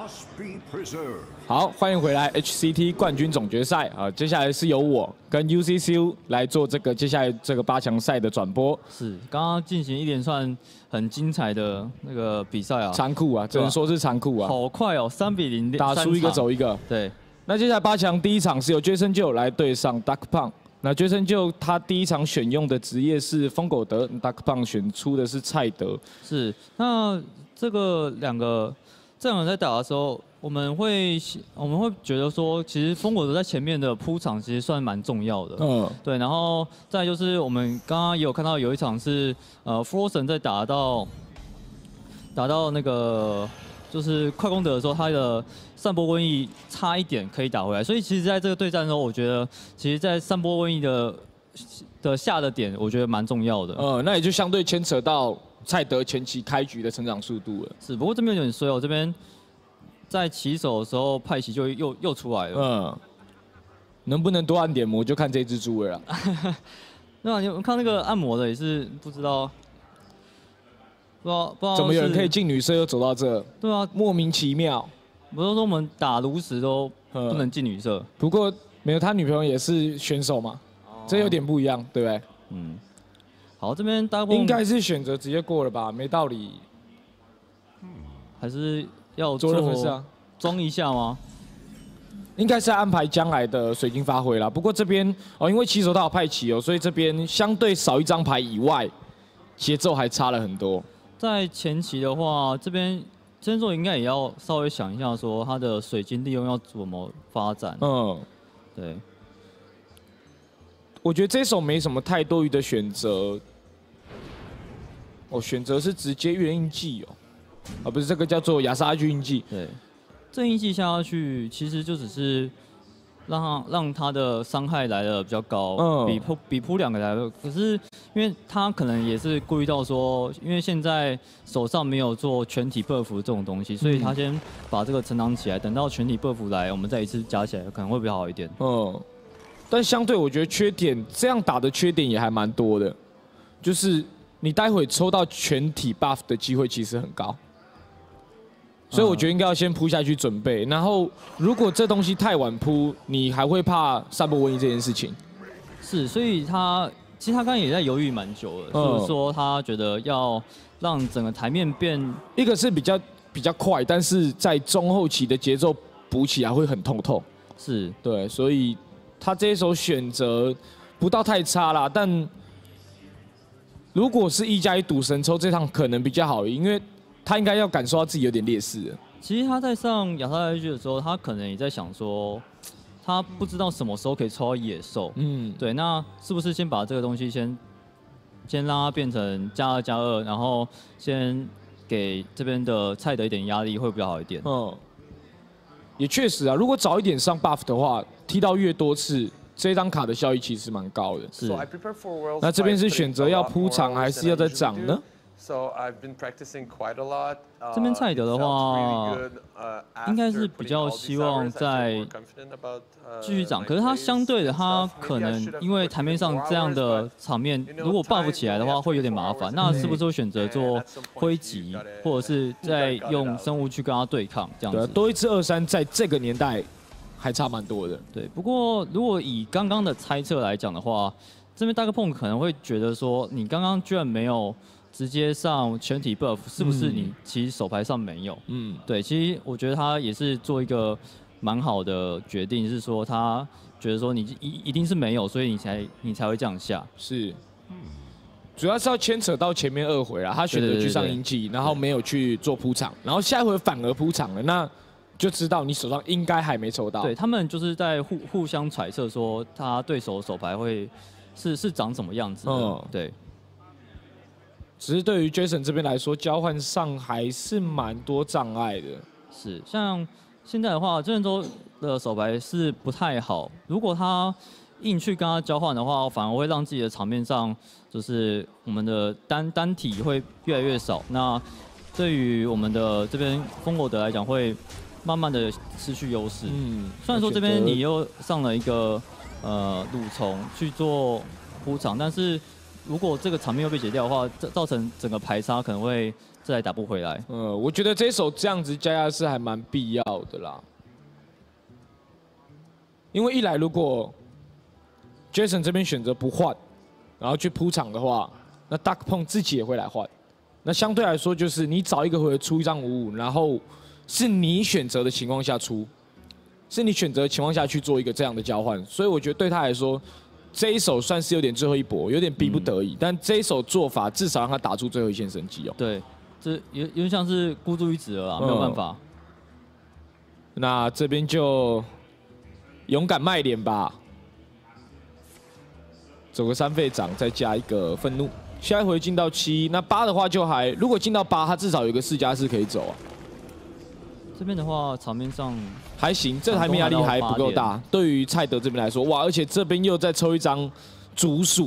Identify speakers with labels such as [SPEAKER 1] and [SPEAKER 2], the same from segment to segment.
[SPEAKER 1] 好，欢迎回来 HCT 冠军总决赛啊！接下来是由我跟 UCCU 来做接下来这个8强赛的转播。
[SPEAKER 2] 是，刚刚进行一连串很精彩的那个比赛啊，
[SPEAKER 1] 残酷啊，只能说是残酷啊！
[SPEAKER 2] 好快哦，3比0，
[SPEAKER 1] 打输一个走一个。
[SPEAKER 2] 对，
[SPEAKER 1] 那接下来8强第一场是由 Jason Joe 来对上 Duck Pong。那 Jason Joe 他第一场选用的职业是疯狗德 ，Duck Pong 选出的是蔡德。
[SPEAKER 2] 是，那这两个人在打的时候，我们会觉得说，其实疯狗德在前面的铺场其实算蛮重要的。对，然后再来就是我们刚刚也有看到有一场是Frozen 在打到那个就是快攻德的时候，他的散播瘟疫差一点可以打回来，所以其实在这个对战的时候，我觉得其实在散播瘟疫的下的点，我觉得蛮重要的。
[SPEAKER 1] 那也就相对牵扯到蔡德前期开局的成长速度了。
[SPEAKER 2] 是，不过这边有点衰哦，这边在起手的时候派奇就又出来了。
[SPEAKER 1] 能不能多按点魔就看这只猪了啦。
[SPEAKER 2] 那你看那个按摩的也是不知道
[SPEAKER 1] 怎么有人可以进女色又走到这？
[SPEAKER 2] 对啊，
[SPEAKER 1] 莫名其妙。
[SPEAKER 2] 不是说我们打炉石都不能进女色，
[SPEAKER 1] 不过没有他女朋友也是选手嘛，这有点不一样，对不对？
[SPEAKER 2] 好，这边
[SPEAKER 1] 应该是选择直接过了吧，没道理。
[SPEAKER 2] 还是要
[SPEAKER 1] 做任何事啊？
[SPEAKER 2] 装一下吗？
[SPEAKER 1] 应该是安排将来的水晶发挥啦。不过这边因为起手他有派奇所以这边相对少一张牌以外，节奏还差了很多。
[SPEAKER 2] 在前期的话，这边先做应该也要稍微想一下，说他的水晶利用要怎么发展。对。
[SPEAKER 1] 我觉得这手没什么太多余的选择。选择是直接月印记不是这个叫做亚莎巨印记。
[SPEAKER 2] 对，这印记下去，其实就只是让他的伤害来的比较高，比扑2个来的。可是因为他可能也是顾虑到说，因为现在手上没有做全体 buff 这种东西，所以他先把这个成长起来，等到全体 buff 来，我们再一次加起来，可能会比较好一点。
[SPEAKER 1] 但相对我觉得缺点，这样打的缺点也还蛮多的，就是你待会抽到全体 buff 的机会其实很高。所以我觉得应该要先铺下去准备，然后如果这东西太晚铺，你还会怕散播瘟疫这件事情。
[SPEAKER 2] 是，所以其实他刚刚也在犹豫蛮久了，就是说他觉得要让整个台面变，
[SPEAKER 1] 一个是比较快，但是在中后期的节奏补起来会很痛。
[SPEAKER 2] 是，
[SPEAKER 1] 对，所以他这一手选择不到太差啦，但如果是1+1赌神抽这趟可能比较好，因为他应该要感受到自己有点劣势了。
[SPEAKER 2] 其实他在上亚莎巨的时候，他可能也在想说，他不知道什么时候可以抽到野兽。对，那是不是先把这个东西先让它变成+2+2，然后先给这边的蔡德一点压力会比较好一点。
[SPEAKER 1] 也确实啊，如果早一点上 buff 的话，踢到越多次，这张卡的效益其实蛮高的。
[SPEAKER 2] 是。
[SPEAKER 1] 那这边是选择要铺场还是要再涨呢？
[SPEAKER 2] 这边蔡德的话，应该是比较希望再继续涨，可是他相对的，他可能因为台面上这样的场面，如果 buff 起来的话，会有点麻烦。那是不是会选择做挥击，或者是再用生物去跟他对抗这样子？
[SPEAKER 1] 多一次2-3，在这个年代还差蛮多的。
[SPEAKER 2] 对，不过如果以刚刚的猜测来讲的话，这边大哥碰可能会觉得说，你刚刚居然没有直接上全体 buff， 是不是你其实手牌上没有？对，其实我觉得他也是做一个蛮好的决定，是说他觉得说你一定是没有，所以你才会这样下。
[SPEAKER 1] 是，主要是要牵扯到前面2回啦，他选择去上印记，然后没有去做铺场，然后下一回反而铺场了，那就知道你手上应该还没抽到。
[SPEAKER 2] 对，他们就是在互相揣测说他对手的手牌会是长什么样子的。对。
[SPEAKER 1] 只是对于 Jason 这边来说，交换上还是蛮多障碍的。
[SPEAKER 2] 是，像现在的话，郑州的手牌是不太好。如果他硬去跟他交换的话，反而会让自己的场面上，就是我们的单体会越来越少。那对于我们的这边疯狗德来讲，会慢慢的失去优势。虽然说这边你又上了一个蠕虫去做铺场，但是如果这个场面又被解掉的话，造成整个排杀可能会再打不回来。
[SPEAKER 1] 我觉得这一手这样子加压是还蛮必要的啦。因为一来如果 Jason 这边选择不换，然后去铺场的话，那 Duck Pong 自己也会来换。那相对来说就是你早一个回合出一张5-5，然后是你选择的情况下出，是你选择的情况下去做一个这样的交换。所以我觉得对他来说。这一手算是有点最后一搏，有点逼不得已，但这一手做法至少让他打出最后一线生机哦。
[SPEAKER 2] 对，这有点像是孤注一掷了啦，没有办法。
[SPEAKER 1] 那这边就勇敢卖脸吧，走个3费掌，再加一个愤怒。下一回进到7，那8的话就还，如果进到8，他至少有一个4+4可以走啊。
[SPEAKER 2] 这边的话，场面上
[SPEAKER 1] 还行，这台面压力还不够大。对于蔡德这边来说，哇，而且这边又再抽一张竹鼠，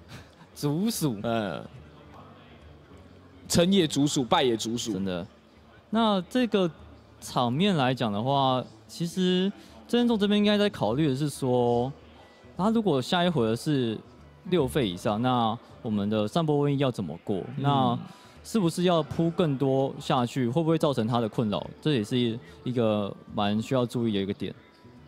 [SPEAKER 1] 成也竹鼠，败也竹鼠，
[SPEAKER 2] 真的。那这个场面来讲的话，其实郑重这边应该在考虑的是说，他如果下一回合是6费以上，那我们的上波瘟疫要怎么过？那是不是要铺更多下去？会不会造成他的困扰？这也是一个蛮需要注意的一个点。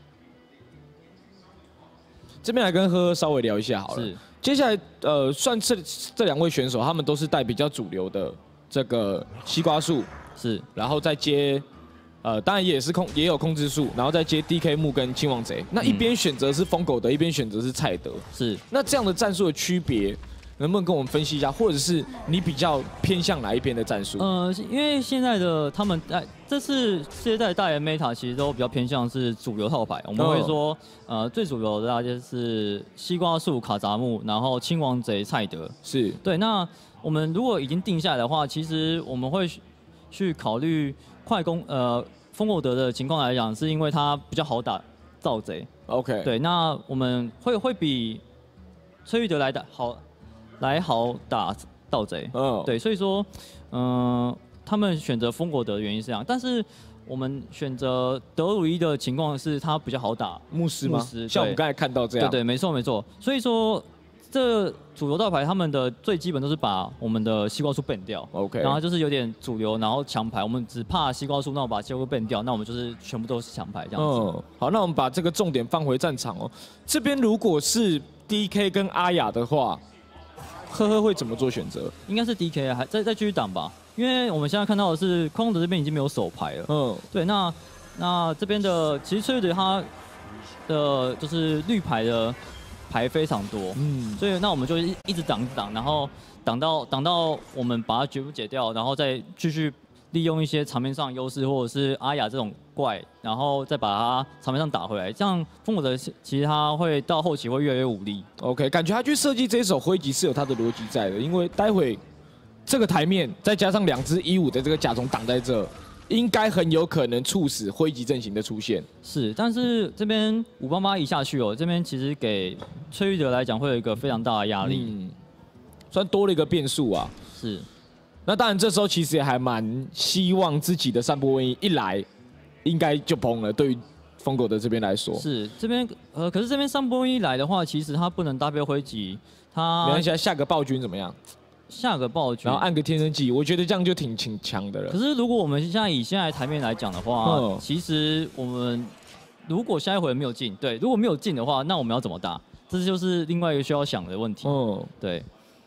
[SPEAKER 1] 这边来跟呵呵稍微聊一下好了。接下来算这2位选手，他们都是带比较主流的这个西瓜树，然后再接当然也有控制树，然后再接 DK 木跟亲王贼。那一边选择是疯狗的，一边选择是蔡德。那这样的战术的区别。能不能跟我们分析一下，或者是你比较偏向哪一边的战术？
[SPEAKER 2] 因为现在的他们这次世界赛大连 Meta 其实都比较偏向是主流套牌。我们会说，最主流的大概就是西瓜树、卡扎木，然后亲王贼、蔡德。对。那我们如果已经定下来的话，其实我们会去考虑快攻风狗德的情况来讲，是因为它比较好打盗贼。
[SPEAKER 1] OK。
[SPEAKER 2] 对。那我们会比崔玉德来的好打盗贼，对，所以说，他们选择风狗德的原因是这样，但是我们选择德鲁伊的情况是他比较好打
[SPEAKER 1] 牧师吗？像我们刚才看到这样，
[SPEAKER 2] 对，没错，所以说这主流套牌他们的最基本都是把我们的西瓜树 ban 掉
[SPEAKER 1] ，OK，
[SPEAKER 2] 然后就是有点主流，然后强牌，我们只怕西瓜树，那我把西瓜树 ban 掉，那我们就是全部都是强牌这样子。
[SPEAKER 1] 好，那我们把这个重点放回战场哦。这边如果是 DK 跟阿雅的话。呵呵会怎么做选择？
[SPEAKER 2] 应该是 DK 还再继续挡吧，因为我们现在看到的是空的这边已经没有手牌了。对，那这边的其实翠玉的他的就是绿牌的牌非常多，所以那我们就一直挡，然后挡到我们把它全部解掉，然后再继续利用一些场面上优势或者是阿雅这种怪，然后再把它场面上打回来，这样风狗的其实他会到后期会越来越无力。
[SPEAKER 1] OK， 感觉他去设计这一手挥击是有他的逻辑在的，因为待会这个台面再加上2只1-5的这个甲虫挡在这，应该很有可能促使挥击阵型的出现。
[SPEAKER 2] 但是这边588一下去哦，这边其实给崔玉德来讲会有一个非常大的压力，
[SPEAKER 1] 算多了一个变数啊。那当然，这时候其实也还蛮希望自己的散播瘟疫一来，应该就崩了。对于疯狗的这边来说，
[SPEAKER 2] 这边可是这边散播瘟疫来的话，其实他不能搭配挥击，他
[SPEAKER 1] 没关系，下个暴君怎么样？
[SPEAKER 2] 下个暴君，
[SPEAKER 1] 然后按个天生技，我觉得这样就挺强的了。
[SPEAKER 2] 可是如果我们现在以现在台面来讲的话，其实我们如果下一回没有进，对，如果没有进的话，那我们要怎么打？这就是另外一个需要想的问题。对。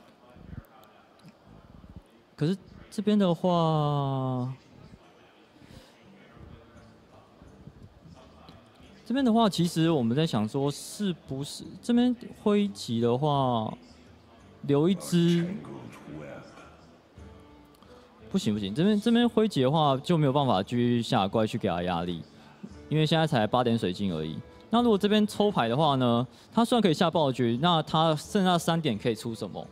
[SPEAKER 2] 可是这边的话，其实我们在想说，是不是这边挥击的话，留一只，不行，这边挥击的话就没有办法继续下怪去给他压力，因为现在才8点水晶而已。那如果这边抽牌的话呢，他虽然可以下暴君，那他剩下3点可以出什么？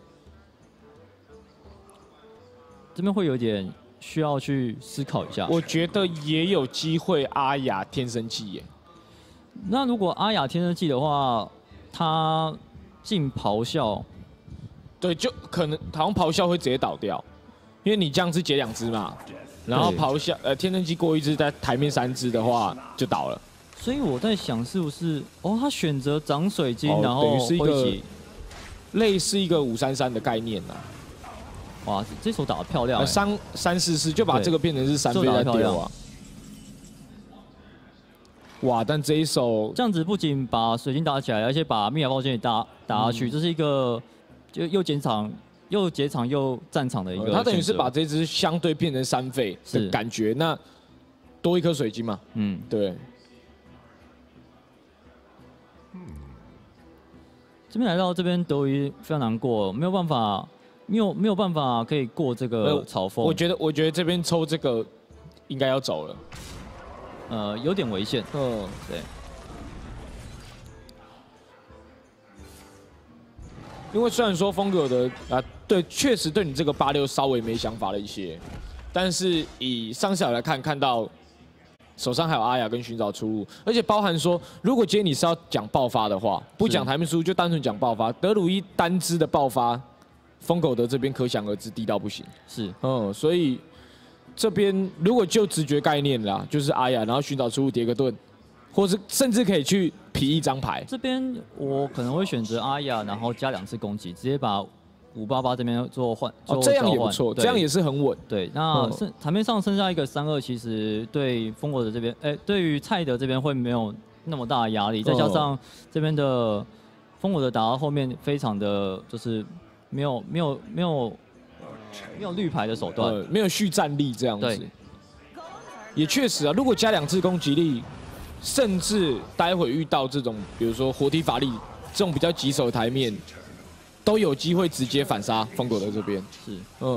[SPEAKER 2] 这边会有点需要去思考一下。
[SPEAKER 1] 我觉得也有机会阿雅天生技耶。
[SPEAKER 2] 那如果阿雅天生技的话，他进咆哮，
[SPEAKER 1] 对，就可能好像咆哮会直接倒掉，因为你这样子解2只嘛，然后咆哮天生技过1只，在台面3只的话就倒了。
[SPEAKER 2] 所以我在想是不是他选择涨水晶，然后挥击。
[SPEAKER 1] 类似一个533的概念呐。
[SPEAKER 2] 哇，这手打得漂亮
[SPEAKER 1] ！344就把这个变成是3飞在丢啊。哇，但这一手
[SPEAKER 2] 这样子不仅把水晶打起来，而且把密码爆剑也打下去，这是一个就又减场又战场的一个。
[SPEAKER 1] 他等于是把这只相对变成3费的感觉，那多一颗水晶嘛。对。
[SPEAKER 2] 这边来到这边，德语非常难过，没有办法可以过这个草峰。
[SPEAKER 1] 我觉得这边抽这个应该要走了。
[SPEAKER 2] 有点危险。对。
[SPEAKER 1] 因为虽然说风格的对，确实对你这个86稍微没想法了一些，但是以上下来看到手上还有阿雅跟寻找出路，而且包含说，如果今天你是要讲爆发的话，不讲台面输就单纯讲爆发，德鲁伊单支的爆发，疯狗的这边可想而知低到不行。
[SPEAKER 2] 是。
[SPEAKER 1] 所以。这边如果就直觉概念啦，就是阿雅，然后寻找出路叠个盾，或是甚至可以去皮一张牌。
[SPEAKER 2] 这边我可能会选择阿雅，然后加2次攻击，直接把588这边做换。
[SPEAKER 1] 这样也不错，这样也是很稳。
[SPEAKER 2] 对，那台面上剩下一个32，其实对风国的这边，对于蔡德这边会没有那么大的压力，再加上这边的风国的打到后面非常的就是没有绿牌的手段，
[SPEAKER 1] 没有续战力这样子。也确实啊，如果加2次攻击力，甚至待会遇到这种，比如说活体法力这种比较棘手的台面，都有机会直接反杀疯狗的这边。
[SPEAKER 2] 是，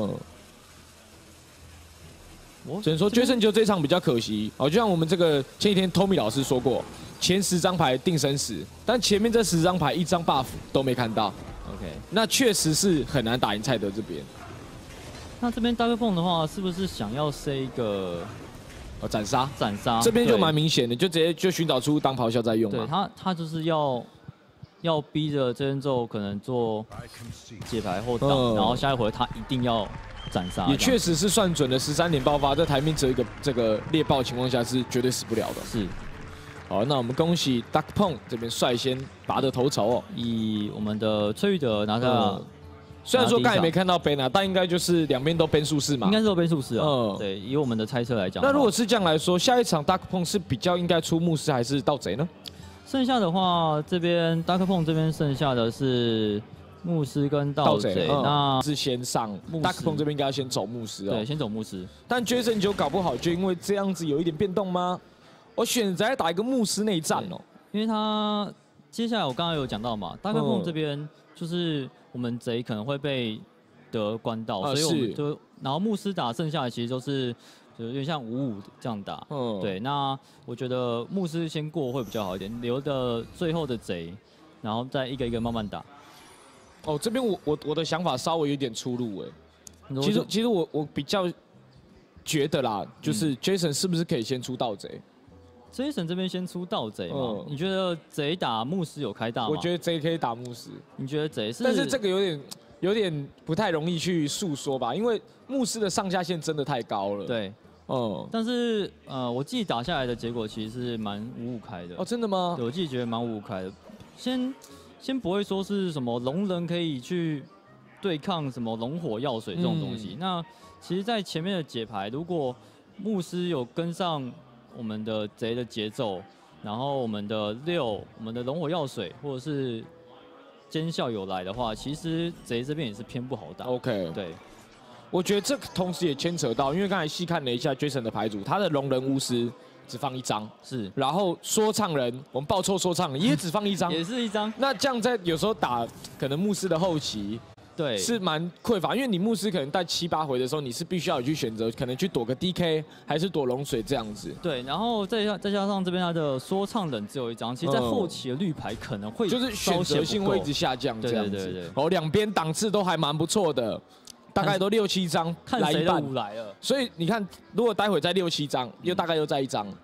[SPEAKER 1] 只能说决胜球这场比较可惜就像我们这个前几天 Tommy 老师说过，前10张牌定生死，但前面这10张牌1张 buff 都没看到。
[SPEAKER 2] OK，
[SPEAKER 1] 那确实是很难打赢蔡德这边。
[SPEAKER 2] 那这边大哥碰的话，是不是想要塞一个
[SPEAKER 1] 斩杀？
[SPEAKER 2] 斩杀
[SPEAKER 1] 这边就蛮明显的，就直接就寻找出当咆哮在用嘛。
[SPEAKER 2] 对他就是要逼着真人咒可能做解牌或挡，然后下一回他一定要斩杀。
[SPEAKER 1] 也确实是算准了13点爆发，在台面只有一个这个猎豹情况下是绝对死不了的。
[SPEAKER 2] 是。
[SPEAKER 1] 好，那我们恭喜 Duck Pong 这边率先拔得头筹
[SPEAKER 2] 以我们的崔玉德拿下。
[SPEAKER 1] 虽然说刚才没看到 ban 啊，但应该就是两边都 ban 术士嘛。
[SPEAKER 2] 应该是都 ban 术士啊。对，以我们的猜测来讲。
[SPEAKER 1] 那如果是这样来说，下一场 Duck Pong 是比较应该出牧师还是盗贼呢？
[SPEAKER 2] 剩下的话，这边 Duck Pong 这边剩下的是牧师跟盗贼。那
[SPEAKER 1] 是先上 Duck Pong 这边应该要先走牧师哦。
[SPEAKER 2] 对，先走牧师。
[SPEAKER 1] 但 Jason 9搞不好就因为这样子有一点变动吗？我选择打一个牧师内战哦，
[SPEAKER 2] 因为他接下来我刚刚有讲到嘛，Duck Pong 这边就是我们贼可能会被得关到，所以我们就然后牧师打剩下的其实都是就有点像5-5这样打。对，那我觉得牧师先过会比较好一点，留的最后的贼，然后再一个一个慢慢打。
[SPEAKER 1] 这边我的想法稍微有点出入其实我比较觉得啦，就是 Jason 是不是可以先出盗贼
[SPEAKER 2] ？Jason 这边先出盗贼嘛？你觉得贼打牧师有开大吗？
[SPEAKER 1] 我觉得贼可以打牧师。
[SPEAKER 2] 你觉得贼是？
[SPEAKER 1] 但是这个有点不太容易去诉说吧，因为牧师的上下限真的太高了。
[SPEAKER 2] 对，但是我自己打下来的结果其实是蛮5-5开的。
[SPEAKER 1] 真的吗？
[SPEAKER 2] 对，我自己觉得蛮5-5开的。先不会说是什么龙人可以去对抗什么龙火药水这种东西。那其实，在前面的解牌，如果牧师有跟上我们的贼的节奏，然后我们的我们的龙火药水或者是奸笑有来的话，其实贼这边也是偏不好打。
[SPEAKER 1] OK，
[SPEAKER 2] 对，
[SPEAKER 1] 我觉得这同时也牵扯到，因为刚才细看了一下 Jason 的牌组，他的龙人巫师只放1张，
[SPEAKER 2] 是，
[SPEAKER 1] 然后说唱人，我们报错说唱人也只放1张，
[SPEAKER 2] 也是1张。
[SPEAKER 1] 那这样在有时候打可能牧师的后期。
[SPEAKER 2] 对，
[SPEAKER 1] 是蛮匮乏，因为你牧师可能带7-8回的时候，你是必须要有去选择，可能去躲个 DK 还是躲龙水这样子。
[SPEAKER 2] 对，然后再加上这边他的说唱人只有1张，其实在后期的绿牌可能会
[SPEAKER 1] 就是选择性会一直下降这样子。两边档次都还蛮不错的，大概都6-7张，
[SPEAKER 2] 看谁的5来了。
[SPEAKER 1] 所以你看，如果待会再6-7张，又大概又再1张，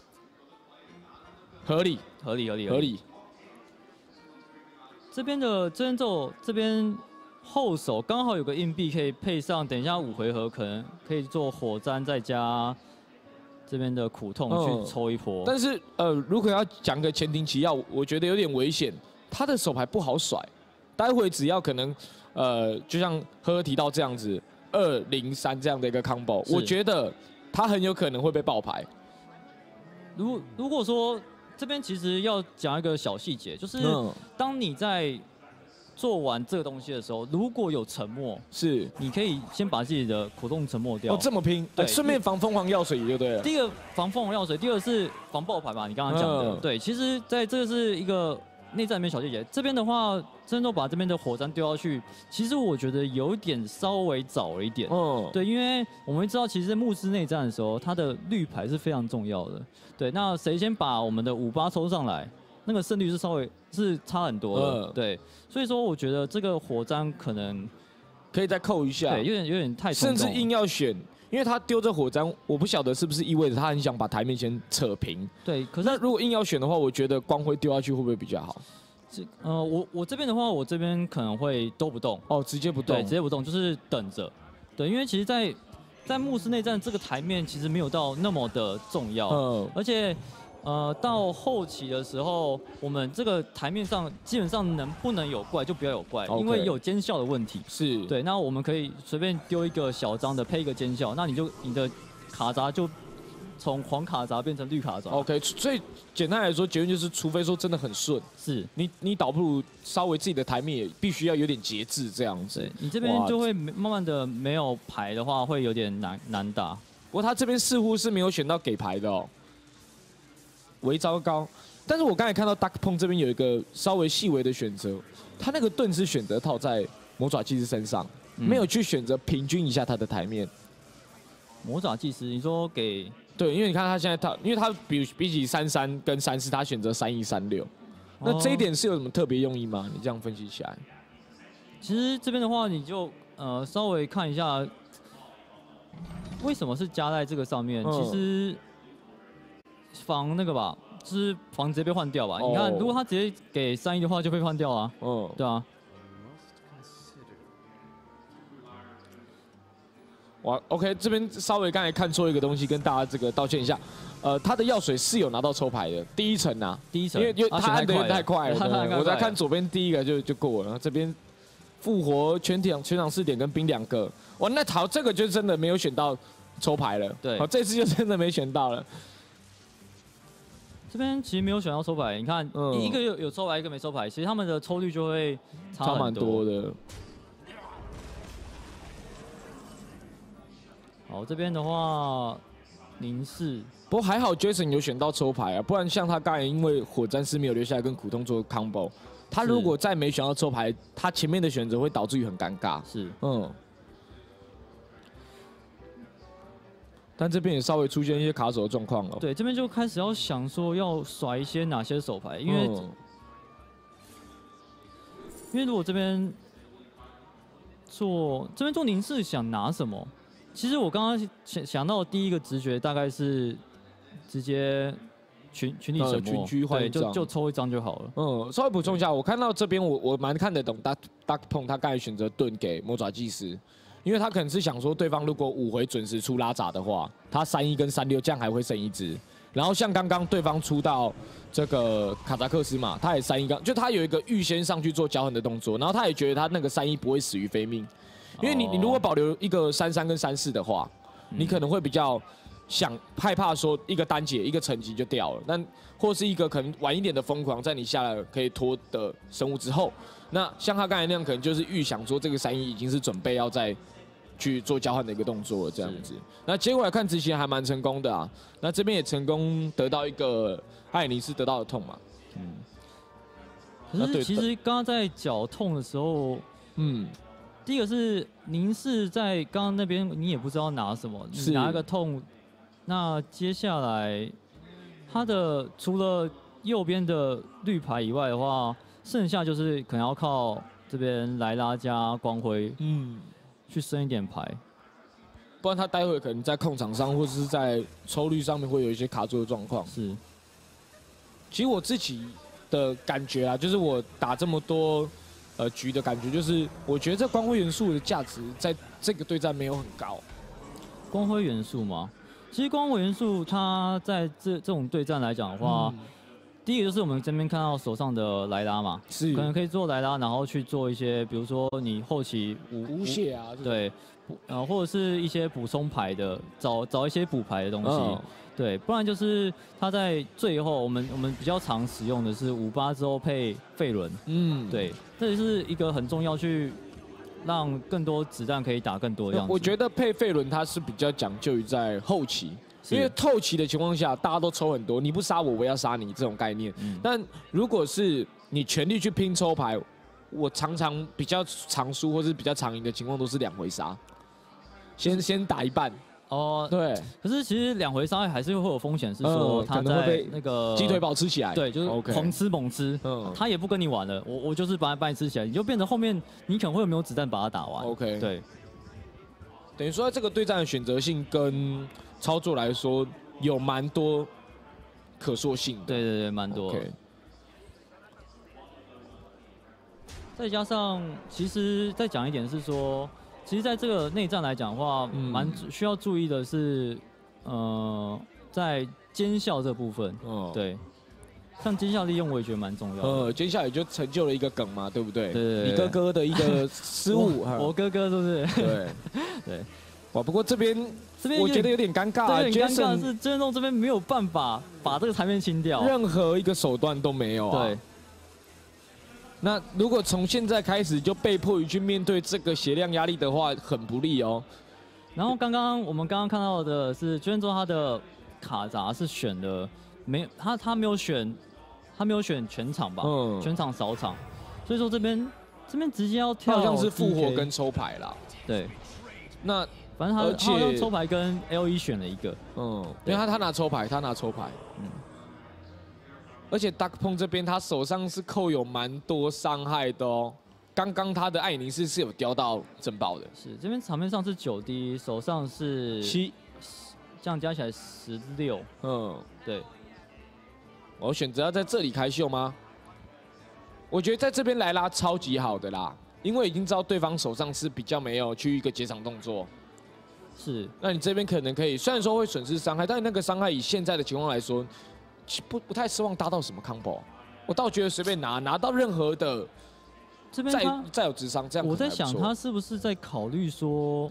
[SPEAKER 1] 合理。
[SPEAKER 2] 这边的真咒这边。后手刚好有个硬币可以配上，等一下5回合可能可以做火簪，再加这边的苦痛去抽一波。
[SPEAKER 1] 但是如果要讲个前庭奇要，我觉得有点危险，他的手牌不好甩， 待会只要可能就像呵呵提到这样子203这样的一个 combo， 我觉得他很有可能会被爆牌。
[SPEAKER 2] 如果说这边其实要讲一个小细节，就是当你在做完这个东西的时候，如果有沉默，
[SPEAKER 1] 是你
[SPEAKER 2] 可以先把自己的苦痛沉默掉。
[SPEAKER 1] 哦，这么拼，对，顺便防疯狂药水也就对了。
[SPEAKER 2] 第一个防疯狂药水，第二个是防爆牌嘛，你刚刚讲的。对，其实在这个是一个内战里面小细节。这边的话，真的把这边的火山丢下去，其实我觉得有点稍微早了一点。对，因为我们知道，其实牧师内战的时候，它的绿牌是非常重要的。对，那谁先把我们的58抽上来？那个胜率是稍微是差很多的，对，所以说我觉得这个火山可能
[SPEAKER 1] 可以再扣一下，
[SPEAKER 2] 对，有点太冲动，
[SPEAKER 1] 甚至硬要选，因为他丢这火山，我不晓得是不是意味着他很想把台面先扯平，
[SPEAKER 2] 对，可是
[SPEAKER 1] 那如果硬要选的话，我觉得光辉丢下去会不会比较好？
[SPEAKER 2] 我这边的话，我这边可能会都不动，
[SPEAKER 1] 哦，直接不动，
[SPEAKER 2] 对，直接不动，就是等着，对，因为其实在牧师内战这个台面其实没有到那么的重要，而且。到后期的时候，我们这个台面上基本上能不能有怪就不要有怪，因为有奸笑的问题。
[SPEAKER 1] 是
[SPEAKER 2] 对，那我们可以随便丢一个小张的配一个奸笑，那你的卡闸就从黄卡闸变成绿卡闸。
[SPEAKER 1] OK， 所以简单来说，结论就是，除非说真的很顺，
[SPEAKER 2] 是
[SPEAKER 1] 你倒不如稍微自己的台面也必须要有点节制这样子。
[SPEAKER 2] 你这边就会慢慢的没有牌的话，会有点难打。
[SPEAKER 1] 不过他这边似乎是没有选到给牌的哦。为糟糕，但是我刚才看到 Duck Pong 这边有一个稍微细微的选择，他那个盾是选择套在魔爪技师身上，没有去选择平均一下他的台面。
[SPEAKER 2] 魔爪技师，你说给
[SPEAKER 1] 对，因为你看他现在因为他比起33跟34，他选择3136，那这一点是有什么特别用意吗？你这样分析起来，
[SPEAKER 2] 其实这边的话，你就稍微看一下，为什么是加在这个上面？其实。防那个吧，就是防直接被换掉吧。你看，如果他直接给31的话，就被换掉啊。对啊。
[SPEAKER 1] 哇 ，OK， 这边稍微刚才看错一个东西，跟大家这个道歉一下。他的药水是有拿到抽牌的，第一层啊，因为他按的太快了。我在看左边第一个就过了，这边复活全场4点跟冰2个。哇，那好，这个就真的没有选到抽牌了。
[SPEAKER 2] 对，
[SPEAKER 1] 好，这次就真的没选到了。
[SPEAKER 2] 这边其实没有选到抽牌，你看，一个有抽牌，一个没抽牌，其实他们的抽率就会差蛮多的。好，这边的话，04，
[SPEAKER 1] 不过还好 Jason 有选到抽牌啊，不然像他刚才因为火战士没有留下来跟苦痛做 combo， 他如果再没选到抽牌，他前面的选择会导致于很尴尬。
[SPEAKER 2] 是，
[SPEAKER 1] 但这边也稍微出现一些卡手的状况了。
[SPEAKER 2] 对，这边就开始要想说要甩一些哪些手牌，因为如果这边做04想拿什么，其实我刚刚想到的第一个直觉大概是直接群体沉默，
[SPEAKER 1] 群居换一张，
[SPEAKER 2] 就抽一张就好了。
[SPEAKER 1] 稍微补充一下，我看到这边我蛮看得懂 Duck Pong 他刚才选择盾给魔爪技师。因为他可能是想说，对方如果5回准时出拉闸的话，他31跟36这样还会剩1只。然后像刚刚对方出到这个卡扎克斯嘛，他也31刚，就他有一个预先上去做交横的动作，然后他也觉得他那个31不会死于非命，因为你如果保留一个33跟34的话，你可能会比较害怕说一个单节一个层级就掉了，那或是一个可能晚一点的疯狂，在你下了可以拖的生物之后，那像他刚才那样，可能就是预想说这个31已经是准备要在。去做交换的一个动作，这样子。那结果来看，执行还蛮成功的啊。那这边也成功得到一个艾尼斯得到的痛嘛。
[SPEAKER 2] 可是其实刚刚在脚痛的时候，第一个是04在刚刚那边你也不知道拿什么，你拿一个痛。那接下来他的除了右边的绿牌以外的话，剩下就是可能要靠这边莱拉加光辉。去升一点牌，
[SPEAKER 1] 不然他待会可能在控场上或者是在抽率上面会有一些卡住的状况。
[SPEAKER 2] 是，
[SPEAKER 1] 其实我自己的感觉啊，就是我打这么多局的感觉，就是我觉得这光辉元素的价值在这个对战没有很高。
[SPEAKER 2] 光辉元素吗？其实光辉元素它在这种对战来讲的话， 第一个就是我们这边看到手上的莱拉嘛，
[SPEAKER 1] 是
[SPEAKER 2] 可能可以做莱拉，然后去做一些，比如说你后期
[SPEAKER 1] 无血啊，
[SPEAKER 2] 对，或者是一些补充牌的，找一些补牌的东西，对，不然就是它在最后我们比较常使用的是58之后配费轮，对，这也是一个很重要去让更多子弹可以打更多的样子。
[SPEAKER 1] 我觉得配费轮它是比较讲究于在后期。因为后期的情况下，大家都抽很多，你不杀我，我要杀你这种概念。但如果是你全力去拼抽牌，我常常比较常输或是比较常赢的情况都是2回杀，先打一半。哦，对。
[SPEAKER 2] 可是其实2回杀还是会有风险，是说他在那个
[SPEAKER 1] 鸡腿堡吃起来，
[SPEAKER 2] 对，就是狂吃猛吃，他也不跟你玩了，我就是把你吃起来，你就变成后面你可能会有没有子弹把它打完。
[SPEAKER 1] OK，
[SPEAKER 2] 对。
[SPEAKER 1] 等于说这个对战的选择性跟操作来说有蛮多可塑性的，
[SPEAKER 2] 对，蛮多。Okay. 再加上，其实再讲一点是说，其实在这个内战来讲的话，蛮需要注意的是，在奸笑这部分，对，像奸笑利用我也觉得蛮重要的。
[SPEAKER 1] 奸笑也就成就了一个梗嘛，对不对？
[SPEAKER 2] 对，
[SPEAKER 1] 你哥哥的一个失误，
[SPEAKER 2] 我哥哥是不是？
[SPEAKER 1] 对，
[SPEAKER 2] 对。
[SPEAKER 1] 哇，不过这边我觉得有点尴尬，
[SPEAKER 2] 有点尴尬是Jason这边没有办法把这个台面清掉，
[SPEAKER 1] 任何一个手段都没有啊。对。那如果从现在开始就被迫于去面对这个血量压力的话，很不利哦。
[SPEAKER 2] 然后我们刚刚看到的是Jason他的卡闸是选的他没有选全场吧？全场扫场，所以说这边直接要跳，
[SPEAKER 1] 好像是复活跟抽牌啦。
[SPEAKER 2] 对。
[SPEAKER 1] 那。
[SPEAKER 2] 反正他好像抽牌跟 LE 选了一个，
[SPEAKER 1] 因为他拿抽牌，而且 Dark Pong 这边他手上是扣有蛮多伤害的哦。刚刚他的艾宁是有叼到珍宝的，
[SPEAKER 2] 是这边场面上是9滴，手上是
[SPEAKER 1] 7，
[SPEAKER 2] 这样加起来16，对。
[SPEAKER 1] 我选择要在这里开秀吗？我觉得在这边莱拉超级好的啦，因为已经知道对方手上是比较没有去一个结场动作。
[SPEAKER 2] 是，
[SPEAKER 1] 那你这边可能可以，虽然说会损失伤害，但是那个伤害以现在的情况来说，不太奢望搭到什么 combo。我倒觉得随便拿到任何的，
[SPEAKER 2] 这边
[SPEAKER 1] 再有智商，这样
[SPEAKER 2] 我在想他是不是在考虑说，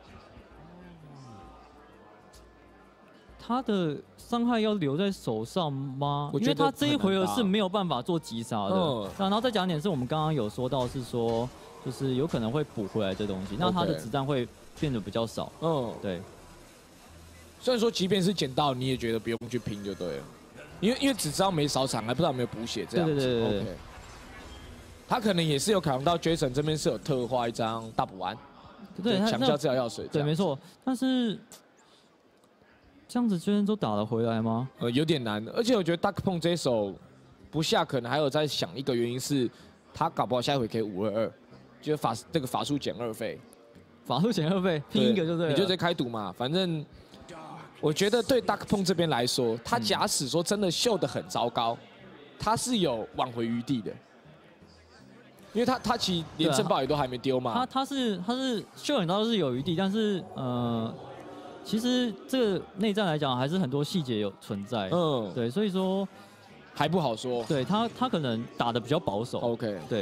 [SPEAKER 2] 他的伤害要留在手上吗？因为他这一回合是没有办法做击杀的。然后再讲点是我们刚刚有说到是说，就是有可能会补回来这东西，那他的子弹会变得比较少。对。虽然说即便是捡到，你也觉得不用去拼就对了，因为只知道没扫场，还不知道有没有补血这样子。对。OK。他可能也是有考量到 Jason 这边是有特化一张大补丸，对，强效治疗药水。 对，没错。但是这样子 Jason 都打得回来吗？
[SPEAKER 1] 有点难，而且我觉得 Dark Pong 这一手不下，可能还有在想一个原因是，他搞不好下一回可以522，就是这个法术减2费。
[SPEAKER 2] 法术减2费，拼一个就对了。
[SPEAKER 1] 你就直接开赌嘛，反正我觉得对 Dark Pong 这边来说，他假使说真的秀得很糟糕，他是有挽回余地的。因为他其实连珍宝也都还没丢嘛。
[SPEAKER 2] 他是秀很高是有余地，但是其实这个内战来讲还是很多细节有存在。对，所以说
[SPEAKER 1] 还不好说。
[SPEAKER 2] 对他可能打得比较保守。
[SPEAKER 1] OK。
[SPEAKER 2] 对。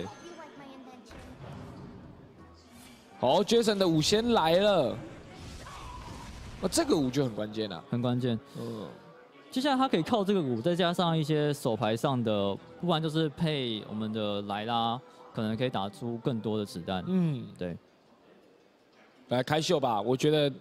[SPEAKER 1] 好 ，Jason 的5先来了。这个5就很关键了。
[SPEAKER 2] 很关键。接下来他可以靠这个5，再加上一些手牌上的，不然就是配我们的莱拉。可能可以打出更多的子弹。对。
[SPEAKER 1] 来开秀吧，我觉得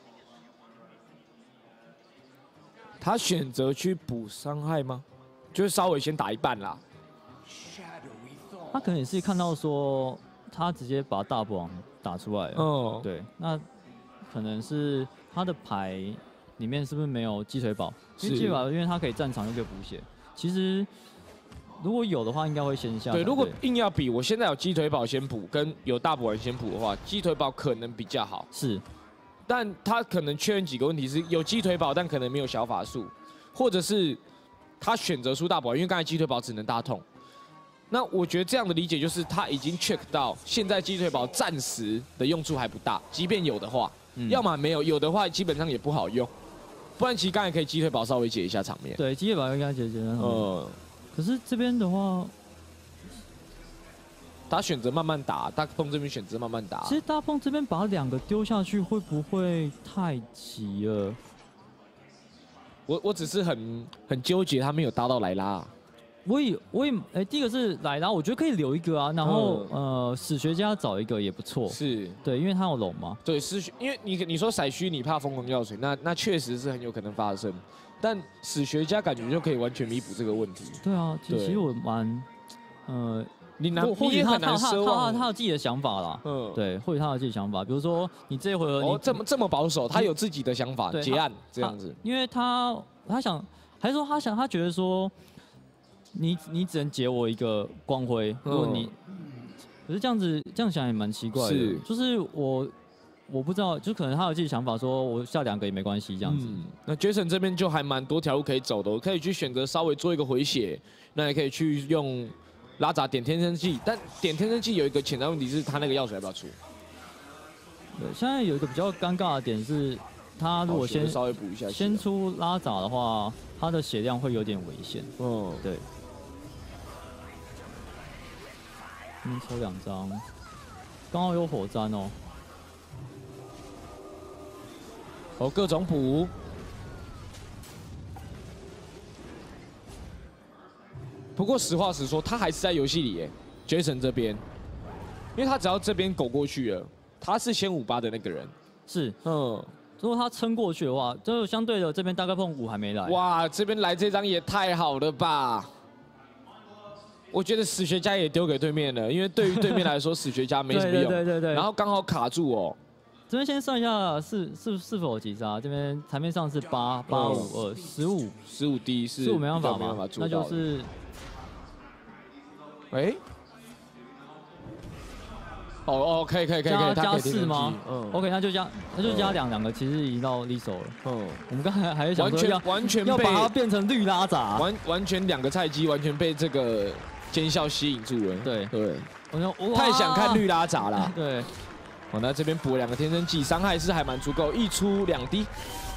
[SPEAKER 1] 他选择去补伤害吗？就是稍微先打一半啦。
[SPEAKER 2] 他可能也是看到说他直接把大补王打出来了。对，那可能是他的牌里面是不是没有鸡腿堡？鸡腿堡因为他可以战场又可以补血，其实。如果有的话，应该会先下。
[SPEAKER 1] 对，如果硬要比，我现在有鸡腿堡先补，跟有大补丸先补的话，鸡腿堡可能比较好。
[SPEAKER 2] 是，
[SPEAKER 1] 但他可能确认几个问题是有鸡腿堡，但可能没有小法术，或者是他选择出大补丸，因为刚才鸡腿堡只能大痛。那我觉得这样的理解就是他已经 check 到现在鸡腿堡暂时的用处还不大，即便有的话，要么没有，有的话基本上也不好用。不然其实刚才可以鸡腿堡稍微解一下场面。
[SPEAKER 2] 对，鸡腿堡应该解决。 可是这边的话，
[SPEAKER 1] 他选择慢慢打，大碰这边选择慢慢打。
[SPEAKER 2] 其实大碰这边把2个丢下去，会不会太急了？
[SPEAKER 1] 我只是很纠结，他没有搭到莱拉。
[SPEAKER 2] 我也，第一个是莱拉，我觉得可以留一个啊，然后史学家找一个也不错。
[SPEAKER 1] 是，
[SPEAKER 2] 对，因为他有龙嘛。
[SPEAKER 1] 对，因为你说骰虚，你怕疯狂药水，那确实是很有可能发生。但史学家感觉就可以完全弥补这个问题。
[SPEAKER 2] 对啊，其实我蛮，你
[SPEAKER 1] 也很难奢望
[SPEAKER 2] 他有自己的想法啦。对，或许他有自己的想法，比如说你这一回合你
[SPEAKER 1] 这么保守，他有自己的想法，结案这样子。
[SPEAKER 2] 因为他想，还是说他觉得说。你只能解我一个光辉，如果你，可是这样想也蛮奇怪的，是，就是我不知道，就可能他有自己想法，说我下2个也没关系这样子。
[SPEAKER 1] 那 Jason 这边就还蛮多条路可以走的，我可以去选择稍微做一个回血，那也可以去用拉闸点天生技，但点天生技有一个潜在问题是，他那个药水要不要出？
[SPEAKER 2] 对，现在有一个比较尴尬的点是，他如果
[SPEAKER 1] 稍微补一下，
[SPEAKER 2] 先出拉闸的话，他的血量会有点危险。对。抽2张，刚好有火簪哦。
[SPEAKER 1] 各种补。不过实话实说，他还是在游戏里耶 ，Jason 这边，因为他只要这边狗过去了，他是先58的那个人。
[SPEAKER 2] 是，如果他撑过去的话，就相对的这边大概碰5还没来。
[SPEAKER 1] 哇，这边来这张也太好了吧！我觉得史学家也丢给对面了，因为对于对面来说，史学家没什么用。
[SPEAKER 2] 对。
[SPEAKER 1] 然后刚好卡住哦。
[SPEAKER 2] 这边先算一下是否有击杀，这边台面上是85215
[SPEAKER 1] 滴是
[SPEAKER 2] 15没办法嘛，那就是，
[SPEAKER 1] 可以，
[SPEAKER 2] 加4吗？OK， 那就加2个，其实已经到利手了。我们刚才还是想说
[SPEAKER 1] 完全
[SPEAKER 2] 要把它变成绿拉闸，
[SPEAKER 1] 完全2个菜鸡完全被这个奸笑吸引住了。对，太想看绿拉闸了。
[SPEAKER 2] 对，
[SPEAKER 1] 那这边补2个天生技，伤害是还蛮足够，一出2滴。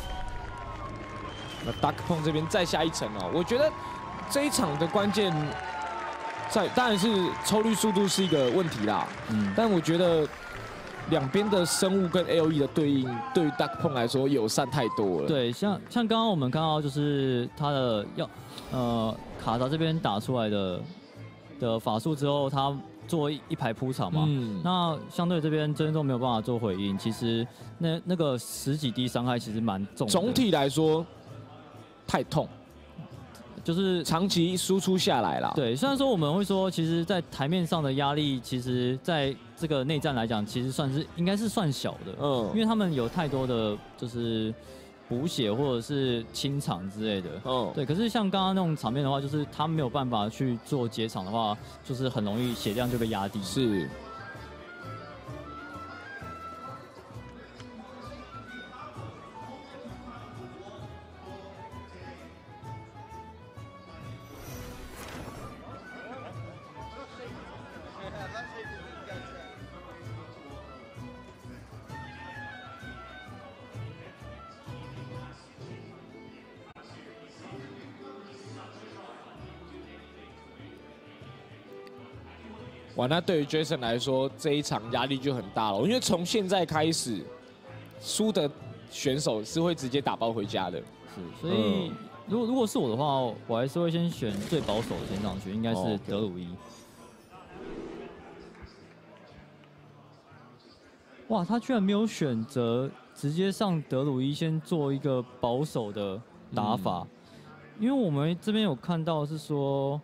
[SPEAKER 1] 那 Dark 碰这边再下一层哦，我觉得这一场的关键。当然是抽率速度是一个问题啦，但我觉得两边的生物跟 LE 的对应，对于 Dark 碰来说友善太多了。
[SPEAKER 2] 对，像刚刚我们看到就是他的卡达这边打出来的法术之后，他做一排铺场嘛，那相对这边真都没有办法做回应，其实那个10几滴伤害其实蛮重的。
[SPEAKER 1] 总体来说太痛。
[SPEAKER 2] 就是
[SPEAKER 1] 长期输出下来了。
[SPEAKER 2] 对，虽然说我们会说，其实，在台面上的压力，其实在这个内战来讲，其实应该是算小的。因为他们有太多的就是补血或者是清场之类的。对。可是像刚刚那种场面的话，就是他没有办法去做解场的话，就是很容易血量就被压低。
[SPEAKER 1] 是。哇，那对于 Jason 来说，这一场压力就很大了，因为从现在开始，输的选手是会直接打包回家的。
[SPEAKER 2] 是，所以如果是我的话，我还是会先选最保守的先上去，应该是德鲁伊。哇，他居然没有选择直接上德鲁伊，先做一个保守的打法，因为我们这边有看到是说。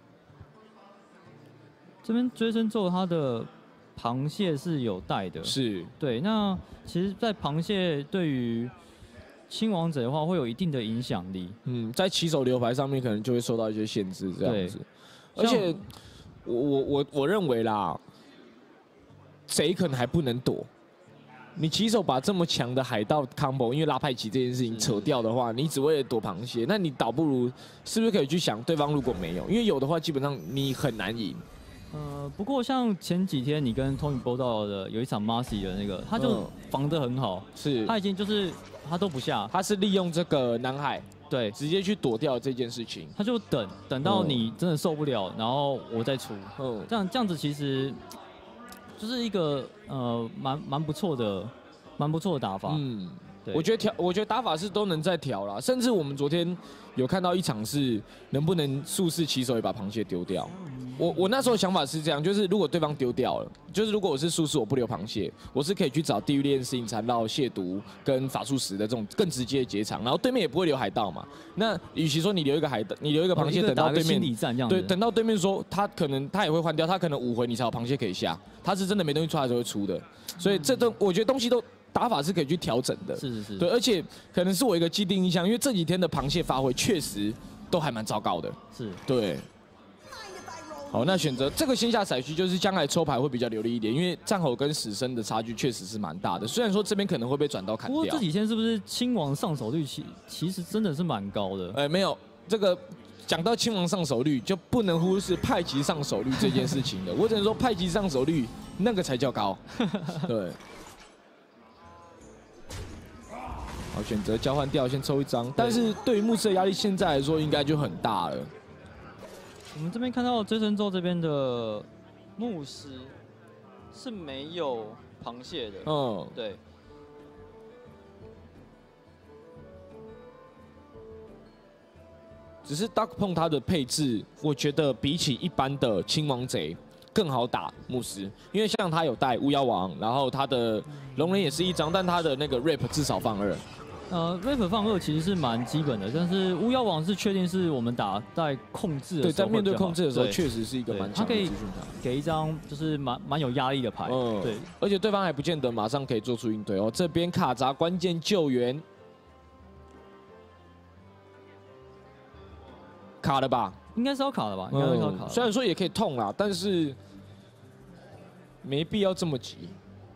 [SPEAKER 2] 这边追身咒它的螃蟹是有带的，
[SPEAKER 1] 是
[SPEAKER 2] 对。那其实，在螃蟹对于亲王者的话，会有一定的影响力。
[SPEAKER 1] 在起手流牌上面可能就会受到一些限制，这样子。而且，我认为啦，贼可能还不能躲。你起手把这么强的海盗 combo， 因为拉派奇这件事情扯掉的话，你只为了躲螃蟹，那你倒不如是不是可以去想，对方如果没有，因为有的话，基本上你很难赢。
[SPEAKER 2] 不过像前几天你跟 Tony 播到的有一场 Marcy 的那个，他就防得很好，
[SPEAKER 1] 是，
[SPEAKER 2] 他已经就是他都不下，
[SPEAKER 1] 他是利用这个南海，
[SPEAKER 2] 对，
[SPEAKER 1] 直接去躲掉这件事情。
[SPEAKER 2] 他就等到你真的受不了，然后我再出。这样子其实就是一个蛮不错的打法。我觉得打法是都能再调啦，甚至我们昨天有看到一场是能不能术士起手也把螃蟹丢掉。我那时候想法是这样，就是如果对方丢掉了，就是如果我是术士，我不留螃蟹，我是可以去找地狱炼心、缠绕、亵渎跟法术石的这种更直接的结场，然后对面也不会留海盗嘛。那与其说你留一个螃蟹等到对面心理战这样子，
[SPEAKER 1] 对，等到对面说他也会换掉，他可能5回你才有螃蟹可以下，他是真的没东西出来才会出的，所以我觉得东西都。打法是可以去调整的，
[SPEAKER 2] 是，对，
[SPEAKER 1] 而且可能是我一个既定印象，因为这几天的螃蟹发挥确实都还蛮糟糕的，
[SPEAKER 2] 是，
[SPEAKER 1] 对。好，那选择这个先下骰区，就是将来抽牌会比较流利一点，因为战吼跟死生的差距确实是蛮大的。虽然说这边可能会被转到砍掉，
[SPEAKER 2] 不过这几天是不是亲王上手率其实真的是蛮高的？
[SPEAKER 1] 没有这个讲到亲王上手率，就不能忽视派级上手率这件事情的。我只能说派级上手率那个才叫高，对。好，选择交换掉，先抽一张。但是对于牧师的压力，现在来说应该就很大了。
[SPEAKER 2] 我们这边看到追神咒这边的牧师是没有螃蟹的，对。
[SPEAKER 1] 只是 Dark 碰它的配置，我觉得比起一般的亲王贼更好打牧师，因为像他有带巫妖王，然后他的龙人也是1张，但他的那个 Rap 至少放2。
[SPEAKER 2] rap 放2其实是蛮基本的，但是巫妖王是确定是我们打在控制的时候，
[SPEAKER 1] 对，在面对控制的时候，确实是一个蛮强的资讯卡，
[SPEAKER 2] 给一张就是蛮有压力的牌，对，
[SPEAKER 1] 而且对方还不见得马上可以做出应对哦。这边卡闸关键救援卡了吧？
[SPEAKER 2] 应该是要卡了吧？应该是要卡。
[SPEAKER 1] 虽然说也可以痛啦，但是没必要这么急。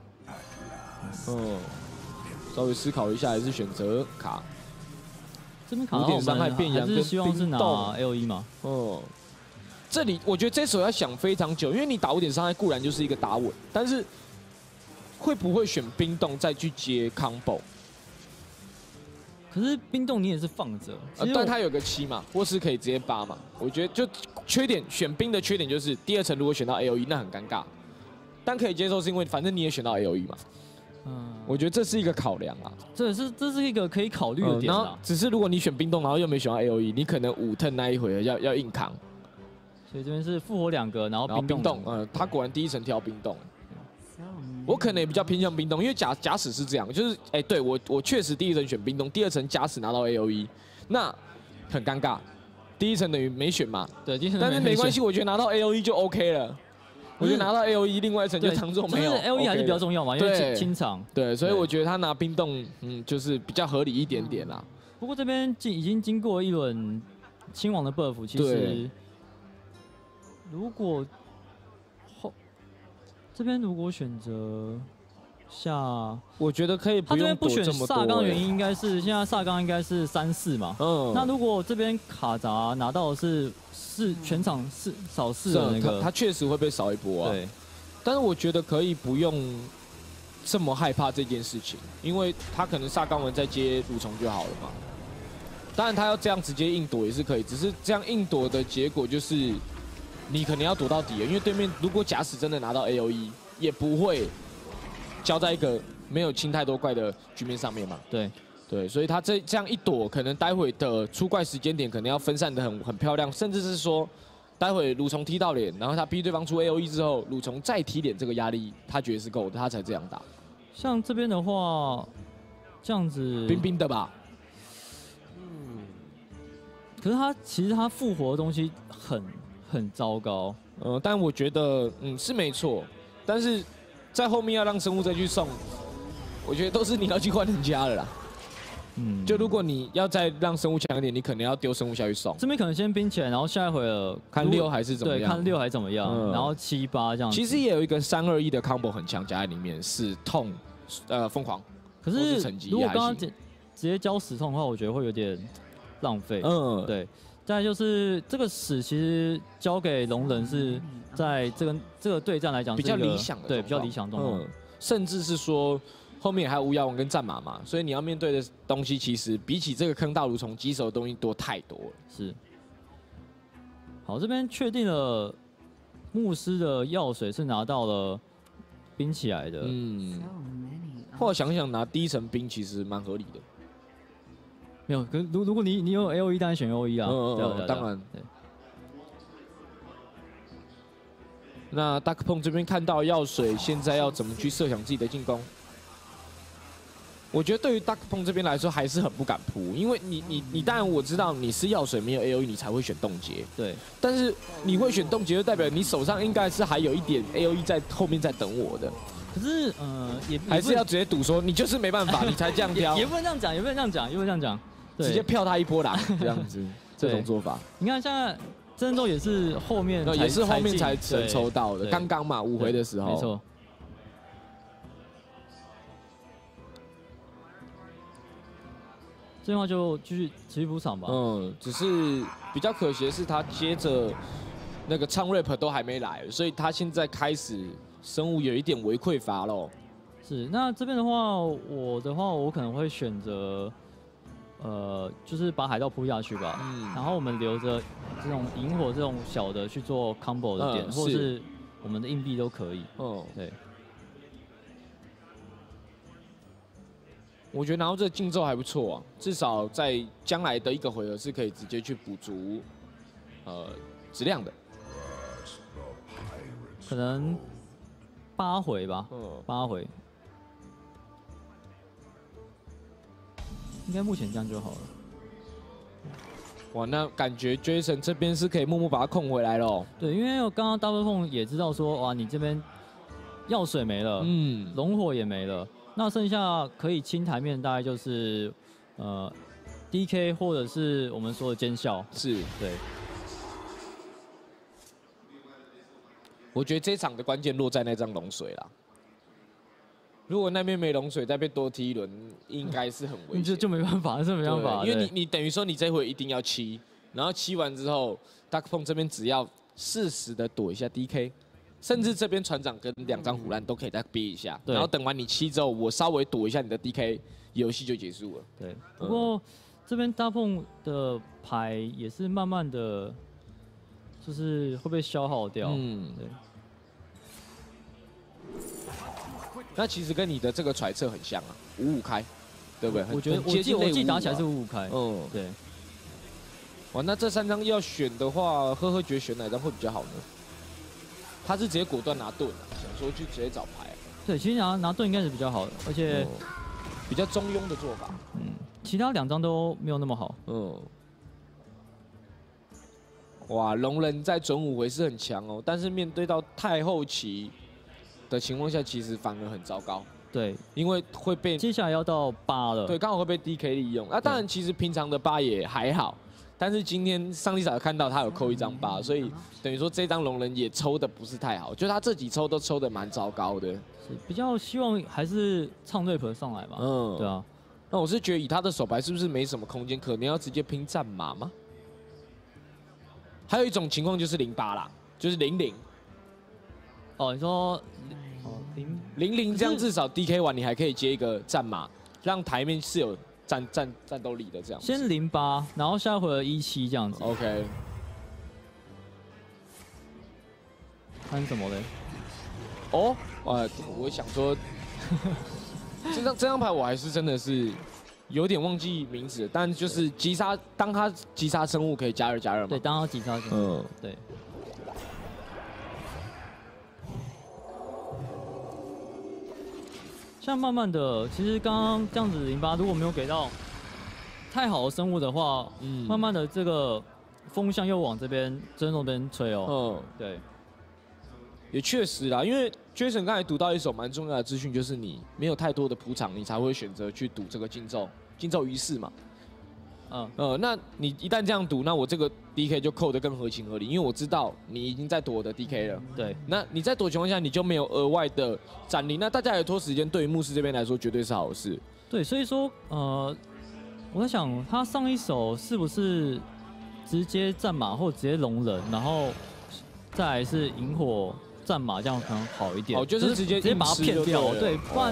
[SPEAKER 1] 稍微思考一下，还是选择卡。
[SPEAKER 2] 这边卡
[SPEAKER 1] 5点伤害变阳跟
[SPEAKER 2] 希望是拿 L1 嘛？
[SPEAKER 1] 这里我觉得这手要想非常久，因为你打5点伤害固然就是一个打稳，但是会不会选冰冻再去接 combo？
[SPEAKER 2] 可是冰冻你也是放着，
[SPEAKER 1] 但它有个7嘛，或是可以直接8嘛。我觉得就缺点选冰的缺点就是第2层如果选到 L1 那很尴尬，但可以接受是因为反正你也选到 L1 嘛。我觉得这是一个考量啊，
[SPEAKER 2] 这是一个可以考虑的点啊。
[SPEAKER 1] 只是如果你选冰冻，然后又没选到 L1， 你可能5turn那一回要硬扛。
[SPEAKER 2] 所以这边是复活2个，然后冰冻。
[SPEAKER 1] 他果然第1层挑冰冻。我可能也比较偏向冰冻，因为假使是这样，就是对我确实第1层选冰冻，第2层假使拿到 L1， 那很尴尬。第1层等于没选嘛，
[SPEAKER 2] 对，
[SPEAKER 1] 但是没关系，我觉得拿到 L1 就 OK 了。我觉得拿到 L1， 另外一层就当做没有。
[SPEAKER 2] L1 还是比较重要嘛，因为清场。
[SPEAKER 1] 对，所以我觉得他拿冰冻，就是比较合理一点点啦。
[SPEAKER 2] 不过这边已经经过一轮亲王的 buff， 其实如果这边如果选择下，我
[SPEAKER 1] 觉得可以不用躲这么多。
[SPEAKER 2] 他这边不选萨冈原因应该是现在萨冈应该是3、4嘛。那如果这边卡闸拿到的是全场少4的那个，
[SPEAKER 1] 他确实会被少一波啊。
[SPEAKER 2] 对，
[SPEAKER 1] 但是我觉得可以不用这么害怕这件事情，因为他可能萨冈文再接蠕虫就好了嘛。当然他要这样直接硬躲也是可以，只是这样硬躲的结果就是你可能要躲到底了，因为对面如果假使真的拿到 AOE， 也不会交在一个没有清太多怪的局面上面嘛。对，所以他这样一躲，可能待会的出怪时间点可能要分散的很漂亮，甚至是说，待会蠕虫踢到脸，然后他逼对方出 AOE 之后，蠕虫再踢脸，这个压力他觉得是够的，他才这样打。
[SPEAKER 2] 像这边的话，这样子
[SPEAKER 1] 冰冰的吧。
[SPEAKER 2] 可是其实他复活的东西很糟糕。
[SPEAKER 1] 但我觉得是没错，但是在后面要让生物再去送，我觉得都是你要去换人家了啦。就如果你要再让生物强一点，你可能要丢生物下去送。
[SPEAKER 2] 这边可能先冰起来，然后下一回了
[SPEAKER 1] 看6还是怎么样？
[SPEAKER 2] 对，看6还怎么样，然后7、8这样。
[SPEAKER 1] 其实也有一个3-2-1的 combo 很强，加在里面是痛，疯狂。
[SPEAKER 2] 可是如果刚刚直接交死痛的话，我觉得会有点浪费。对。再来就是这个死，其实交给龙人是在这个对战来讲
[SPEAKER 1] 比较理想的，
[SPEAKER 2] 对，比较理想的状况。
[SPEAKER 1] 甚至是说， 后面还有乌鸦王跟战马嘛，所以你要面对的东西其实比起这个坑大蠕虫棘手的东西多太多了。
[SPEAKER 2] 是。好，这边确定了牧师的药水是拿到了冰起来的。
[SPEAKER 1] 后来想想拿第一层冰其实蛮合理的。
[SPEAKER 2] 没有，可如果你有 LE 当然选 LE 啊。
[SPEAKER 1] 对，当然。那 Dark Pong 这边看到药水，现在要怎么去设想自己的进攻？我觉得对于 Dark Pong 这边来说还是很不敢扑，因为你当然我知道你是药水没有 AOE 你才会选冻结，
[SPEAKER 2] 对。
[SPEAKER 1] 但是你会选冻结，就代表你手上应该是还有一点 AOE 在后面在等我的。
[SPEAKER 2] 可是也
[SPEAKER 1] 还是要直接赌说你就是没办法，你才这样挑。
[SPEAKER 2] 也不能这样讲，也不能这样讲，也不能这样讲。
[SPEAKER 1] 直接票他一波狼这样子，这种做法。
[SPEAKER 2] 你看现在真咒也是后面，
[SPEAKER 1] 也是后面才抽到的，刚刚嘛5回的时候。
[SPEAKER 2] 没错。这句话就继续持续补场吧。
[SPEAKER 1] 只是比较可惜的是他接着那个唱 rap 都还没来，所以他现在开始生物有一点微匮乏喽。
[SPEAKER 2] 是，那这边的话，我可能会选择。就是把海盗扑下去吧，然后我们留着这种萤火这种小的去做 combo 的点，或是我们的硬币都可以。对。
[SPEAKER 1] 我觉得拿到这个劲咒还不错啊，至少在将来的一个回合是可以直接去补足质量的。
[SPEAKER 2] 可能8回吧，8回。应该目前这样就好了。
[SPEAKER 1] 哇，那感觉 Jason 这边是可以默默把它控回来了。
[SPEAKER 2] 对，因为我刚刚 Double Pong 也知道说，哇，你这边药水没了，龙火也没了，那剩下可以清台面大概就是DK 或者是我们说的奸笑。
[SPEAKER 1] 是，
[SPEAKER 2] 对。
[SPEAKER 1] 我觉得这场的关键落在那张龙水啦。如果那边没龙水，再被多踢一轮，应该是很危险。
[SPEAKER 2] 就没办法，是没办法。
[SPEAKER 1] 因为你等于说你这回一定要7，然后7完之后 ，Dark Pong 这边只要适时的躲一下 DK， 甚至这边船长跟2张虎烂都可以再憋一下，然后等完你7之后，我稍微躲一下你的 DK， 游戏就结束了。
[SPEAKER 2] 对。不过这边 Dark Pong 的牌也是慢慢的，就是会被消耗掉。对。
[SPEAKER 1] 那其实跟你的这个揣测很像啊，5-5开，对不对？
[SPEAKER 2] 我觉得我记打起来是5-5开。对。
[SPEAKER 1] 哇，那这3张要选的话，呵觉得选哪张会比较好呢？他是直接果断拿盾啊，想说去直接找牌。
[SPEAKER 2] 对，其实拿盾应该是比较好的，而且
[SPEAKER 1] 比较中庸的做法。
[SPEAKER 2] 其他2张都没有那么好。
[SPEAKER 1] 哇，龙人在准5回是很强哦，但是面对到太后期的情况下，其实反而很糟糕。
[SPEAKER 2] 对，
[SPEAKER 1] 因为会被
[SPEAKER 2] 接下来要到8了。
[SPEAKER 1] 对，刚好会被 DK 利用。那当然，其实平常的8也还好，但是今天上帝嫂看到他有扣1张8，所以等于说这张龙人也抽的不是太好，就他这几抽都抽的蛮糟糕的。
[SPEAKER 2] 是比较希望还是唱 rap 上来吧。对啊。
[SPEAKER 1] 那我是觉得以他的手牌是不是没什么空间，可能要直接拼战马吗？还有一种情况就是08啦，就是00。
[SPEAKER 2] 哦，你说
[SPEAKER 1] 00这样至少 DK 完你还可以接一个战马，让台面是有战斗力的这样。
[SPEAKER 2] 先08，然后下一回合17这样子。
[SPEAKER 1] OK。
[SPEAKER 2] 看什么嘞？
[SPEAKER 1] 哦，我想说，这张牌我还是真的是有点忘记名字，但就是击杀，当他击杀生物可以+2嘛。
[SPEAKER 2] 对，当他击杀生物。对。像慢慢的，其实刚刚这样子08，如果没有给到太好的生物的话，慢慢的这个风向又往这边真那边吹哦。对。
[SPEAKER 1] 也确实啦，因为 Jason 刚才读到一手蛮重要的资讯，就是你没有太多的铺场，你才会选择去赌这个禁咒仪式嘛。那你一旦这样赌，那我这个 DK 就扣得更合情合理，因为我知道你已经在躲我的 DK 了。
[SPEAKER 2] 对。
[SPEAKER 1] 那你在躲的情况下，你就没有额外的斩灵，那大家也拖时间，对于牧师这边来说绝对是好事。
[SPEAKER 2] 对，所以说我在想他上一手是不是直接战马或直接龙人，然后再来是萤火战马，这样可能好一点。
[SPEAKER 1] 就是直接
[SPEAKER 2] 把他骗掉。对，不然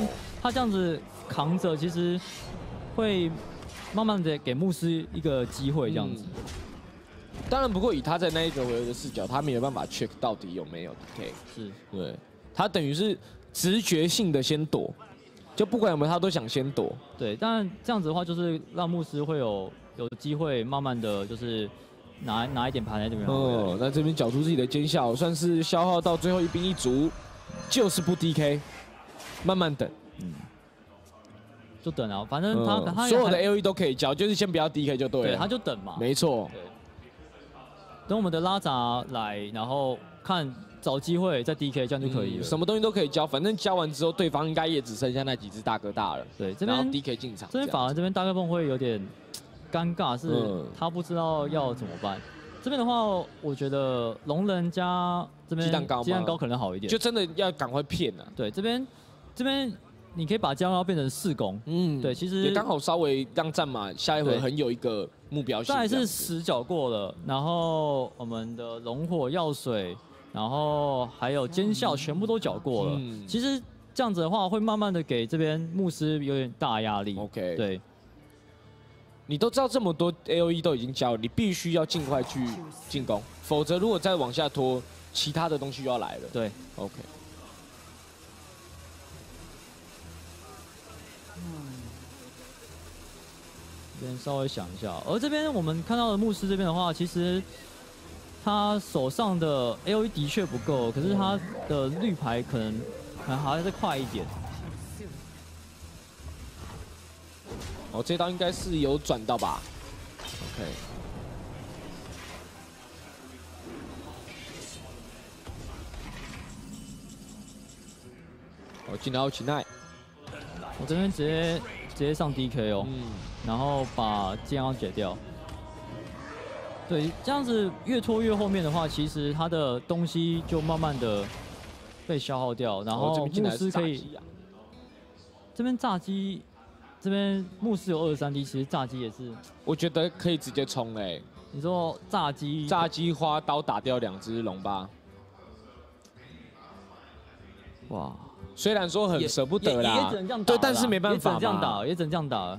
[SPEAKER 2] 他这样子扛着，其实会慢慢的给牧师一个机会这样子。
[SPEAKER 1] 当然，不过以他在那一个回合的视角，他没有办法 check 到底有没有 DK。
[SPEAKER 2] 是，
[SPEAKER 1] 对，他等于是直觉性的先躲，就不管有没有他都想先躲。
[SPEAKER 2] 对，但这样子的话，就是让牧师会有机会慢慢的就是拿一点牌在这边。
[SPEAKER 1] 哦，那这边缴出自己的奸笑，算是消耗到最后一兵一卒，就是不 DK， 慢慢等。
[SPEAKER 2] 就等啊，反正他
[SPEAKER 1] 所有的 AOE 都可以交，就是先不要 DK 就对了。
[SPEAKER 2] 对，他就等嘛。
[SPEAKER 1] 没错。
[SPEAKER 2] 对。等我们的拉杂来，然后看找机会再 DK， 这样就可以了。
[SPEAKER 1] 什么东西都可以交，反正交完之后，对方应该也只剩下那几只大哥大了。
[SPEAKER 2] 对，这边
[SPEAKER 1] DK 进场。
[SPEAKER 2] 这边反而这边大哥凤会有点尴尬，是他不知道要怎么办。这边的话，我觉得龙人加这边鸡蛋糕可能好一点。
[SPEAKER 1] 就真的要赶快骗啊。
[SPEAKER 2] 对，这边你可以把鸡蛋糕变成4攻。对，其实
[SPEAKER 1] 也刚好稍微让战马下一回很有一个目标性。
[SPEAKER 2] 再来是10角过了，然后我们的龙火药水，然后还有奸笑全部都缴过了。其实这样子的话，会慢慢的给这边牧师有点大压力。
[SPEAKER 1] OK， 对，你都知道这么多 AOE 都已经交了，你必须要尽快去进攻，否则如果再往下拖，其他的东西就要来了。
[SPEAKER 2] 对
[SPEAKER 1] ，OK。
[SPEAKER 2] 这边稍微想一下，而这边我们看到的牧师这边的话，其实他手上的 AOE 的确不够，可是他的绿牌可能还要再快一点。
[SPEAKER 1] 哦，这刀应该是有转到吧 ？OK。哦，进来奥奇奈，
[SPEAKER 2] 我这边直接上 DK 哦，然后把剑要解掉。对，这样子越拖越后面的话，其实他的东西就慢慢的被消耗掉，然后牧师可以。这边炸鸡，这边牧师有23D， 其实炸鸡也是，
[SPEAKER 1] 我觉得可以直接冲哎。
[SPEAKER 2] 你说炸鸡
[SPEAKER 1] 花刀打掉2只龙吧？
[SPEAKER 2] 哇！
[SPEAKER 1] 虽然说很舍不得啦，
[SPEAKER 2] 也只能这样打，
[SPEAKER 1] 对，但是没办法，
[SPEAKER 2] 也只能这样打，也只能这样打。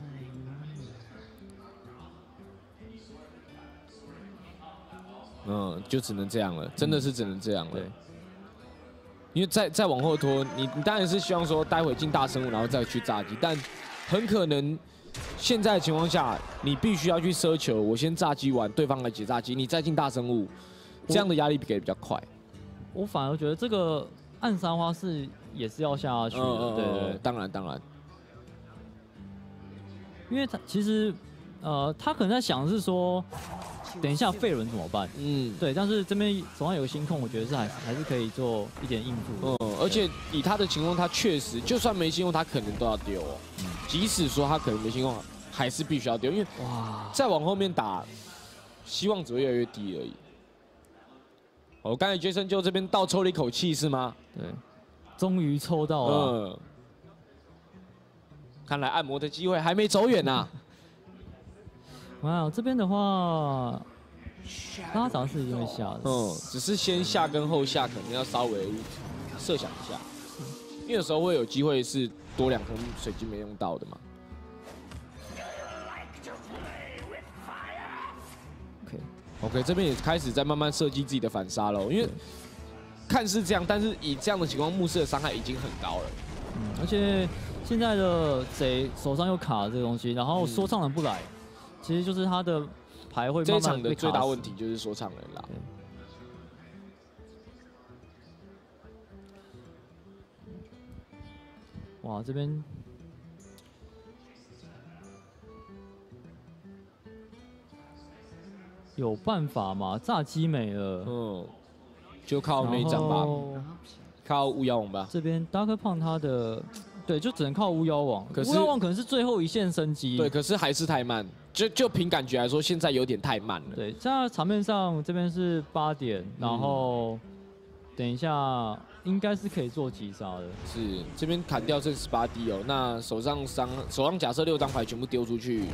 [SPEAKER 1] 就只能这样了，真的是只能这样了。
[SPEAKER 2] 对，
[SPEAKER 1] 因为再往后拖，你当然是希望说待会进大生物，然后再去炸鸡，但很可能现在的情况下，你必须要去奢求我先炸鸡完，对方来解炸鸡，你再进大生物，这样的压力给的比较快。
[SPEAKER 2] 我反而觉得这个暗杀花也是要下去的，对，
[SPEAKER 1] 当然，
[SPEAKER 2] 因为他其实他可能在想的是说，等一下费伦怎么办？对，但是这边手上有个星控，我觉得是还是可以做一点应付。
[SPEAKER 1] 而且以他的情况，他确实就算没星控，他可能都要丢哦。即使说他可能没星控，还是必须要丢，因为再往后面打，希望只会越来越低而已。我刚才Jason就这边倒抽了一口气是吗？
[SPEAKER 2] 对，终于抽到了。
[SPEAKER 1] 看来按摩的机会还没走远呐。
[SPEAKER 2] 哇，这边的话，拉长是一定会下的。
[SPEAKER 1] 只是先下跟后下可能要稍微设想一下，因为有时候会有机会是多2颗水晶没用到的嘛。OK， 这边也开始在慢慢设计自己的反杀了，因为看似这样，但是以这样的情况，牧师的伤害已经很高了。
[SPEAKER 2] 而且现在的贼手上又卡了这个东西，然后说唱人不来，其实就是他的牌会慢慢被卡死。
[SPEAKER 1] 这场的最大问题就是说唱人啦。
[SPEAKER 2] 哇，这边。有办法吗？炸鸡没了，
[SPEAKER 1] 就靠那一张吧，靠巫妖王吧。
[SPEAKER 2] 这边达克胖他的，对，就只能靠巫妖王。可是巫妖王可能是最后一线生机。
[SPEAKER 1] 对，可是还是太慢。就凭感觉来说，现在有点太慢了。
[SPEAKER 2] 对，在场面上这边是8点，然后等一下应该是可以做击杀的。
[SPEAKER 1] 是，这边砍掉这18D哦，那手上假设6张牌全部丢出去。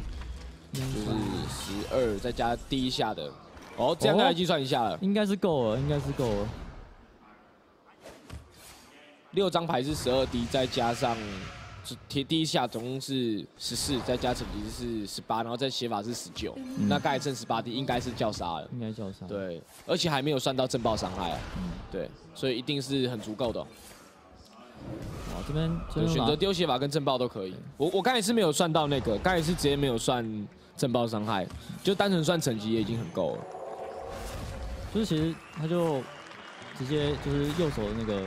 [SPEAKER 1] 就是12，再加第一下的，这样来计算一下了，
[SPEAKER 2] 应该是够了
[SPEAKER 1] 6张牌是12D，再加上贴第一下总共是14，再加成绩是18，然后再写法是19，那刚才剩18滴应该是叫杀了，
[SPEAKER 2] 应该叫杀。
[SPEAKER 1] 对，而且还没有算到震爆伤害啊，对，所以一定是很足够的。
[SPEAKER 2] 哇，这边
[SPEAKER 1] 选择丢写法跟震爆都可以。我刚才是没有算到那个，刚才是直接没有算震爆伤害，就单纯算成绩也已经很够了。
[SPEAKER 2] 就是其实他就直接就是右手的那个，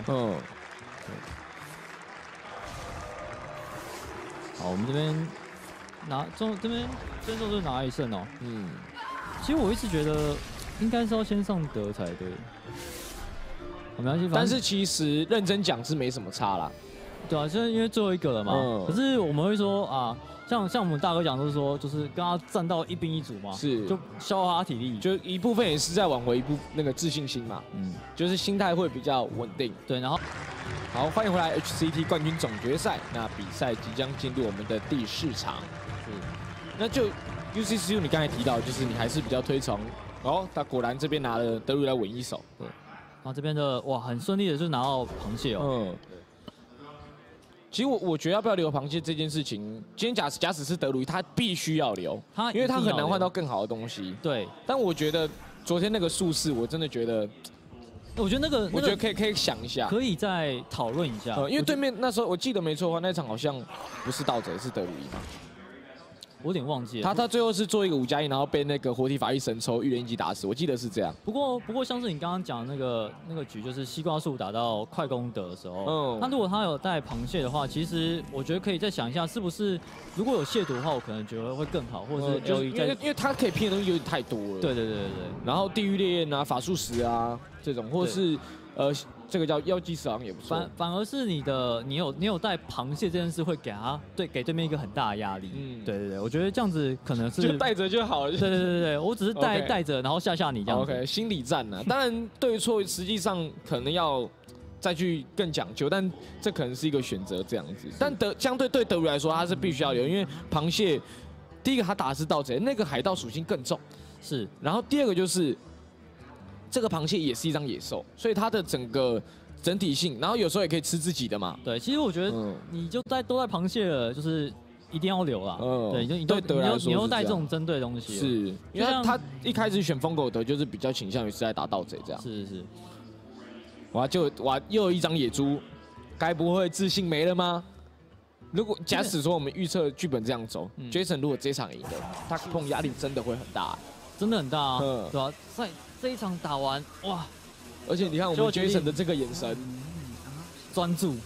[SPEAKER 2] 好，我们这边这边就是拿1胜哦。其实我一直觉得应该是要先上德才对。没关系，
[SPEAKER 1] 但是其实认真讲是没什么差啦。
[SPEAKER 2] 对啊，就是因为最后一个了嘛。可是我们会说啊，像我们大哥讲，就是说，就是跟他战到1兵1卒嘛，
[SPEAKER 1] 是
[SPEAKER 2] 就消耗他体力，
[SPEAKER 1] 就一部分也是在挽回那个自信心嘛。就是心态会比较稳定。
[SPEAKER 2] 对，然后
[SPEAKER 1] 好，欢迎回来 HCT 冠军总决赛。那比赛即将进入我们的第4场。那就 UCCU 你刚才提到，就是你还是比较推崇哦，他果然这边拿了德鲁来稳一手。
[SPEAKER 2] 然后这边的哇，很顺利的就拿到螃蟹哦。
[SPEAKER 1] 其实我觉得要不要留螃蟹这件事情，今天假使是德鲁伊，他必须要留，因为他很难换到更好的东西。
[SPEAKER 2] 对。
[SPEAKER 1] 但我觉得昨天那个术士，我真的觉得，
[SPEAKER 2] 我觉得
[SPEAKER 1] 我觉得可以想一下，
[SPEAKER 2] 可以再讨论一下。
[SPEAKER 1] 因为对面那时候我记得没错的话，那场好像不是盗贼，是德鲁伊嘛。
[SPEAKER 2] 我有点忘记了。
[SPEAKER 1] 他最后是做一个5+1，然后被那个活体法医神抽预言一击打死，我记得是这样。
[SPEAKER 2] 不过像是你刚刚讲的那个局，就是西瓜树打到快攻德的时候，那如果他有带螃蟹的话，其实我觉得可以再想一下，是不是如果有亵渎的话，我可能觉得会更好，或者是
[SPEAKER 1] 因为他可以拼的东西有点太多了。
[SPEAKER 2] 对。
[SPEAKER 1] 然后地狱烈焰啊、法术石啊这种，或者是这个叫妖姬死好像也不错。
[SPEAKER 2] 反而是你有带螃蟹这件事会给对面一个很大的压力。对，我觉得这样子可能是
[SPEAKER 1] 就带着就好了。
[SPEAKER 2] 对，我只是带着，然后吓你这样子。
[SPEAKER 1] OK， 心理战呢，当然对错实际上可能要再去更讲究，但这可能是一个选择这样子。但相对德鲁来说，他是必须要留，因为螃蟹第一个他打的是盗贼，那个海盗属性更重。
[SPEAKER 2] 是，
[SPEAKER 1] 然后第二个就是。这个螃蟹也是一张野兽，所以它的整体性，然后有时候也可以吃自己的嘛。
[SPEAKER 2] 对，其实我觉得你就都带螃蟹了，就是一定要留啦。对，你又带这种针对的东西。
[SPEAKER 1] 是，因为他一开始选疯狗的，就是比较倾向于是在打盗贼这样。
[SPEAKER 2] 是。
[SPEAKER 1] 哇，又有一张野猪，该不会自信没了吗？如果假使说我们预测剧本这样走，Jason 如果这场赢了，他碰压力真的会很大。
[SPEAKER 2] 真的很大啊，对吧？在这一场打完，哇！
[SPEAKER 1] 而且你看我们 Jason 的这个眼神，
[SPEAKER 2] 专注，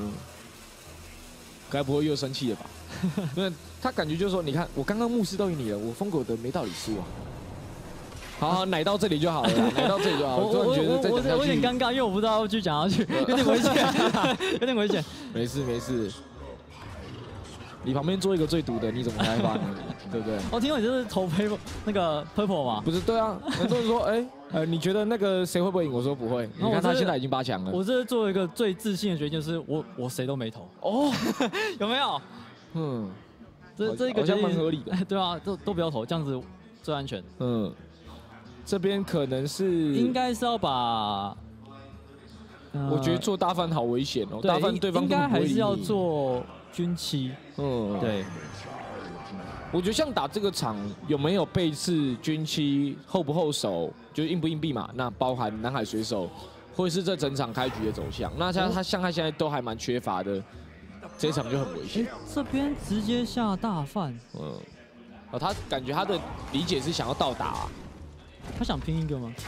[SPEAKER 1] 该不会又生气了吧？因为他感觉就是说，你看我刚刚牧师都赢你了，我疯狗德没道理输啊。好，奶到这里就好了，奶到这里就好了。我突然觉得再讲下去，
[SPEAKER 2] 我有点尴尬，因为我不知道要继续讲下去，有点危险，有点危险。
[SPEAKER 1] 没事。你旁边做一个最毒的，你怎么开发呢？对不对？
[SPEAKER 2] 我听说你就是投那个 Purple 嘛？
[SPEAKER 1] 不是，对啊，很多人说，你觉得那个谁会不会赢？我说不会。你看他现在已经8强了。
[SPEAKER 2] 我这做一个最自信的决定，就是我谁都没投。哦，有没有？这一个
[SPEAKER 1] 好像蛮合理的。
[SPEAKER 2] 对啊，都不要投，这样子最安全。
[SPEAKER 1] 这边可能是
[SPEAKER 2] 应该是要把。
[SPEAKER 1] 我觉得做大犯好危险哦，大犯对方
[SPEAKER 2] 应该还是要做军旗。对。
[SPEAKER 1] 我觉得像打这个场有没有背刺军旗后不后手，就是硬不硬币嘛？那包含南海水手，或者是这整场开局的走向。那他像他现在都还蛮缺乏的，这一场就很危险。
[SPEAKER 2] 这边直接下大犯。
[SPEAKER 1] 他感觉他的理解是想要倒打，
[SPEAKER 2] 他想拼一个吗？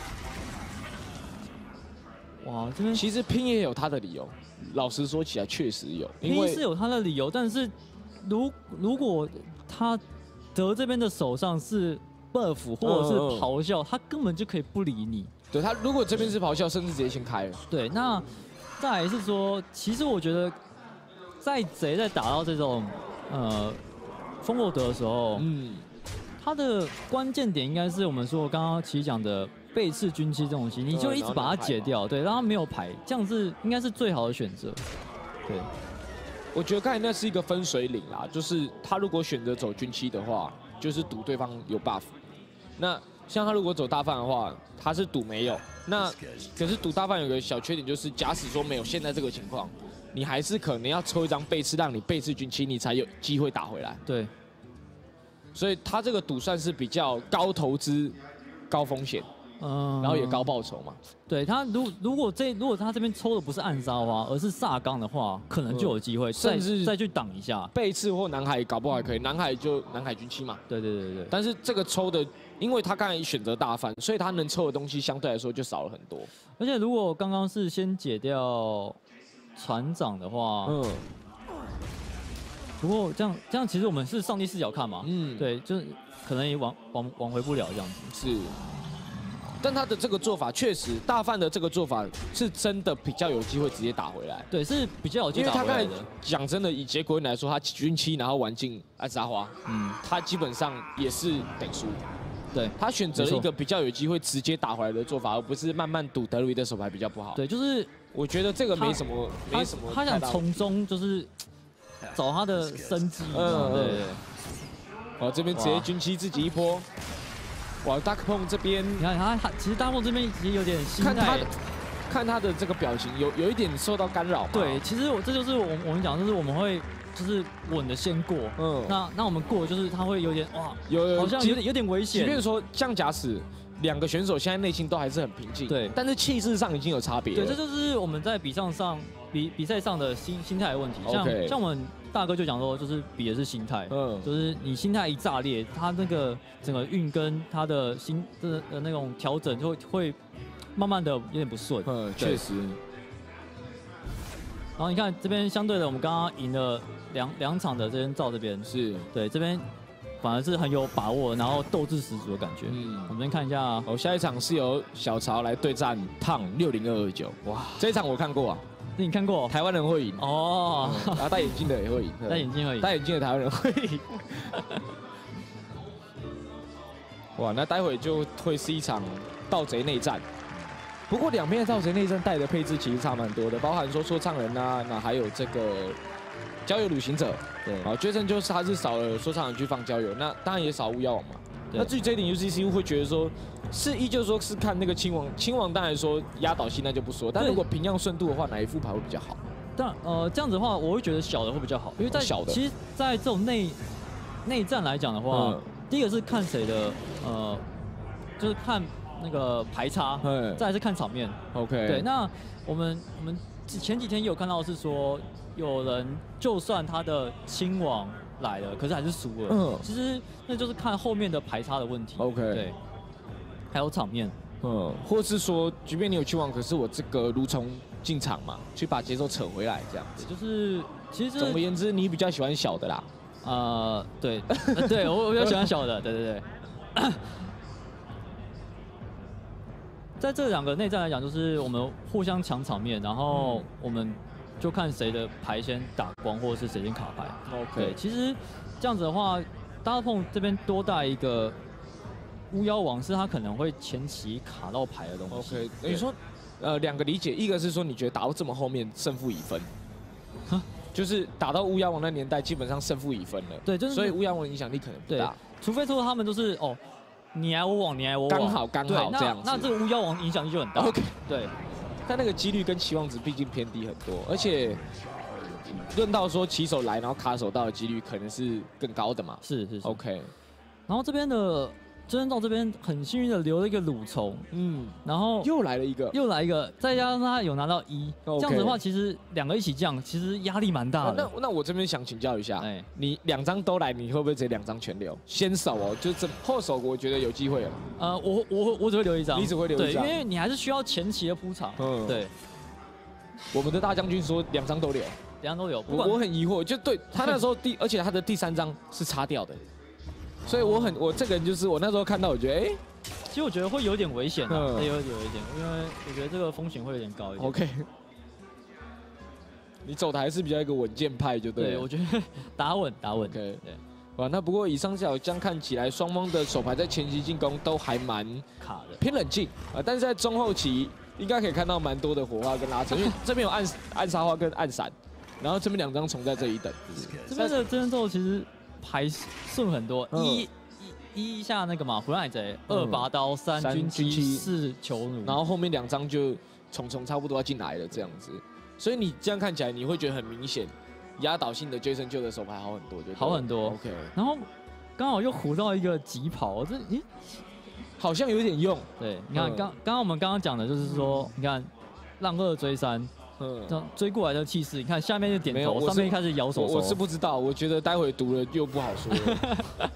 [SPEAKER 2] 哇，这边
[SPEAKER 1] 其实拼也有他的理由。老实说起来，确实有，
[SPEAKER 2] 拼是有他的理由，但是如果他德这边的手上是 buff 或者是咆哮，他根本就可以不理你。
[SPEAKER 1] 对他，如果这边是咆哮，甚至直接先开了。
[SPEAKER 2] 对，那再来是说，其实我觉得在贼在打到这种风洛德的时候，他的关键点应该是我们说刚刚其实讲的背刺军旗这种东西，你就一直把它解掉，对，让他没有牌，这样是应该是最好的选择。对。
[SPEAKER 1] 我觉得刚才那是一个分水岭啦，就是他如果选择走军旗的话，就是赌对方有 buff。那像他如果走大犯的话，他是赌没有。那可是赌大犯有个小缺点，就是假使说没有现在这个情况， 你还是可能要抽一张背刺，让你背刺军旗，你才有机会打回来。
[SPEAKER 2] 对，
[SPEAKER 1] 所以他这个赌算是比较高投资、高风险，然后也高报酬嘛。
[SPEAKER 2] 对他，如果他这边抽的不是暗杀花，而是萨冈的话，可能就有机会，甚至再去挡一下
[SPEAKER 1] 背刺或南海，搞不好还可以。南海就南海军旗嘛。
[SPEAKER 2] 对。
[SPEAKER 1] 但是这个抽的，因为他刚才选择大范，所以他能抽的东西相对来说就少了很多。
[SPEAKER 2] 而且如果刚刚是先解掉船长的话，不过这样其实我们是上帝视角看嘛，对，就是可能也挽回不了这样子。
[SPEAKER 1] 是。但他的这个做法确实，大范的这个做法是真的比较有机会直接打回来。
[SPEAKER 2] 对，是比较有机会打回来的。因为他刚才
[SPEAKER 1] 讲真的，以结果来说，他军旗然后玩进暗杀花，他基本上也是得输。
[SPEAKER 2] 对，
[SPEAKER 1] 他选择了一个比较有机会直接打回来的做法，而不是慢慢赌德鲁伊的手牌比较不好。
[SPEAKER 2] 对，就是
[SPEAKER 1] 我觉得这个没什么。
[SPEAKER 2] 他想从中就是找他的生机。对。
[SPEAKER 1] 哦，这边直接军旗自己一波。哇，大克碰这边，
[SPEAKER 2] 你看他其实大碰这边也有点心态，
[SPEAKER 1] 看他的这个表情有一点受到干扰。
[SPEAKER 2] 对，其实这就是我们讲，就是我们会就是稳的先过，那我们过就是他会有点哇，好像有点危险。
[SPEAKER 1] 即便说像假使2个选手现在内心都还是很平静，
[SPEAKER 2] 对，
[SPEAKER 1] 但是气势上已经有差别。
[SPEAKER 2] 对，这就是我们在比赛上的心态的问题。像我们大哥就讲说，就是比的是心态，就是你心态一炸裂，他那个整个运跟他的心的那种调整就会慢慢的有点不顺。
[SPEAKER 1] 确实。
[SPEAKER 2] 然后你看这边相对的，我们刚刚赢了两场的这边赵这边
[SPEAKER 1] 是对
[SPEAKER 2] 这边反而是很有把握，然后斗志十足的感觉。我们先看一下，
[SPEAKER 1] 下一场是由小曹来对战烫60229。哇，这一场我看过啊。
[SPEAKER 2] 你看过？
[SPEAKER 1] 台湾人会赢
[SPEAKER 2] 哦，
[SPEAKER 1] 然后戴眼镜的也会赢，
[SPEAKER 2] 戴眼镜会赢，
[SPEAKER 1] 戴眼镜的台湾人会赢。哇，那待会就会是一场盗贼内战。不过两边的盗贼内战带的配置其实差蛮多的，包含说说唱人啊，那还有这个郊游旅行者。
[SPEAKER 2] 对，
[SPEAKER 1] 好，决胜就是他是少了说唱人去放郊游，那当然也少巫妖王嘛。那至于这一点 UCCU 会觉得说，是依旧说是看那个亲王当然说压倒性那就不说，但如果平样顺度的话，哪一副牌会比较好？
[SPEAKER 2] 但这样子的话，我会觉得小的会比较好，因为小的其实，在这种内战来讲的话，第一个是看谁的就是看那个排差，再来是看场面。
[SPEAKER 1] OK，
[SPEAKER 2] 对，那我们前几天也有看到是说，有人就算他的亲王来了，可是还是输了。其实那就是看后面的排差的问题。
[SPEAKER 1] OK，
[SPEAKER 2] 对，还有场面。
[SPEAKER 1] 或是说，即便你有亲王，可是我这个蠕虫进场嘛，去把节奏扯回来，这样子。
[SPEAKER 2] 就是其实
[SPEAKER 1] 总而言之，你比较喜欢小的啦。
[SPEAKER 2] 对，对我比较喜欢小的，对。在这两个内战来讲，就是我们互相抢场面，然后我们就看谁的牌先打光，或者是谁先卡牌。
[SPEAKER 1] OK，
[SPEAKER 2] 对，其实这样子的话，大碰这边多带一个巫妖王，是他可能会前期卡到牌的东西。
[SPEAKER 1] OK， 等于说，两个理解，一个是说你觉得打到这么后面胜负已分，就是打到巫妖王那年代，基本上胜负已分了。
[SPEAKER 2] 对，就是
[SPEAKER 1] 所以巫妖王的影响力可能不大，
[SPEAKER 2] 除非说他们都是你来我往，你来我往，
[SPEAKER 1] 刚好这样子。
[SPEAKER 2] 那这个巫妖王影响力就很大。
[SPEAKER 1] OK，
[SPEAKER 2] 对，
[SPEAKER 1] 但那个几率跟期望值毕竟偏低很多，而且论到说起手来然后卡手到的几率可能是更高的嘛。
[SPEAKER 2] 是
[SPEAKER 1] OK，
[SPEAKER 2] 然后这边的真人道这边很幸运的留了一个蠕虫，然后
[SPEAKER 1] 又来了一个，
[SPEAKER 2] 再加上他有拿到1，这样子的话，其实两个一起降，其实压力蛮大的。
[SPEAKER 1] 那我这边想请教一下，你2张都来，你会不会直接2张全留？先手就这后手，我觉得有机会了。
[SPEAKER 2] 我只会留1张，
[SPEAKER 1] 你只会留1张，
[SPEAKER 2] 对，因为你还是需要前期的铺场。对。我
[SPEAKER 1] 们的大将军说2张都留
[SPEAKER 2] ，2张都留。
[SPEAKER 1] 我很疑惑，就对他那时候而且他的第3张是擦掉的。所以我这个人就是我那时候看到，我觉得
[SPEAKER 2] 其实我觉得会有点危险的，有一点，因为我觉得这个风险会有点高一点。
[SPEAKER 1] OK， 你走的还是比较一个稳健派，就对了。
[SPEAKER 2] 对，我觉得打稳。
[SPEAKER 1] OK， 对。哇，那不过以上角这样看起来，双方的手牌在前期进攻都还蛮
[SPEAKER 2] 卡的，
[SPEAKER 1] 偏冷静啊。但是在中后期应该可以看到蛮多的火花跟拉扯，因为这边有暗杀花跟暗闪，然后这边2张虫在这一等。
[SPEAKER 2] 这边的真人咒其实牌顺很多，一下那个嘛，胡乱贼，2拔刀，3军旗，4囚奴，
[SPEAKER 1] 然后后面2张就虫差不多要进来了这样子， 所以你这样看起来，你会觉得很明显，压倒性的 Jason Joe 的手牌好很多，就
[SPEAKER 2] 好很多。
[SPEAKER 1] OK，
[SPEAKER 2] 然后刚好又胡到一个疾跑，这
[SPEAKER 1] 好像有点用。
[SPEAKER 2] 对，你看刚刚我们刚刚讲的就是说，你看浪2追3。追过来的气势，你看下面就点头，上面开始摇手。
[SPEAKER 1] 我是不知道，我觉得待会读了又不好说了。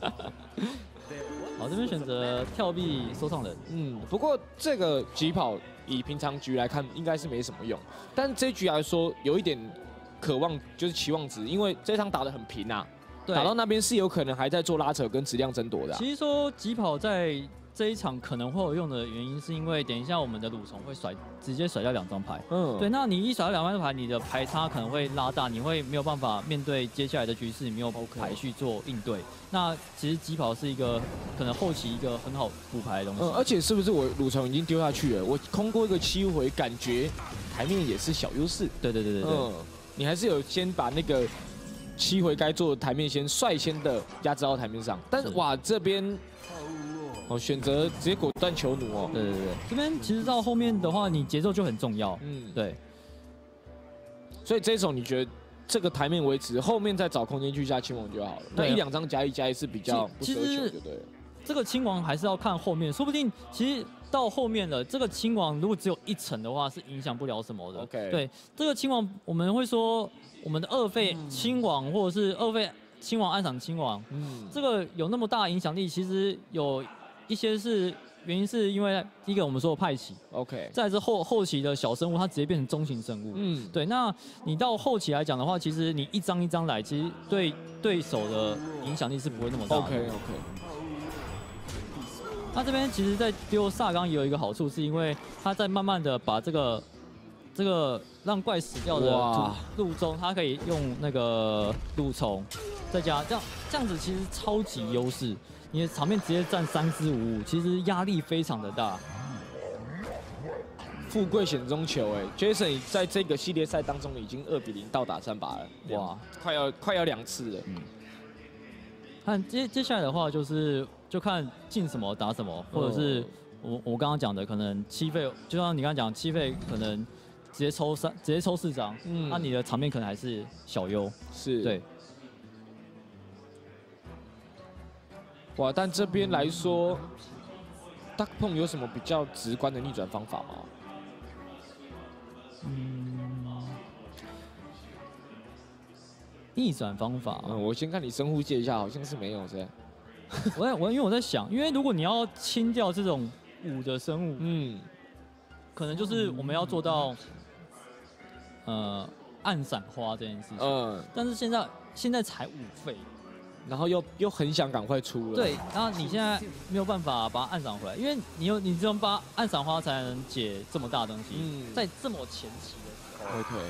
[SPEAKER 2] 好，这边选择跳臂收上人。
[SPEAKER 1] 不过这个疾跑以平常局来看应该是没什么用，但这局来说有一点渴望，就是期望值，因为这场打得很平啊，打到那边是有可能还在做拉扯跟质量争夺的。
[SPEAKER 2] 其实说疾跑在这一场可能会有用的原因，是因为等一下我们的蠕虫会直接甩掉2张牌。对，那你一甩掉2张牌，你的牌差可能会拉大，你会没有办法面对接下来的局势，你没有牌去做应对。那其实疾跑是一个可能后期一个很好补牌的东西。
[SPEAKER 1] 而且是不是我蠕虫已经丢下去了？我空过一个7回，感觉台面也是小优势。
[SPEAKER 2] 对。
[SPEAKER 1] 你还是有先把那个7回该做的台面先率先的压制到台面上，但是哇这边。选择直接果断求弩哦。
[SPEAKER 2] 对，这边其实到后面的话，你节奏就很重要。对。
[SPEAKER 1] 所以这种你觉得这个台面维持，后面再找空间去下亲王就好了。那1、2张加一是比较不奢求，就对了。
[SPEAKER 2] 这个亲王还是要看后面，说不定其实到后面了，这个亲王如果只有1层的话，是影响不了什么的。
[SPEAKER 1] OK。
[SPEAKER 2] 对，这个亲王我们会说我们的2费亲王或者是2费亲王暗闪亲王，这个有那么大的影响力，其实有。一些原因是因为第一个我们说的派系
[SPEAKER 1] ，OK，
[SPEAKER 2] 再来是后期的小生物，它直接变成中型生物，对。那你到后期来讲的话，其实你一张一张来，其实对对手的影响力是不会那么大的。
[SPEAKER 1] OK。
[SPEAKER 2] 那这边其实，在丢萨冈也有一个好处，是因为它在慢慢的把这个让怪死掉的路中，它可以用那个路虫，再加这样子，其实超级优势。你的场面直接占3支5-5，其实压力非常的大。
[SPEAKER 1] 富贵险中求，Jason 在这个系列赛当中已经2比0倒打3把了，哇，快要2次了。
[SPEAKER 2] 看接下来的话就看进什么打什么，或者是我刚刚讲的，可能7费，就像你刚刚讲7费，可能直接抽4张，那你的场面可能还是小优，
[SPEAKER 1] 是，
[SPEAKER 2] 对。
[SPEAKER 1] 哇，但这边来说 ，Duck Pong 有什么比较直观的逆转方法吗？
[SPEAKER 2] 逆转方法，
[SPEAKER 1] 我先看你深呼吸一下，好像是没有这样。
[SPEAKER 2] 因为我在想，因为如果你要清掉这种5的生物，可能就是我们要做到暗闪花这件事情。但是现在才5费。
[SPEAKER 1] 然后又很想赶快出了。
[SPEAKER 2] 对，然后你现在没有办法把它暗闪回来，因为你只有把暗闪花才能解这么大的东西，在这么前期的时候。
[SPEAKER 1] OK。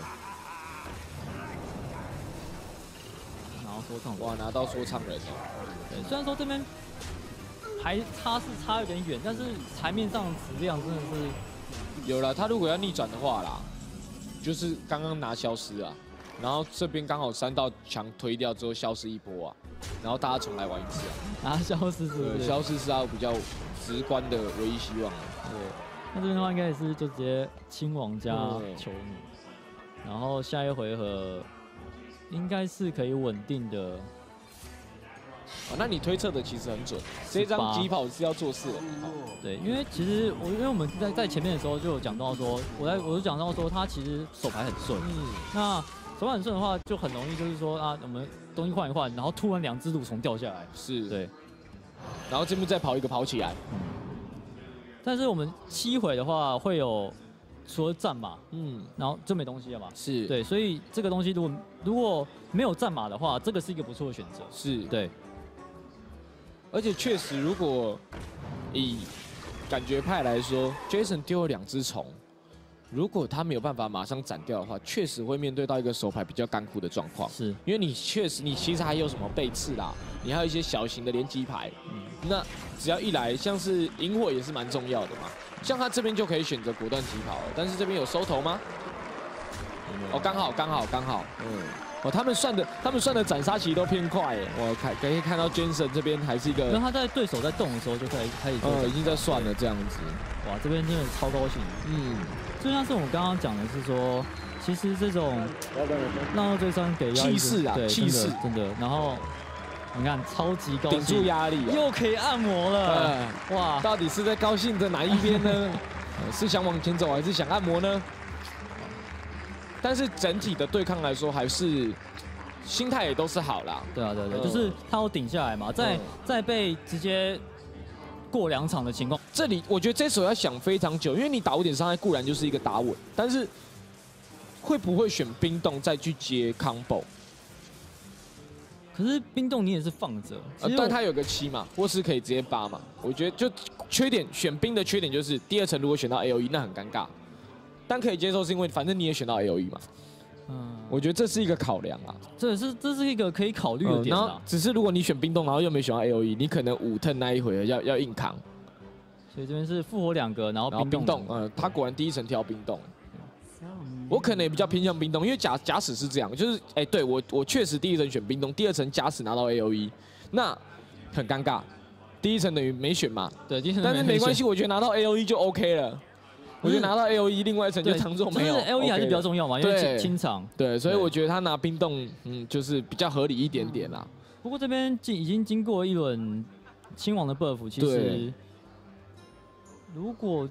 [SPEAKER 2] 然后说唱，
[SPEAKER 1] 哇，拿到说唱人哦。
[SPEAKER 2] 对，虽然说这边还差有点远，但是台面上的质量真的是
[SPEAKER 1] 有了。他如果要逆转的话啦，就是刚刚拿消失啊。然后这边刚好3道墙推掉之后消失一波啊，然后大家重来玩一次啊。
[SPEAKER 2] 消失是不是？
[SPEAKER 1] 消失是他比较直观的唯一希望啊。
[SPEAKER 2] 对，那这边的话应该也是就直接亲王加求女，然后下一回合应该是可以稳定的。
[SPEAKER 1] 那你推测的其实很准，这张疾跑是要做事的。
[SPEAKER 2] 对，因为其实因为我们在前面的时候就有讲到说，我就讲到说他其实手牌很顺，那手牌很顺的话，就很容易就是说啊，我们东西换一换，然后突然2只蠕虫掉下来，
[SPEAKER 1] 是，
[SPEAKER 2] 对，
[SPEAKER 1] 然后这边再跑一个跑起来，
[SPEAKER 2] 但是我们7回的话会有除了战马，然后就没东西了嘛，
[SPEAKER 1] 是
[SPEAKER 2] 对，所以这个东西如果没有战马的话，这个是一个不错的选择，
[SPEAKER 1] 是
[SPEAKER 2] 对，
[SPEAKER 1] 而且确实如果以感觉派来说 ，Jason 丢了2只虫。如果他没有办法马上斩掉的话，确实会面对到一个手牌比较干枯的状况。
[SPEAKER 2] 是，
[SPEAKER 1] 因为你其实还有什么背刺啦，你还有一些小型的连击牌。那只要一来，像是萤火也是蛮重要的嘛。像他这边就可以选择果断疾跑了，但是这边有收头吗？哦，刚好。他们算的斩杀其实都偏快耶。我可以看到 Jason 这边还是一个，
[SPEAKER 2] 那他在对手在动的时候就开始
[SPEAKER 1] 已经在算了这样子。
[SPEAKER 2] 哇，这边真的超高兴。就像是我刚刚讲的是说， 其实这种让二追三给压力
[SPEAKER 1] 气势啊，
[SPEAKER 2] 对，
[SPEAKER 1] 气势
[SPEAKER 2] 真的。然后你看，超级高兴，
[SPEAKER 1] 顶住压力，
[SPEAKER 2] 又可以按摩了。哇，
[SPEAKER 1] 到底是在高兴的哪一边呢？是想往前走，还是想按摩呢？但是整体的对抗来说，还是心态也都是好啦。
[SPEAKER 2] 对啊，就是他有顶下来嘛，在被直接过2场的情况，
[SPEAKER 1] 这里我觉得这手要想非常久，因为你打5点伤害固然就是一个打稳，但是会不会选冰冻再去接 combo？
[SPEAKER 2] 可是冰冻你也是放着，
[SPEAKER 1] 但它有个7嘛，或是可以直接8嘛。我觉得就缺点选冰的缺点就是第2层如果选到 AOE 那很尴尬，但可以接受是因为反正你也选到 AOE 嘛。我觉得这是一个考量啊，
[SPEAKER 2] 这是一个可以考虑的点啊。
[SPEAKER 1] 只是如果你选冰冻，然后又没选到 AOE， 你可能5 turn 那一回合要硬扛。
[SPEAKER 2] 所以这边是复活2个，然后冰冻，
[SPEAKER 1] 他果然第1层挑冰冻。我可能也比较偏向冰冻，因为假使是这样，就是对我确实第1层选冰冻，第2层假使拿到 AOE， 那很尴尬。第1层等于没选嘛，
[SPEAKER 2] 对，
[SPEAKER 1] 但是没关系，我觉得拿到 AOE 就 OK 了。我觉得拿到 AOE， 另外1层就当做没有。
[SPEAKER 2] AOE 还是比较重要嘛，因为清场。
[SPEAKER 1] 对，所以我觉得他拿冰冻，就是比较合理一点点啦。
[SPEAKER 2] 不过这边已经经过一轮亲王的 buff， 其实如果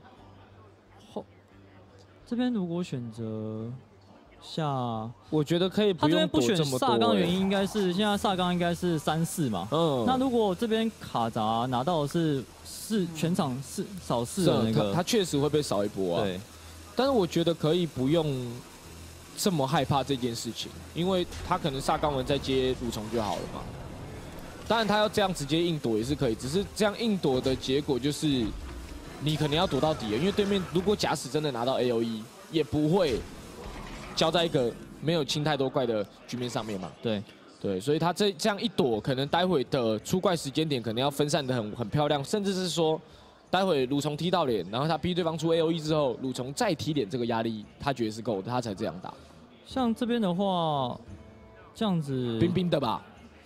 [SPEAKER 2] 这边如果选择下，
[SPEAKER 1] 我觉得可以不用躲这么多。他这边不选
[SPEAKER 2] 萨冈的原因应该是现在萨冈应该是3、4嘛。那如果这边卡扎拿到的是全场少4的那个，
[SPEAKER 1] 他确实会被少一波啊。
[SPEAKER 2] 对。
[SPEAKER 1] 但是我觉得可以不用这么害怕这件事情，因为他可能萨冈文再接蠕虫就好了嘛。当然他要这样直接硬躲也是可以，只是这样硬躲的结果就是。你可能要躲到底了，因为对面如果假使真的拿到 AOE， 也不会交在一个没有清太多怪的局面上面嘛。对，所以他这样一躲，可能待会的出怪时间点可能要分散的很漂亮，甚至是说，待会蠕虫踢到脸，然后他逼对方出 AOE 之后，蠕虫再踢脸，这个压力他觉得是够的，他才这样打。
[SPEAKER 2] 像这边的话，这样子
[SPEAKER 1] 冰冰的吧。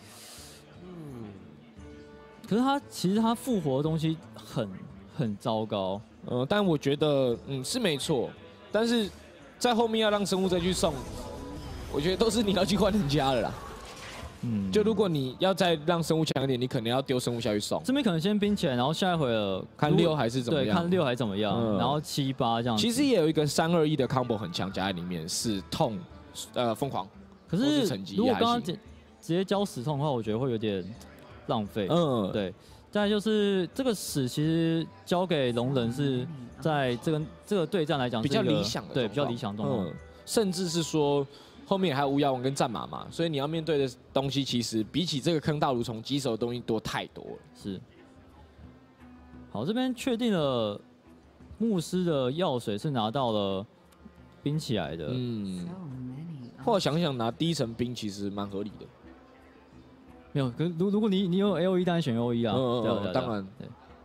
[SPEAKER 2] 可是其实他复活的东西很糟糕，
[SPEAKER 1] 但我觉得是没错，但是在后面要让生物再去送，我觉得都是你要去换人家了啦。就如果你要再让生物强一点，你可能要丢生物下去送。
[SPEAKER 2] 这边可能先冰起来，然后下一回合
[SPEAKER 1] 看6还是怎么样？
[SPEAKER 2] 对，看6还是怎么样，然后7、8这样。
[SPEAKER 1] 其实也有一个3-2-1的 combo 很强，加在里面是痛，疯狂。
[SPEAKER 2] 可是如果刚刚直接交死痛的话，我觉得会有点浪费。对。再来就是这个死，其实交给龙人是在这个对战来讲
[SPEAKER 1] 比较理想的，
[SPEAKER 2] 对，比较理想状况。
[SPEAKER 1] 甚至是说后面还有巫妖王跟战马嘛，所以你要面对的东西其实比起这个坑道蠕虫棘手的东西多太多了。
[SPEAKER 2] 是。好，这边确定了牧师的药水是拿到了冰起来的。
[SPEAKER 1] 后来想想拿第1层冰其实蛮合理的。
[SPEAKER 2] 没有，如果你有 AOE， 当然选 AOE 啊。
[SPEAKER 1] 对，当然。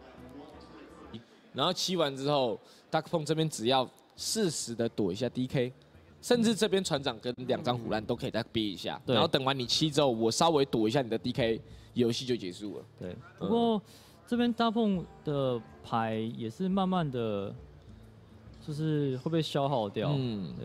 [SPEAKER 1] 然后7完之后 ，Dark Pong 这边只要适时的躲一下 DK， 甚至这边船长跟2张虎烂都可以再憋一下。然后等完你7之后，我稍微躲一下你的 DK， 游戏就结束了。
[SPEAKER 2] 对。不过这边 Dark Pong 的牌也是慢慢的，就是会被消耗掉。对。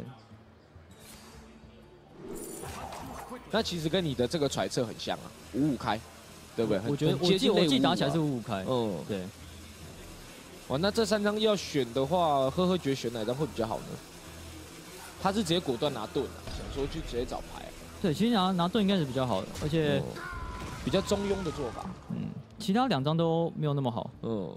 [SPEAKER 1] 那其实跟你的这个揣测很像啊，5-5开，对不对？
[SPEAKER 2] 我觉得我记打起来是5-5开。对。
[SPEAKER 1] 哇，那这3张要选的话，呵觉得选哪张会比较好呢？他是直接果断拿盾，想说去直接找牌。
[SPEAKER 2] 对，其实拿盾应该是比较好的，而且
[SPEAKER 1] 比较中庸的做法。
[SPEAKER 2] 其他2张都没有那么好。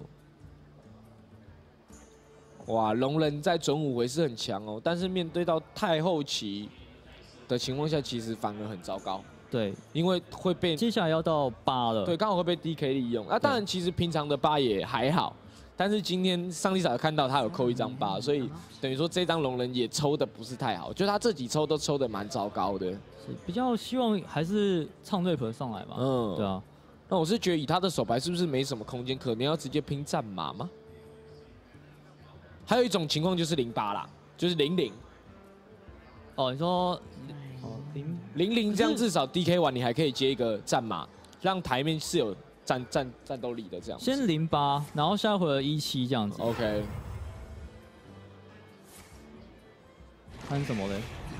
[SPEAKER 1] 哇，龙人在准5回是很强哦，但是面对到太后期的情况下，其实反而很糟糕。
[SPEAKER 2] 对，
[SPEAKER 1] 因为会被
[SPEAKER 2] 接下来要到8了。
[SPEAKER 1] 对，刚好会被 DK 利用。当然，其实平常的8也还好，但是今天上帝嫂看到他有扣1张8，所以等于说这张龙人也抽的不是太好，就他这几抽都抽的蛮糟糕的。
[SPEAKER 2] 是比较希望还是唱瑞普上来嘛。对啊。
[SPEAKER 1] 那我是觉得以他的手牌是不是没什么空间，可能要直接拼战马吗？还有一种情况就是08啦，就是00。
[SPEAKER 2] 你说
[SPEAKER 1] 00这样至少 DK 完你还可以接一个战马，让台面是有战斗力的这样。
[SPEAKER 2] 先08，然后下回合17这样子。
[SPEAKER 1] OK。
[SPEAKER 2] 看什么嘞？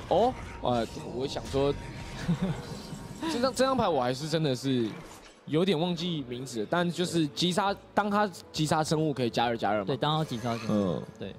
[SPEAKER 1] 哦，我想说，这张牌我还是真的是有点忘记名字，但就是击杀，当它击杀生物可以+2+2嘛。
[SPEAKER 2] 对，当它击杀生物。对。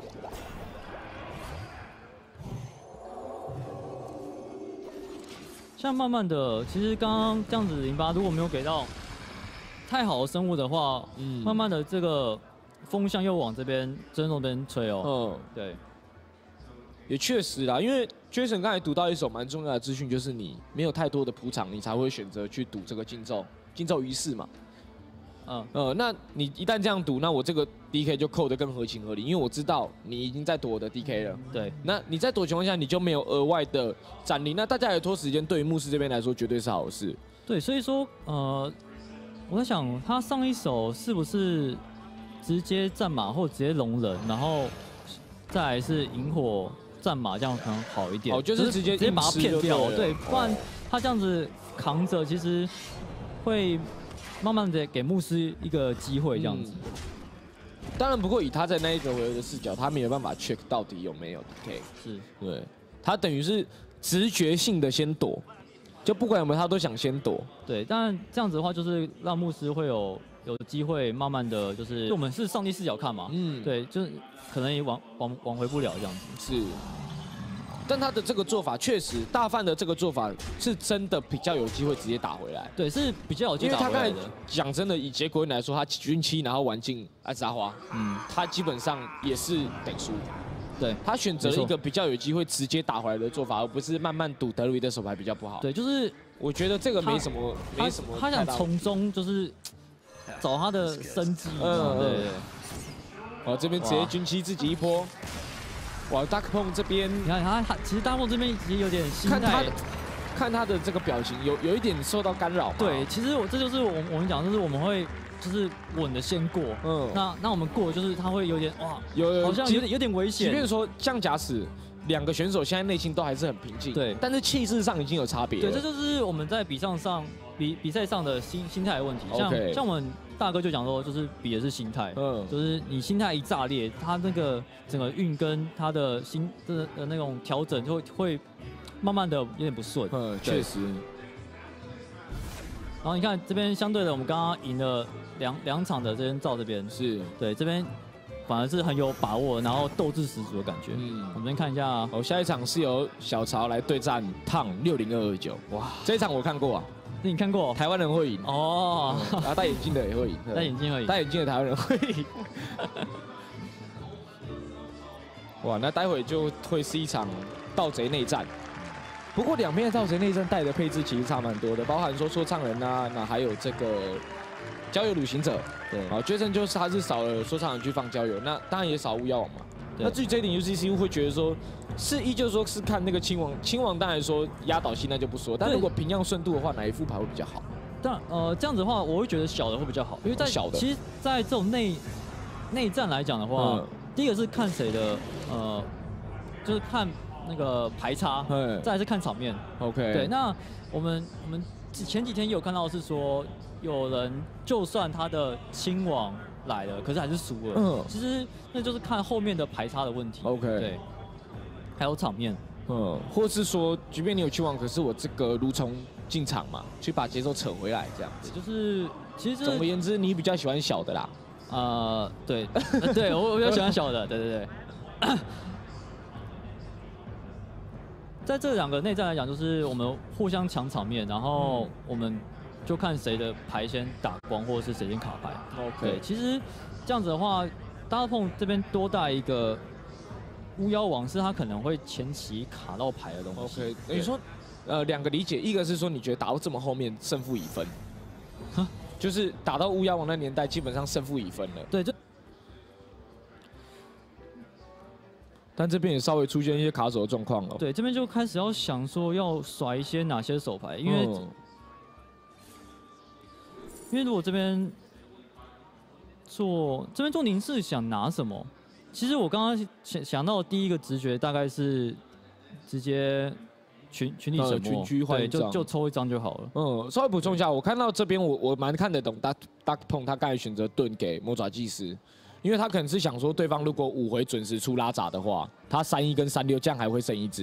[SPEAKER 2] 像慢慢的，其实刚刚这样子08如果没有给到太好的生物的话，慢慢的这个风向又往这边真那边吹哦。对。
[SPEAKER 1] 也确实啦，因为 Jason 刚才读到一首蛮重要的资讯，就是你没有太多的铺场，你才会选择去赌这个竞咒仪式嘛。那你一旦这样赌，那我这个 DK 就扣得更合情合理，因为我知道你已经在躲我的 DK 了。
[SPEAKER 2] 对。
[SPEAKER 1] 那你在躲的情况下，你就没有额外的战力，那大家也拖时间，对于牧师这边来说绝对是好事。
[SPEAKER 2] 对，所以说我在想他上一手是不是直接战马或直接龙人，然后再来是萤火战马，这样可能好一点。
[SPEAKER 1] 哦，就是直接
[SPEAKER 2] 把它骗掉，对，不然他这样子扛着，其实会慢慢的给牧师一个机会，这样子。
[SPEAKER 1] 当然，不过以他在那一个回合的视角，他没有办法 check 到底有没有 DK。
[SPEAKER 2] 是，
[SPEAKER 1] 对，他等于是直觉性的先躲，就不管有没有他都想先躲。
[SPEAKER 2] 对，但这样子的话，就是让牧师会有机会慢慢的就是，我们是上帝视角看嘛，对，就是可能也挽回不了这样子。
[SPEAKER 1] 是。但他的这个做法确实，大范的这个做法是真的比较有机会直接打回来。
[SPEAKER 2] 对，是比较有机会打回来的。
[SPEAKER 1] 因为他刚才讲真的，以结果来说，他军7然后玩进阿扎花，他基本上也是得输。
[SPEAKER 2] 对，
[SPEAKER 1] 他选择了一个比较有机会直接打回来的做法，而不是慢慢赌德鲁伊的手牌比较不好。
[SPEAKER 2] 对，就是
[SPEAKER 1] 我觉得这个没什么。
[SPEAKER 2] 他想从中就是找他的生机。对。
[SPEAKER 1] 哦，这边直接军7自己一波。哇 ，Dark Pong 这边，
[SPEAKER 2] 你看他其实 Dark Pong 这边也有点心态，
[SPEAKER 1] 看他的这个表情，有一点受到干扰。
[SPEAKER 2] 对，其实这就是我们讲，就是我们会就是稳的先过，那我们过就是他会有点哇，好像有点危险。
[SPEAKER 1] 即便说像假使2个选手现在内心都还是很平静，
[SPEAKER 2] 对，
[SPEAKER 1] 但是气势上已经有差别。
[SPEAKER 2] 对，这就是我们在比赛上的心态的问题。像我们大哥就讲说，就是比的是心态，就是你心态一炸裂，他那个整个运跟他的心的那种调整就会慢慢的有点不顺。
[SPEAKER 1] 确实。
[SPEAKER 2] 然后你看这边相对的，我们刚刚赢了两场的这边照这边
[SPEAKER 1] 是对
[SPEAKER 2] 这边反而是很有把握，然后斗志十足的感觉。我们先看一下
[SPEAKER 1] 下一场是由小曹来对战烫60229。哇，这一场我看过啊。
[SPEAKER 2] 你看过？
[SPEAKER 1] 台湾人会赢
[SPEAKER 2] 哦，
[SPEAKER 1] 然后戴眼镜的也会赢，
[SPEAKER 2] 戴眼镜会赢，
[SPEAKER 1] 戴眼镜的台湾人会赢。哇，那待会就会是一场盗贼内战。不过两边的盗贼内战带的配置其实差蛮多的，包含说说唱人啊，那还有这个郊游旅行者。对，好，Jason就是他是少了说唱人去放郊游，那当然也少巫妖王嘛。那至于这一点 UCCU 会觉得说，是依旧说是看那个亲王当然说压倒性那就不说，但如果平样顺度的话，哪一副牌会比较好？
[SPEAKER 2] 但这样子的话，我会觉得小的会比较好，因为在小的，其实，在这种内战来讲的话，第一个是看谁的就是看那个牌差，再来是看场面。
[SPEAKER 1] OK，
[SPEAKER 2] 对，那我们前几天也有看到是说，有人就算他的亲王来了，可是还是输了。其实那就是看后面的排差的问题。
[SPEAKER 1] OK，
[SPEAKER 2] 对，还有场面。
[SPEAKER 1] 或是说，即便你有亲王，可是我这个蠕虫进场嘛，去把节奏扯回来，这样子。
[SPEAKER 2] 就是其实
[SPEAKER 1] 总而言之，你比较喜欢小的啦。
[SPEAKER 2] 对，对我比较喜欢小的，对。在这两个内战来讲，就是我们互相抢场面，然后我们就看谁的牌先打光，或者是谁先卡牌。
[SPEAKER 1] OK，
[SPEAKER 2] 对，其实这样子的话，大碰这边多带一个巫妖王，是他可能会前期卡到牌的东西。
[SPEAKER 1] OK， 等于说，两个理解，一个是说你觉得打到这么后面胜负已分，就是打到巫妖王那年代，基本上胜负已分了。
[SPEAKER 2] 对，
[SPEAKER 1] 但这边也稍微出现一些卡手的状况了。
[SPEAKER 2] 对，这边就开始要想说要甩一些哪些手牌，因为如果这边做凝视想拿什么，其实我刚刚想到的第一个直觉大概是直接群体什么
[SPEAKER 1] 群居换一张，
[SPEAKER 2] 就抽一张就好了。
[SPEAKER 1] 稍微补充一下，我看到这边我蛮看得懂 Dark Pong 他刚才选择盾给魔爪祭司，因为他可能是想说对方如果5回准时出拉闸的话，他3-1跟3-6这样还会剩一只。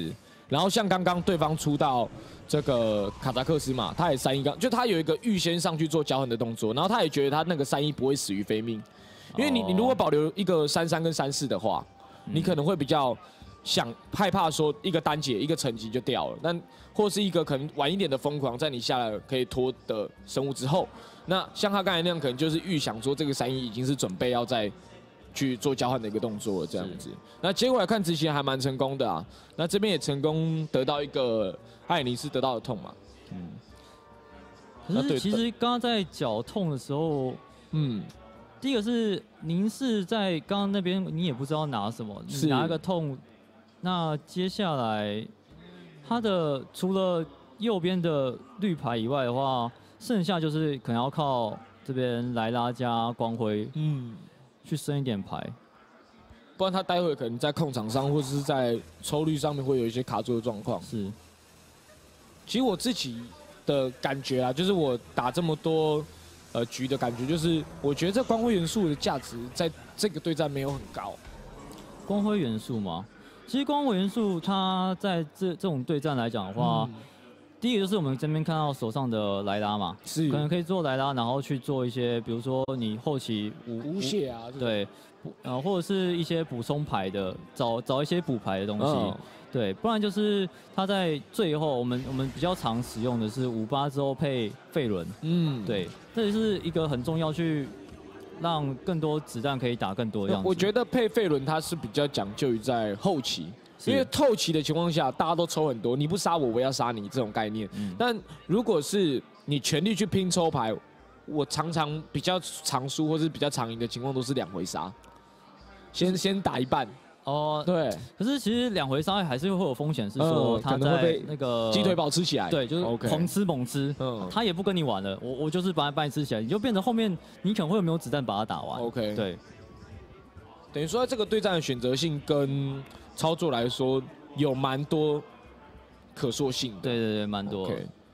[SPEAKER 1] 然后像刚刚对方出到这个卡扎克斯嘛，他也3-1刚，就他有一个预先上去做交换的动作，然后他也觉得他那个3-1不会死于非命，因为你如果保留一个3-3跟3-4的话，你可能会比较害怕说一个单节一个成绩就掉了，但或是一个可能晚一点的疯狂，在你下来可以拖的生物之后，那像他刚才那样，可能就是预想说这个3-1已经是准备要再去做交换的一个动作了，这样子。那结果来看执行还蛮成功的啊，那这边也成功得到一个艾尼斯得到的痛嘛。
[SPEAKER 2] 可是其实刚刚在脚痛的时候，第一个是您是在刚刚那边你也不知道拿什么，你拿一个痛，那接下来他的除了右边的绿牌以外的话，剩下就是可能要靠这边莱拉加光辉，去升一点牌，
[SPEAKER 1] 不然他待会可能在控场上或者是在抽率上面会有一些卡住的状况。
[SPEAKER 2] 是，
[SPEAKER 1] 其实我自己的感觉啊，就是我打这么多局的感觉，就是我觉得这光辉元素的价值在这个对战没有很高。
[SPEAKER 2] 光辉元素吗？其实光辉元素它在这种对战来讲的话，第一个就是我们这边看到手上的莱拉嘛，
[SPEAKER 1] 是
[SPEAKER 2] 可能可以做莱拉，然后去做一些，比如说你后期
[SPEAKER 1] 无血啊，
[SPEAKER 2] 对，或者是一些补充牌的，找一些补牌的东西，对，不然就是他在最后我们比较常使用的是58之后配费伦，对，这也是一个很重要去让更多子弹可以打更多的样子。
[SPEAKER 1] 我觉得配费伦它是比较讲究于在后期。因为后期的情况下，大家都抽很多，你不杀我，我要杀你这种概念。但如果是你全力去拼抽牌，我常常比较常输或是比较常赢的情况都是2回杀，先打一半。对。
[SPEAKER 2] 可是其实2回杀还是会有风险，是说他在那个
[SPEAKER 1] 鸡腿堡吃起来，
[SPEAKER 2] 对，就是狂吃猛吃，他也不跟你玩了，我就是把你吃起来，你就变成后面你可能会有没有子弹把它打完。对。
[SPEAKER 1] 等于说这个对战的选择性跟操作来说有蛮多可塑性的，
[SPEAKER 2] 对，蛮多。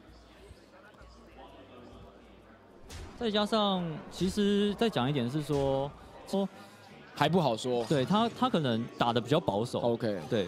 [SPEAKER 2] 再加上，其实再讲一点是说
[SPEAKER 1] 还不好说，
[SPEAKER 2] 对他可能打得比较保守。对。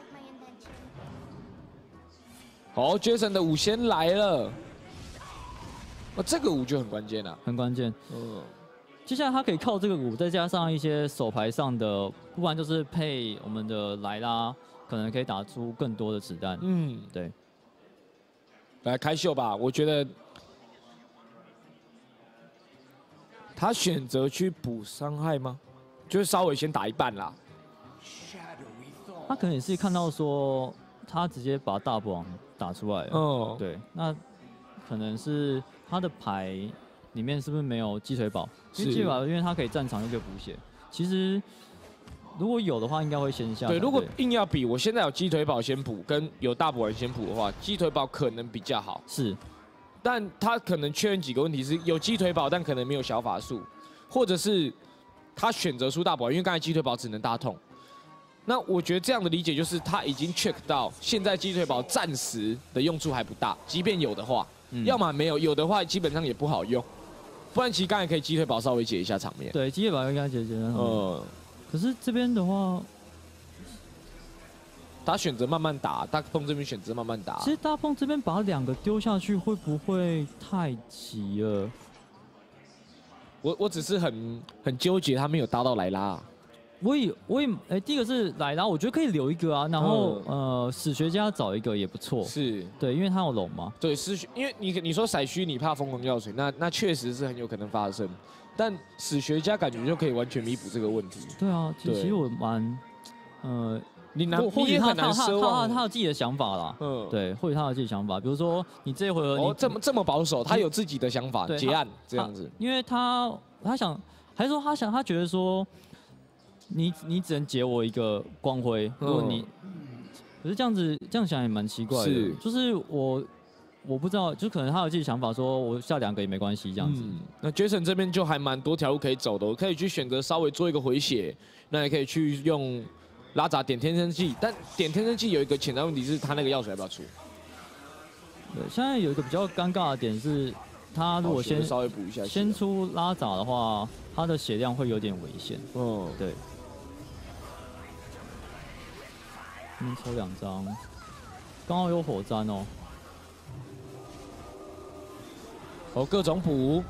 [SPEAKER 1] 好 ，Jason 的5先来了，这个5就很关键了，
[SPEAKER 2] 很关键。接下来他可以靠这个5，再加上一些手牌上的，不然就是配我们的莱拉，可能可以打出更多的子弹。对。
[SPEAKER 1] 来开秀吧，我觉得他选择去补伤害吗？就是稍微先打一半啦。
[SPEAKER 2] 他可能也是看到说他直接把大补王打出来了。对，那可能是他的牌里面是不是没有鸡腿堡？因为鸡腿堡，因为它可以战场又可以补血。其实如果有的话，应该会先下。
[SPEAKER 1] 对，如果硬要比，我现在有鸡腿堡先补，跟有大补丸先补的话，鸡腿堡可能比较好。
[SPEAKER 2] 是，
[SPEAKER 1] 但他可能确认几个问题是有鸡腿堡，但可能没有小法术，或者是他选择出大补丸，因为刚才鸡腿堡只能大痛。那我觉得这样的理解就是他已经 check 到现在鸡腿堡暂时的用处还不大，即便有的话，要么没有，有的话基本上也不好用。不然其实刚才可以鸡腿堡稍微解一下场面。
[SPEAKER 2] 对，鸡腿堡应该解一下场面。可是这边的话，
[SPEAKER 1] 他选择慢慢打，大碰这边选择慢慢打。
[SPEAKER 2] 其实大碰这边把2个丢下去，会不会太急了？
[SPEAKER 1] 我只是很纠结，他没有搭到莱拉。
[SPEAKER 2] 我也，第一个是莱拉，我觉得可以留一个啊，然后史学家找一个也不错。
[SPEAKER 1] 是，
[SPEAKER 2] 对，因为他有龙嘛。
[SPEAKER 1] 对，因为你说骰虚，你怕疯狂药水，那确实是很有可能发生。但史学家感觉就可以完全弥补这个问题。
[SPEAKER 2] 对啊，其实我蛮，
[SPEAKER 1] 你
[SPEAKER 2] 也
[SPEAKER 1] 很难奢望
[SPEAKER 2] 他有自己的想法啦。对，或许他有自己的想法，比如说你这一回合
[SPEAKER 1] 这么保守，他有自己的想法，结案这样子。
[SPEAKER 2] 因为他想，还是说他觉得说。你只能解我一个光辉，如果你，可是这样想也蛮奇怪的，就是我不知道，就可能他有自己想法，说我下2个也没关系这样子。
[SPEAKER 1] 那 Jason 这边就还蛮多条路可以走的，我可以去选择稍微做一个回血，那也可以去用拉扎点天生技，但点天生技有一个潜在问题是他那个药水要不要出？
[SPEAKER 2] 对，现在有一个比较尴尬的点是，他如果
[SPEAKER 1] 稍微补一下，
[SPEAKER 2] 先出拉扎的话，他的血量会有点危险。对。抽2张， 刚好有火灾哦。
[SPEAKER 1] 哦，各种补。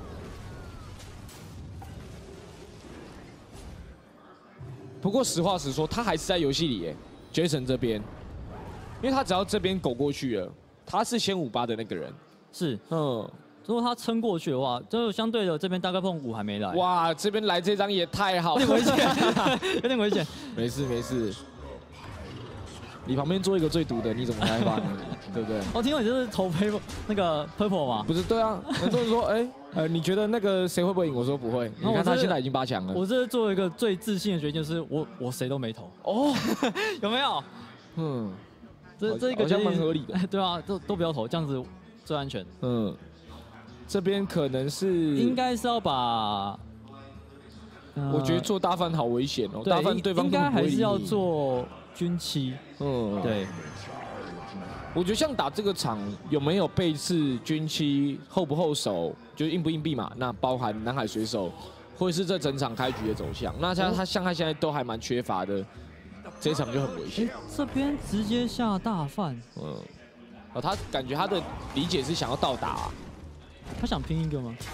[SPEAKER 1] 不过实话实说，他还是在游戏里耶 ，Jason 这边，因为他只要这边狗过去了，他是先58的那个人。
[SPEAKER 2] 是，如果他撑过去的话，就相对的这边大概碰5还没来。
[SPEAKER 1] 哇，这边来这张也太好了，
[SPEAKER 2] 有点危险，有点危险。
[SPEAKER 1] 没事没事，你旁边做一个最毒的，你怎么害怕呢？对不对？
[SPEAKER 2] 我听说你就是投 purple 嘛？
[SPEAKER 1] 不是，对啊，很多人说，你觉得那个谁会不会赢？我说不会。你看他现在已经8强了。
[SPEAKER 2] 我这是做一个最自信的决定，就是我谁都没投。哦，有没有？这一个
[SPEAKER 1] 好像蛮合理的。
[SPEAKER 2] 对啊，都不要投，这样子最安全。
[SPEAKER 1] 这边可能是
[SPEAKER 2] 应该是要把，
[SPEAKER 1] 我觉得做大饭好危险哦。大饭对方
[SPEAKER 2] 应该还是要做军七。对。
[SPEAKER 1] 我觉得像打这个场有没有背刺军七后不后手，就是硬不硬币嘛？那包含南海水手，或者是这整场开局的走向。那他现在都还蛮缺乏的，这一场就很危险。
[SPEAKER 2] 这边直接下大饭。
[SPEAKER 1] 他感觉他的理解是想要倒打。
[SPEAKER 2] 他想拼一个吗？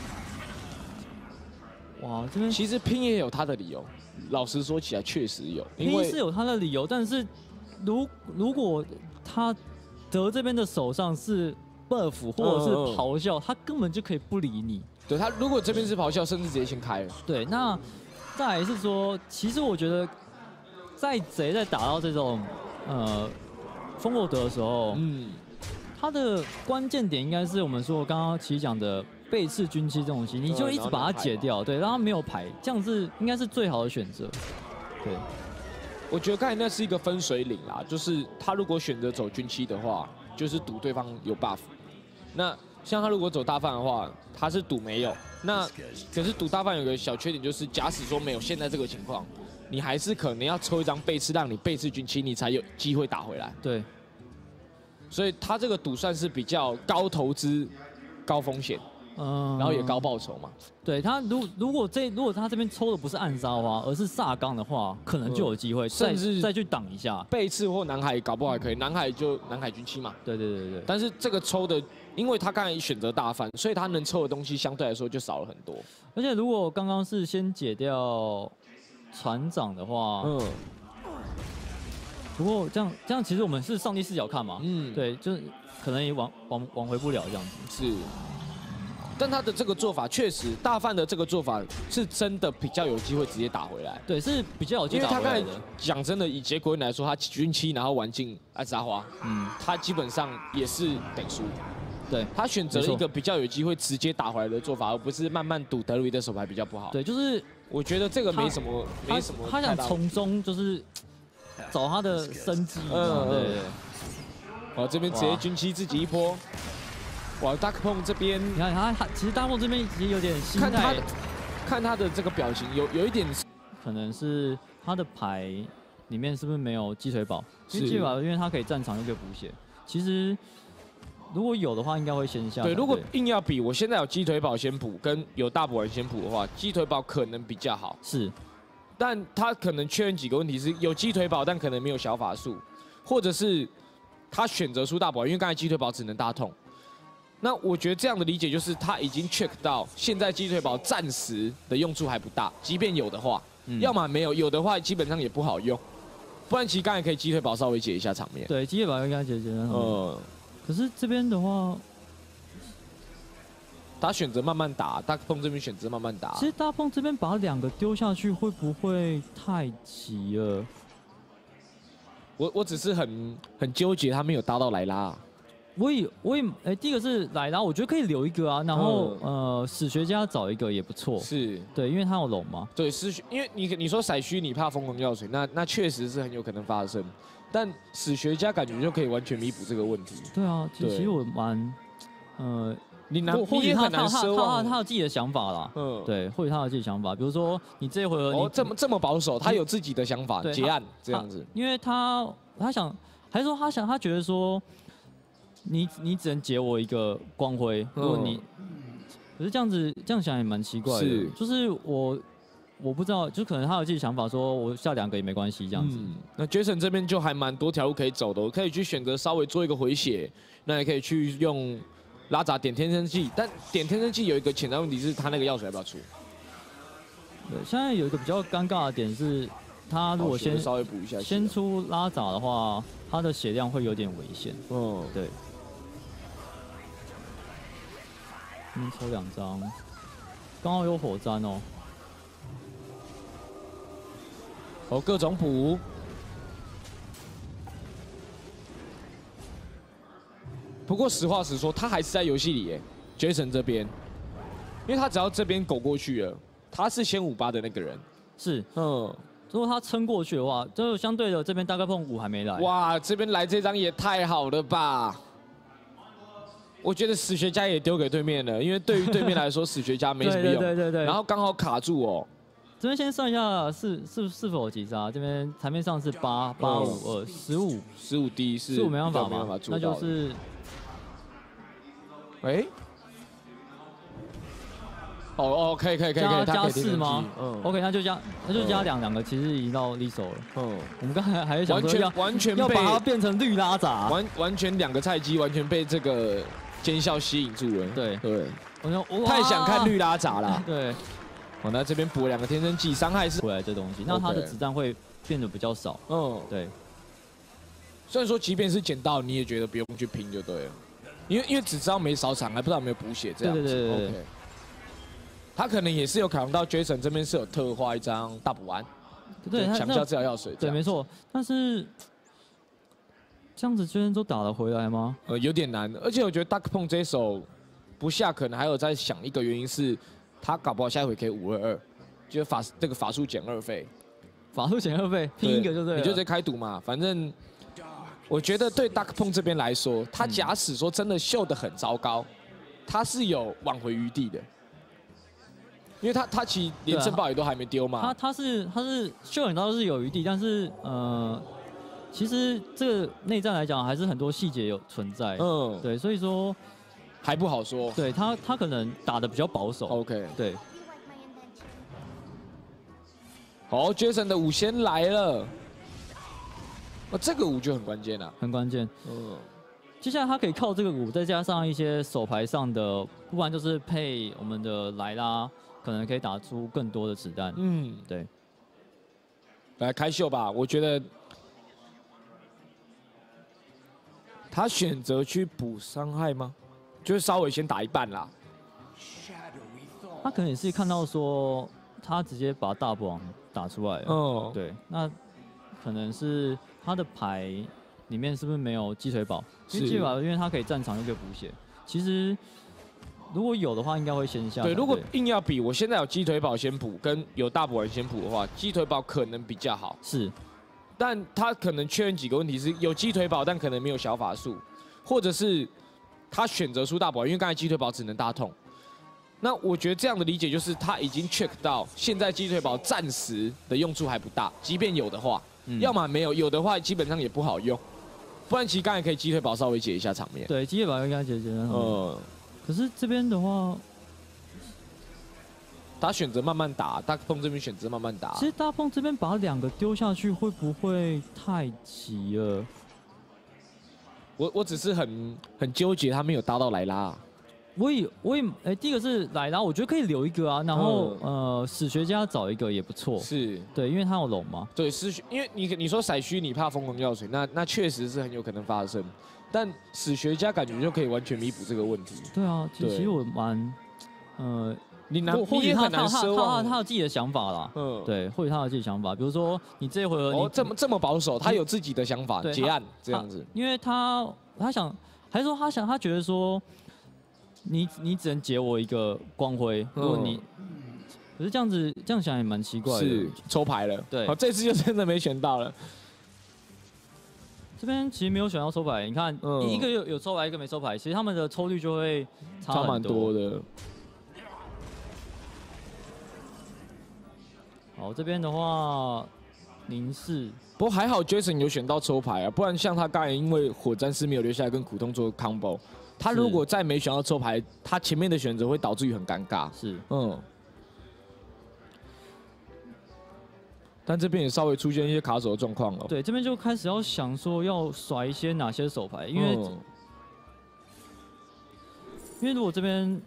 [SPEAKER 2] 哇，这边
[SPEAKER 1] 其实拼也有他的理由。老实说起来，确实有，
[SPEAKER 2] 拼是有他的理由，但是如果他得这边的手上是 buff 或者是咆哮，他根本就可以不理你。
[SPEAKER 1] 对他如果这边是咆哮，甚至直接先开了。
[SPEAKER 2] 对，那再来是说，其实我觉得在贼在打到这种风沃德的时候，他的关键点应该是我们说刚刚其实讲的背刺军七这种东西，你就一直把它解掉，对，让他没有牌，这样子应该是最好的选择。对，
[SPEAKER 1] 我觉得刚才那是一个分水岭啦，就是他如果选择走军七的话，就是赌对方有 buff。那像他如果走大饭的话，他是赌没有。那可是赌大饭有个小缺点，就是假使说没有现在这个情况，你还是可能要抽一张背刺，让你背刺军七，你才有机会打回来。
[SPEAKER 2] 对。
[SPEAKER 1] 所以他这个赌算是比较高投资、高风险，然后也高报酬嘛。
[SPEAKER 2] 对他，如果他这边抽的不是暗杀花，而是萨冈的话，可能就有机会，甚至再去挡一下
[SPEAKER 1] 背刺或南海，搞不好还可以。南海军七嘛。
[SPEAKER 2] 对。
[SPEAKER 1] 但是这个抽的，因为他刚才选择大饭，所以他能抽的东西相对来说就少了很多。
[SPEAKER 2] 而且如果刚刚是先解掉船长的话，不过这样其实我们是上帝视角看嘛，对，就是可能也挽回不了这样子。
[SPEAKER 1] 是，但他的这个做法确实，大范的这个做法是真的比较有机会直接打回来。
[SPEAKER 2] 对，是比较有机会打回来的。
[SPEAKER 1] 因为他刚才讲真的，以结果来说，他军七然后玩进暗杀花，他基本上也是得输。
[SPEAKER 2] 对，
[SPEAKER 1] 他选择了一个比较有机会直接打回来的做法，而不是慢慢赌德鲁伊的手牌比较不好。
[SPEAKER 2] 对，就是
[SPEAKER 1] 我觉得这个没什么。
[SPEAKER 2] 他想从中就是找他的生机。对。
[SPEAKER 1] 这边直接军七自己一波。哇，大克碰这边，
[SPEAKER 2] 你看他其实大梦这边也有点心态。
[SPEAKER 1] 看他的这个表情，有一点，
[SPEAKER 2] 可能是他的牌里面是不是没有鸡腿堡？因为鸡腿堡，因为他可以战场又可以补血。其实如果有的话，应该会先下。
[SPEAKER 1] 对，如果硬要比，我现在有鸡腿堡先补，跟有大补丸先补的话，鸡腿堡可能比较好。
[SPEAKER 2] 是，
[SPEAKER 1] 但他可能确认几个问题是有鸡腿堡，但可能没有小法术，或者是他选择出大补丸，因为刚才鸡腿堡只能大痛。那我觉得这样的理解就是他已经 check 到现在鸡腿堡暂时的用处还不大，即便有的话，要么没有，有的话基本上也不好用。不然其实刚才可以鸡腿堡稍微解一下场面。
[SPEAKER 2] 对，鸡腿堡应该解。可是这边的话，
[SPEAKER 1] 他选择慢慢打，大碰这边选择慢慢打。
[SPEAKER 2] 其实大碰这边把2个丢下去会不会太急了？
[SPEAKER 1] 我只是很纠结，他没有搭到莱拉。
[SPEAKER 2] 我也，第一个是莱拉，我觉得可以留一个啊，然后史学家找一个也不错。
[SPEAKER 1] 是，
[SPEAKER 2] 对，因为他有龙嘛。
[SPEAKER 1] 对，因为你说骰虚你怕疯狂药水，那确实是很有可能发生。但史学家感觉就可以完全弥补这个问题。
[SPEAKER 2] 对啊，其实我蛮，
[SPEAKER 1] 你
[SPEAKER 2] 也
[SPEAKER 1] 很难奢望
[SPEAKER 2] 他有自己的想法啦。对，或许他有自己的想法，比如说你这一回合
[SPEAKER 1] 这么保守，他有自己的想法，结案这样子。
[SPEAKER 2] 因为他想，还是说他觉得说。你只能解我一个光辉，如果你，可是这样想也蛮奇怪的，就是我不知道，就可能他有自己想法，说我下2个也没关系这样子。
[SPEAKER 1] 那 Jason 这边就还蛮多条路可以走的，我可以去选择稍微做一个回血，那也可以去用拉扎点天生技，但点天生技有一个潜在问题是，他那个药水要不要出？
[SPEAKER 2] 对，现在有一个比较尴尬的点是，他如果
[SPEAKER 1] 稍微补一下，
[SPEAKER 2] 先出拉扎的话，他的血量会有点危险。对。抽2张，刚好有火山哦。
[SPEAKER 1] 各种补。不过实话实说，他还是在游戏里耶 ，Jason 这边，因为他只要这边狗过去了，他是先58的那个人。
[SPEAKER 2] 是，如果他撑过去的话，就相对的这边大概碰5还没来。
[SPEAKER 1] 哇，这边来这张也太好了吧！我觉得史学家也丢给对面了，因为对于对面来说，史学家没什么用。
[SPEAKER 2] 对。
[SPEAKER 1] 然后刚好卡住哦。
[SPEAKER 2] 这边先算一下是否有击杀，这边台面上是85215
[SPEAKER 1] 滴是
[SPEAKER 2] 15没办法嘛，那就是，
[SPEAKER 1] 可以，
[SPEAKER 2] 加4吗？OK， 那就加2个，其实已经到利手了。我们刚才还想说
[SPEAKER 1] 完全
[SPEAKER 2] 要把它变成绿拉扎，
[SPEAKER 1] 完全2个菜鸡完全被这个奸笑吸引住了。对，太想看绿拉扎了。
[SPEAKER 2] 对。
[SPEAKER 1] 那这边补了2个天生技，伤害是
[SPEAKER 2] 回来这东西，那它的子弹会变得比较少。对。
[SPEAKER 1] 虽然说即便是捡到，你也觉得不用去拼就对了，因为只知道没扫场，还不知道有没有补血这样子。
[SPEAKER 2] 对。
[SPEAKER 1] OK。他可能也是有考量到 Jason 这边是有特化一张大补丸，对，强效治疗药水。
[SPEAKER 2] 对，没错。但是这样子 Jason 都打得回来吗？
[SPEAKER 1] 有点难，而且我觉得 Duck 碰这手不下，可能还有在想一个原因是。他搞不好下一回可以522，就是这个法术减2费，
[SPEAKER 2] 法术减2费拼一个就对了，
[SPEAKER 1] 你就在开赌嘛。反正我觉得对 Duck 碰这边来说，他假使说真的秀得很糟糕，他是有挽回余地的，因为他其实连正报也都还没丢嘛。
[SPEAKER 2] 他是秀很糟是有余地，但是其实这个内战来讲还是很多细节有存在。对，所以说。
[SPEAKER 1] 还不好说，
[SPEAKER 2] 对他可能打得比较保守。
[SPEAKER 1] OK，
[SPEAKER 2] 对。
[SPEAKER 1] 好 ，Jason 的5先来了，这个5就很关键了，
[SPEAKER 2] 很关键。接下来他可以靠这个5，再加上一些手牌上的，不然就是配我们的莱拉，可能可以打出更多的子弹。对。
[SPEAKER 1] 来开秀吧，我觉得他选择去补伤害吗？就是稍微先打一半啦。
[SPEAKER 2] 他可能也是看到说，他直接把大补王打出来了。对，那可能是他的牌里面是不是没有鸡腿堡？因为鸡腿堡，因为他可以战场又可以补血。其实如果有的话，应该会先下。
[SPEAKER 1] 对，如果硬要比，我现在有鸡腿堡先补，跟有大补王先补的话，鸡腿堡可能比较好。
[SPEAKER 2] 是，
[SPEAKER 1] 但他可能确认几个问题是有鸡腿堡，但可能没有小法术，或者是。他选择出大宝，因为刚才鸡腿堡只能大痛。那我觉得这样的理解就是他已经 check 到现在鸡腿堡暂时的用处还不大，即便有的话，要么没有，有的话基本上也不好用。不然其实刚才可以鸡腿堡稍微解一下场面。
[SPEAKER 2] 对，鸡腿堡应该解一下场面。可是这边的话，
[SPEAKER 1] 他选择慢慢打，大碰这边选择慢慢打。
[SPEAKER 2] 其实大碰这边把2个丢下去会不会太急了？
[SPEAKER 1] 我只是很纠结，他没有搭到莱拉。
[SPEAKER 2] 我也第一个是莱拉，我觉得可以留一个啊，然后史学家找一个也不错。
[SPEAKER 1] 是，
[SPEAKER 2] 对，因为他有龙嘛。
[SPEAKER 1] 对，因为你说骰虚你怕疯狂药水，那确实是很有可能发生，但史学家感觉就可以完全弥补这个问题。
[SPEAKER 2] 对啊，其实我蛮
[SPEAKER 1] 你也很难奢望
[SPEAKER 2] 他有自己的想法啦。对，或许他有自己的想法，比如说你这一回合
[SPEAKER 1] 这么保守，他有自己的想法，结案这样子。
[SPEAKER 2] 因为他想，还是说他觉得说，你只能解我一个光辉，如果你，可是这样想也蛮奇怪的。
[SPEAKER 1] 是抽牌了，对，好，这次就真的没选到了。
[SPEAKER 2] 这边其实没有选到抽牌，你看，一个有抽牌，一个没抽牌，其实他们的抽率就会差蛮多的。好，这边的话，凝视。
[SPEAKER 1] 不过还好 ，Jason 有选到抽牌啊，不然像他刚才因为火战士没有留下来跟苦痛做 combo， 他如果再没选到抽牌，他前面的选择会导致于很尴尬。
[SPEAKER 2] 是，
[SPEAKER 1] 但这边也稍微出现一些卡手的状况了。
[SPEAKER 2] 对，这边就开始要想说要甩一些哪些手牌，因为如果这边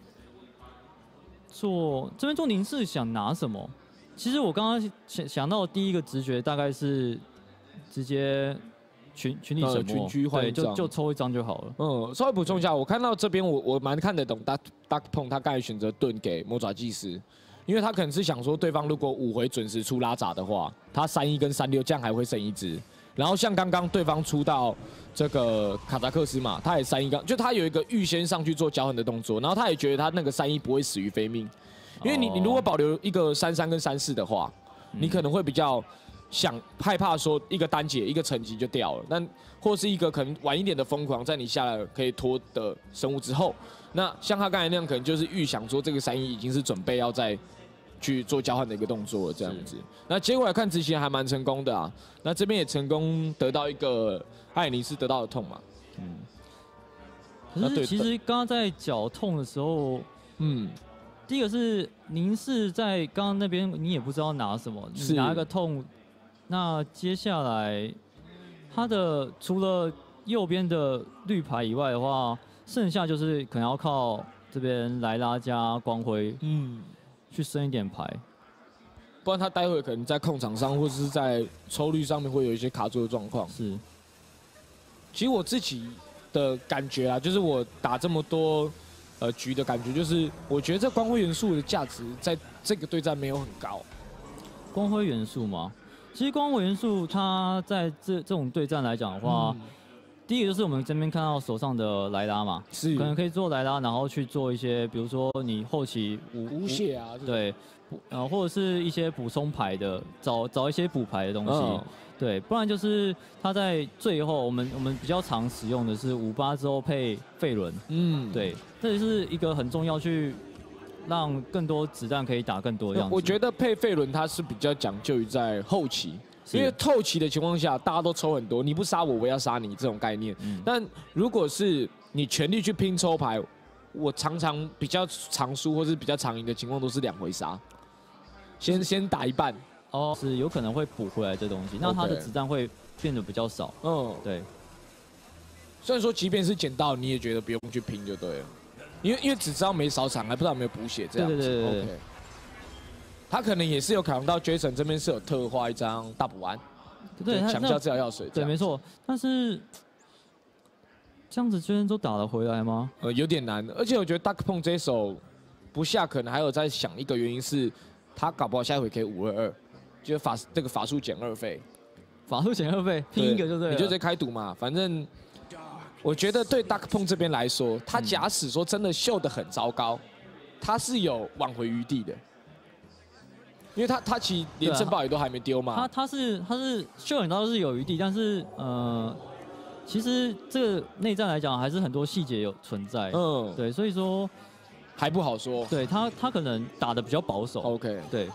[SPEAKER 2] 做凝视想拿什么，其实我刚刚想到的第一个直觉大概是直接群体沉默，
[SPEAKER 1] 群居换一张，
[SPEAKER 2] 就抽一张就好了。
[SPEAKER 1] 稍微补充一下，我看到这边我蛮看得懂 Duck Pong 他刚才选择盾给魔爪祭司，因为他可能是想说对方如果5回准时出拉闸的话，他31跟36这样还会剩1只。然后像刚刚对方出到这个卡扎克斯嘛，他也31，就他有一个预先上去做交横的动作，然后他也觉得他那个31不会死于非命，因为你如果保留一个33跟34的话，你可能会比较害怕说一个单节一个层级就掉了，但或是一个可能晚一点的疯狂，在你下来可以拖的生物之后，那像他刚才那样，可能就是预想说这个31已经是准备要再去做交换的一个动作了，这样子。那结果来看，执行还蛮成功的啊。那这边也成功得到一个艾尼斯得到的痛嘛。
[SPEAKER 2] 可是其实刚刚在脚痛的时候，第一个是凝视在刚刚那边，你也不知道拿什么，你拿一个痛。那接下来他的除了右边的绿牌以外的话，剩下就是可能要靠这边莱拉加光辉，去升一点牌，
[SPEAKER 1] 不然他待会可能在控场上或者是在抽率上面会有一些卡住的状况。
[SPEAKER 2] 是，
[SPEAKER 1] 其实我自己的感觉啊，就是我打这么多局的感觉，就是我觉得这光辉元素的价值在这个对战没有很高。
[SPEAKER 2] 光辉元素吗？其实光辉元素它在这种对战来讲的话，第一个就是我们这边看到手上的莱拉嘛，
[SPEAKER 1] 是
[SPEAKER 2] 可能可以做莱拉，然后去做一些，比如说你后期
[SPEAKER 1] 无血啊，
[SPEAKER 2] 对，或者是一些补充牌的，找一些补牌的东西，对，不然就是它在最后我们比较常使用的是58之后配费伦，对，这也是一个很重要去让更多子弹可以打更多的样子。
[SPEAKER 1] 我觉得配费伦它是比较讲究于在后期。因为后期的情况下，大家都抽很多，你不杀我，我要杀你这种概念。但如果是你全力去拼抽牌，我常常比较常输或是比较常赢的情况都是2回杀，先打一半。
[SPEAKER 2] 是有可能会补回来这东西，那他的子弹会变得比较少。对。
[SPEAKER 1] 虽然说即便是捡到，你也觉得不用去拼就对了，因为只知道没扫场，还不知道有没有补血这样子。
[SPEAKER 2] 对。
[SPEAKER 1] OK。他可能也是有考量到 Jason 这边是有特化一张大补丸，对，强效治疗药水。
[SPEAKER 2] 对，没错。但是这样子 Jason 都打得回来吗？
[SPEAKER 1] 有点难，而且我觉得 Duck Pong 这一手不下，可能还有在想一个原因是，他搞不好下一回可以522，就是这个法术减2费，
[SPEAKER 2] 法术减2费拼一个就对了，
[SPEAKER 1] 你就在开赌嘛。反正我觉得对 Duck Pong 这边来说，他假使说真的秀得很糟糕，他是有挽回余地的。因为他其实连正报也都还没丢嘛，
[SPEAKER 2] 他是秀很高是有余地，但是其实这个内战来讲还是很多细节有存在，对，所以说
[SPEAKER 1] 还不好说。
[SPEAKER 2] 对他可能打得比较保守。
[SPEAKER 1] OK，
[SPEAKER 2] 对。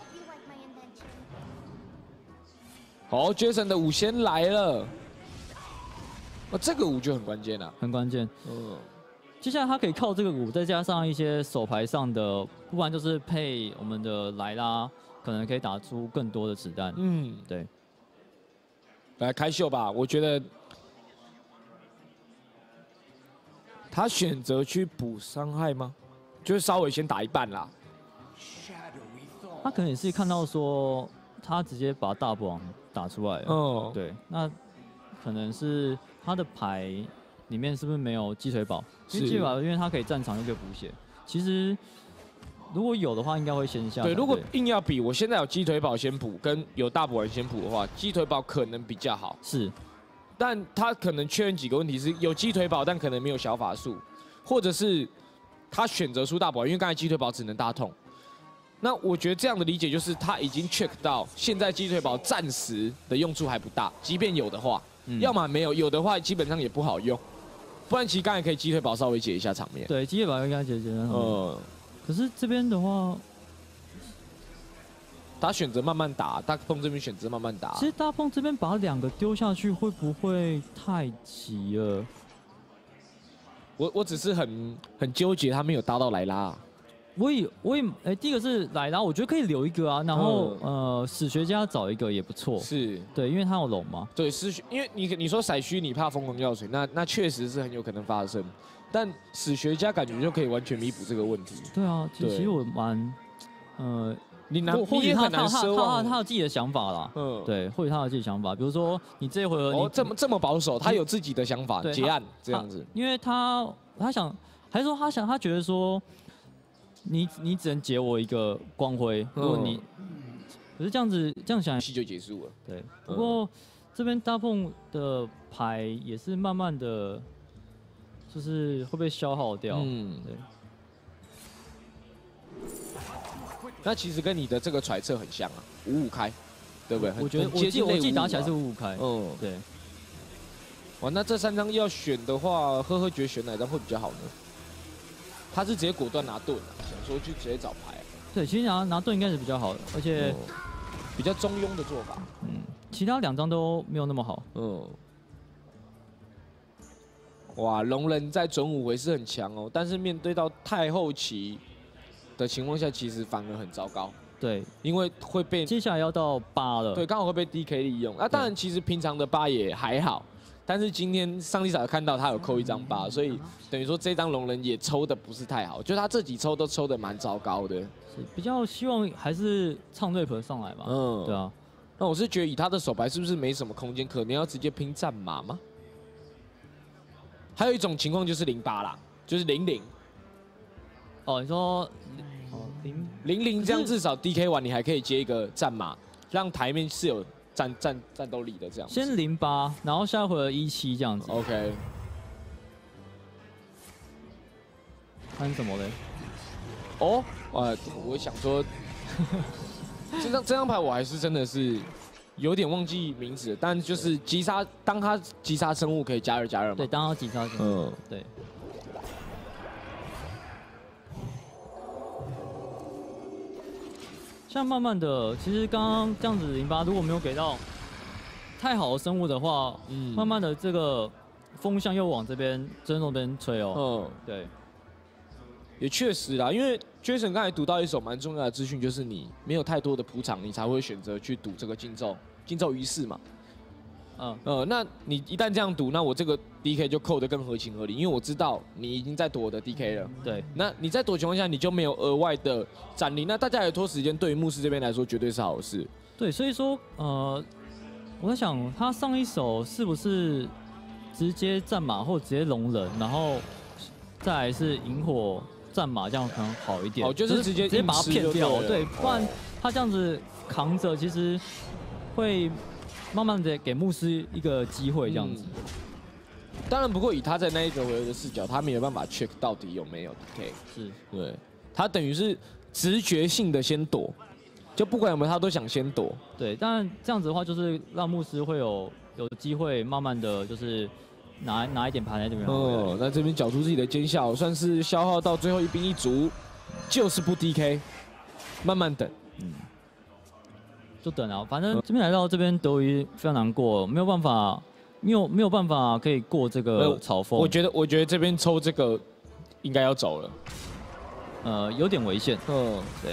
[SPEAKER 1] 好 ，Jason 的5先来了，这个5就很关键了，
[SPEAKER 2] 很关键。接下来他可以靠这个5，再加上一些手牌上的，不然就是配我们的莱拉。可能可以打出更多的子弹。对。
[SPEAKER 1] 来开秀吧，我觉得他选择去补伤害吗？就是稍微先打一半啦。
[SPEAKER 2] 他可能也是看到说他直接把大补王打出来了。对，那可能是他的牌里面是不是没有鸡腿堡？因为鸡腿堡，因为他可以战场又可以补血。其实。如果有的话，应该会先下。
[SPEAKER 1] 对，如果硬要比，我现在有鸡腿堡先补，跟有大补丸先补的话，鸡腿堡可能比较好。
[SPEAKER 2] 是，
[SPEAKER 1] 但他可能确认几个问题是有鸡腿堡，但可能没有小法术，或者是他选择出大补丸，因为刚才鸡腿堡只能大痛。那我觉得这样的理解就是他已经 check 到现在鸡腿堡暂时的用处还不大，即便有的话，要么没有，有的话基本上也不好用。不然其实刚才可以鸡腿堡稍微解一下场面。
[SPEAKER 2] 对，鸡腿堡应该解。可是这边的话，
[SPEAKER 1] 他选择慢慢打，大碰这边选择慢慢打。
[SPEAKER 2] 其实大碰这边把2个丢下去，会不会太急了？
[SPEAKER 1] 我只是很纠结，他没有搭到莱拉，
[SPEAKER 2] 我也第一个是莱拉，我觉得可以留一个啊，然后史学家找一个也不错。
[SPEAKER 1] 是，
[SPEAKER 2] 对，因为他有龙嘛。
[SPEAKER 1] 对，因为你说骰虚你怕疯狂药水，那确实是很有可能发生，但史学家感觉就可以完全弥补这个问题。
[SPEAKER 2] 对啊，其实我蛮或许
[SPEAKER 1] 他
[SPEAKER 2] 有自己的想法啦。对，或许他有自己的想法，比如说你这一回合
[SPEAKER 1] 这么保守，他有自己的想法，结案这样子。
[SPEAKER 2] 因为他想，还是说他觉得说，你只能解我一个光辉，如果你可是这样想，
[SPEAKER 1] 游戏就结束了。
[SPEAKER 2] 对，不过这边大碰的牌也是慢慢的，就是会被消耗掉。对。
[SPEAKER 1] 那其实跟你的这个揣测很像啊，5-5开，对不对？
[SPEAKER 2] 我觉得我记打起来是5-5开。对。
[SPEAKER 1] 哇，那这3张要选的话，呵觉得选哪张会比较好呢？他是直接果断拿盾啊，想说就直接找牌。
[SPEAKER 2] 对，其实拿盾应该是比较好的，而且
[SPEAKER 1] 比较中庸的做法。
[SPEAKER 2] 其他2张都没有那么好。
[SPEAKER 1] 哇，龙人在准5回是很强哦，但是面对到太后期的情况下，其实反而很糟糕。
[SPEAKER 2] 对，
[SPEAKER 1] 因为会被
[SPEAKER 2] 接下来要到8了。
[SPEAKER 1] 对，刚好会被 DK 利用。当然，其实平常的8也还好，但是今天上帝嫂看到他有扣1张8，所以等于说这张龙人也抽的不是太好，就他这几抽都抽的蛮糟糕的。
[SPEAKER 2] 是比较希望还是唱瑞普上来吧。对啊。
[SPEAKER 1] 那我是觉得以他的手牌是不是没什么空间，可能要直接拼战马吗？还有一种情况就是08啦，就是00。
[SPEAKER 2] 你说
[SPEAKER 1] 00这样至少 DK 完你还可以接一个战马，让台面是有战斗力的这样。
[SPEAKER 2] 先08，然后下回合17这样子。
[SPEAKER 1] OK。
[SPEAKER 2] 看什么嘞？
[SPEAKER 1] 我想说，这张牌我还是真的是有点忘记名字，但就是击杀，当他击杀生物可以+2+2嘛。
[SPEAKER 2] 对，当他击杀生物。对。像慢慢的，其实刚刚这样子08，如果没有给到太好的生物的话，慢慢的这个风向又往这边真龙边吹哦。对，
[SPEAKER 1] 也确实啦，因为 Jason 刚才读到一手蛮重要的资讯，就是你没有太多的铺场，你才会选择去赌这个禁咒仪式嘛。那你一旦这样赌，那我这个 DK 就扣得更合情合理，因为我知道你已经在躲我的 DK 了。
[SPEAKER 2] 对，
[SPEAKER 1] 那你在躲的情况下，你就没有额外的战力，那大家也拖时间，对于牧师这边来说绝对是好事。
[SPEAKER 2] 对，所以说我在想他上一手是不是直接战马或直接龙人，然后再来是萤火战马，这样可能好一点。
[SPEAKER 1] 就是直接
[SPEAKER 2] 把他骗掉，对，不然他这样子扛着，其实会慢慢的给牧师一个机会，这样子。
[SPEAKER 1] 当然，不过以他在那一个回合的视角，他没有办法 check 到底有没有 DK。
[SPEAKER 2] 是，
[SPEAKER 1] 对，他等于是直觉性的先躲，就不管有没有他都想先躲。
[SPEAKER 2] 对，但这样子的话，就是让牧师会有机会慢慢的就是拿一点牌在这边。
[SPEAKER 1] 那这边缴出自己的奸笑，算是消耗到最后1兵1卒，就是不 DK， 慢慢等。
[SPEAKER 2] 就等啊，反正这边来到这边德语非常难过，没有办法可以过这个嘲讽。
[SPEAKER 1] 我觉得这边抽这个应该要走
[SPEAKER 2] 了，有点危险。对。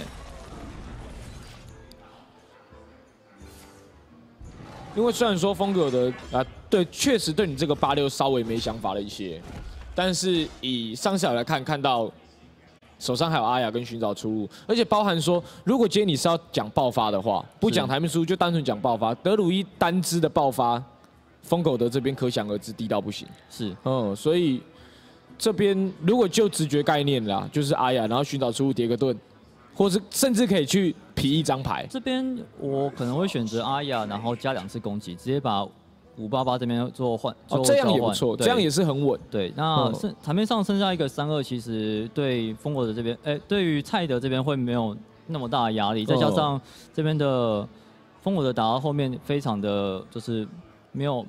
[SPEAKER 1] 因为虽然说风格的对，确实对你这个86稍微没想法了一些，但是以上下来看到。手上还有阿雅跟寻找出路，而且包含说，如果今天你是要讲爆发的话，不讲台面输，就单纯讲爆发，德鲁伊单支的爆发，疯狗的这边可想而知低到不行。
[SPEAKER 2] 是，
[SPEAKER 1] 所以这边如果就直觉概念啦，就是阿雅，然后寻找出路叠个盾，或是甚至可以去皮1张牌。
[SPEAKER 2] 这边我可能会选择阿雅，然后加2次攻击，直接把588这边做换，
[SPEAKER 1] 这样也不错，这样也是很稳。
[SPEAKER 2] 对，那台面上剩下一个32，其实对风国的这边，对于蔡德这边会没有那么大的压力，再加上这边的风国的打到后面非常的就是没有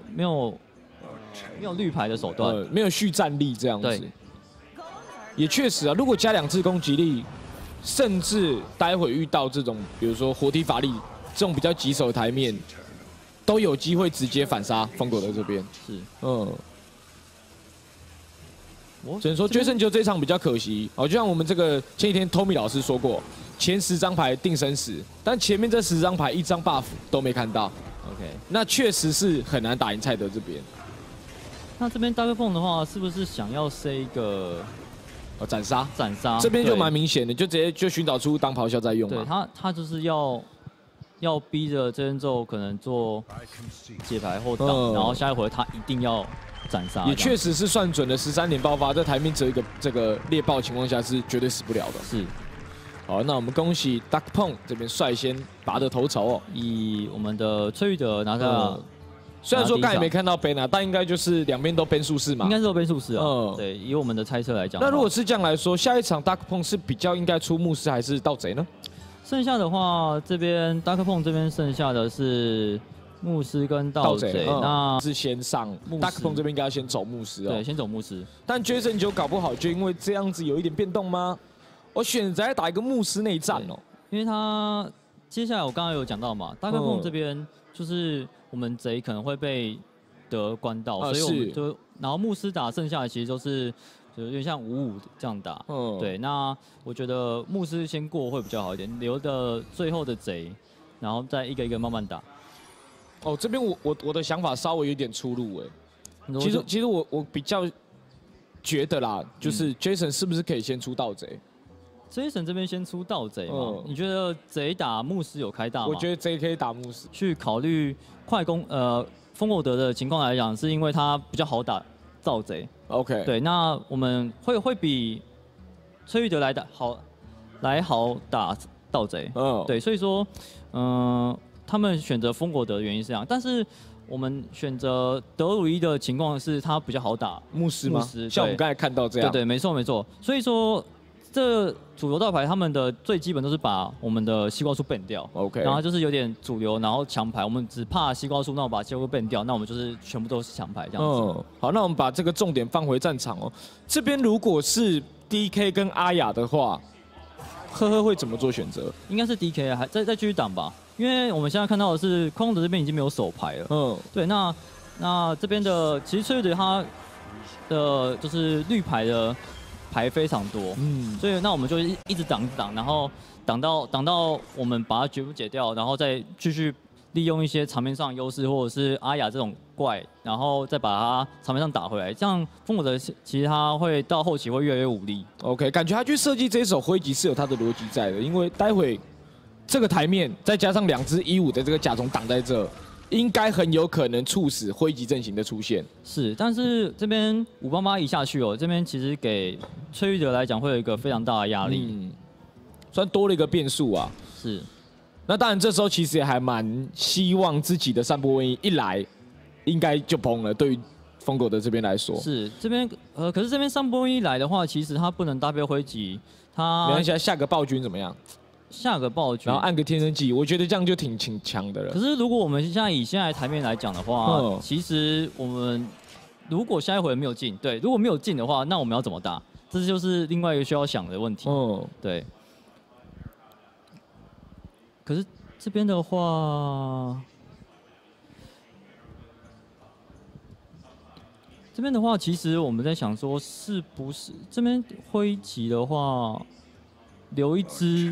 [SPEAKER 2] 绿牌的手段，
[SPEAKER 1] 没有续战力这样子。也确实啊，如果加2次攻击力，甚至待会遇到这种比如说活体法力这种比较棘手的台面。都有机会直接反杀疯狗的这边，
[SPEAKER 2] 是，
[SPEAKER 1] 只能说Jason就这场比较可惜哦，就像我们这个前几天 Tommy 老师说过，前10张牌定生死，但前面这10张牌1张 buff 都没看到。
[SPEAKER 2] OK，
[SPEAKER 1] 那确实是很难打赢蔡德这边。
[SPEAKER 2] 那这边大哥碰的话，是不是想要塞一个
[SPEAKER 1] 斩杀？
[SPEAKER 2] 斩杀
[SPEAKER 1] 这边就蛮明显的，就直接就寻找出当咆哮在用嘛。
[SPEAKER 2] 对他就是要逼着这边咒可能做解牌后挡，然后下一回他一定要斩杀。
[SPEAKER 1] 也确实是算准了13点爆发，在台面只有一个这个猎豹情况下是绝对死不了的。
[SPEAKER 2] 是。
[SPEAKER 1] 好，那我们恭喜 Duck Pong 这边率先拔得头筹哦，
[SPEAKER 2] 以我们的崔玉德拿下。
[SPEAKER 1] 虽然说刚才没看到 ban 啊，但应该就是两边都 ban 术士嘛。
[SPEAKER 2] 应该是都 ban 术士啊。对，以我们的猜测来讲。
[SPEAKER 1] 那如果是这样来说，下一场 Duck Pong 是比较应该出牧师还是盗贼呢？
[SPEAKER 2] 剩下的话，这边 Duck Pong 这边剩下的是牧师跟盗贼。那
[SPEAKER 1] 是先上 Duck Pong 这边应该要先走牧师哦。
[SPEAKER 2] 对，先走牧师。
[SPEAKER 1] 但 Jason 就搞不好就因为这样子有一点变动吗？我选择打一个牧师内战哦，
[SPEAKER 2] 因为他接下来我刚刚有讲到嘛，Duck Pong 这边就是我们贼可能会被得关到，所以我们就然后牧师打剩下的其实都是就有点像5-5这样打。对，那我觉得牧师先过会比较好一点，留的最后的贼，然后再一个一个慢慢打。
[SPEAKER 1] 哦，这边我的想法稍微有点出入哎。其实我比较觉得啦，就是 Jason 是不是可以先出盗贼
[SPEAKER 2] ？Jason 这边先出盗贼嘛？你觉得贼打牧师有开大吗？
[SPEAKER 1] 我觉得贼可以打牧师。
[SPEAKER 2] 去考虑快攻风火德的情况来讲，是因为他比较好打盗贼。
[SPEAKER 1] OK。
[SPEAKER 2] 对，那我们会比崔玉德来好打盗贼。对，所以说他们选择风火德的原因是这样，但是我们选择德鲁伊的情况是他比较好打
[SPEAKER 1] 牧师吗？像我们刚才看到这样。
[SPEAKER 2] 对，没错。所以说。这主流道牌他们的最基本都是把我们的西瓜树 ban 掉
[SPEAKER 1] ，OK，
[SPEAKER 2] 然后就是有点主流，然后强牌，我们只怕西瓜树，那我把西瓜树 ban 掉，那我们就是全部都是强牌这样子。
[SPEAKER 1] 好，那我们把这个重点放回战场哦。这边如果是 DK 跟阿雅的话，呵会怎么做选择？
[SPEAKER 2] 应该是 DK 还再继续挡吧，因为我们现在看到的是匡德这边已经没有手牌了。对，那这边的其实崔德他的就是绿牌的。牌非常多，所以那我们就一直挡，然后挡到我们把它全部解掉，然后再继续利用一些场面上优势，或者是阿雅这种怪，然后再把它场面上打回来。这样风火德其实他会到后期会越来越无力。
[SPEAKER 1] OK， 感觉他去设计这一手挥击是有他的逻辑在的，因为待会这个台面再加上2只1-5的这个甲虫挡在这。应该很有可能促使挥击阵型的出现。
[SPEAKER 2] 是，但是这边588一下去哦，这边其实给崔玉德来讲会有一个非常大的压力，
[SPEAKER 1] 算多了一个变数啊。
[SPEAKER 2] 是，
[SPEAKER 1] 那当然这时候其实也还蛮希望自己的散播瘟疫一来，应该就崩了。对于疯狗的这边来说，
[SPEAKER 2] 是这边可是这边散播瘟疫来的话，其实他不能搭配挥击，他
[SPEAKER 1] 没关系，下个暴君怎么样？
[SPEAKER 2] 下个暴君，
[SPEAKER 1] 然后按个天生技，我觉得这样就挺强的了。
[SPEAKER 2] 可是如果我们以现在台面来讲的话，其实我们如果下一回没有进，对，如果没有进的话，那我们要怎么打？这就是另外一个需要想的问题。对。可是这边的话，其实我们在想说，是不是这边挥击的话，留一只。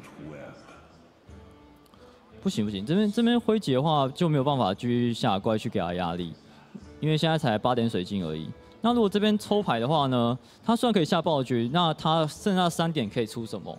[SPEAKER 2] 不行，这边挥击的话就没有办法继续下怪去给他压力，因为现在才8点水晶而已。那如果这边抽牌的话呢，他虽然可以下暴君，那他剩下3点可以出什么？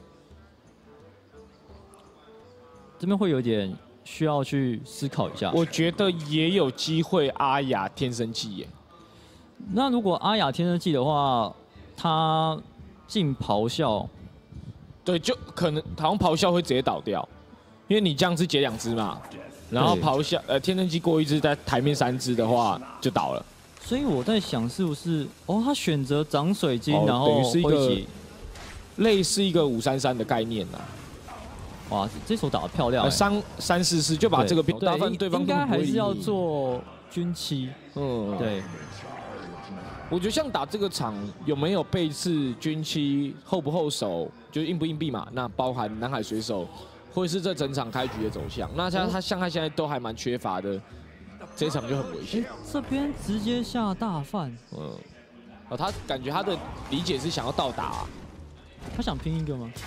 [SPEAKER 2] 这边会有点需要去思考一下。
[SPEAKER 1] 我觉得也有机会阿雅天生技耶。
[SPEAKER 2] 那如果阿雅天生技的话，他进咆哮，
[SPEAKER 1] 对，就可能好像咆哮会直接倒掉。因为你这样子解2只嘛，然后咆哮天生技过1只，在台面3只的话就倒了。
[SPEAKER 2] 所以我在想是不是他选择涨水晶，然后
[SPEAKER 1] 等于是一个类似一个533的概念呐。
[SPEAKER 2] 哇，这手打得漂亮
[SPEAKER 1] ！344就把这个打翻对方，
[SPEAKER 2] 应该还是要做军期。对。
[SPEAKER 1] 我觉得像打这个场有没有背刺军期后不后手，就硬不硬币嘛？那包含南海水手。或者是这整场开局的走向，那他现在都还蛮缺乏的，这一场就很危险。
[SPEAKER 2] 这边直接下大犯，
[SPEAKER 1] 哦，他感觉他的理解是想要倒打、啊，
[SPEAKER 2] 他想拼一个吗？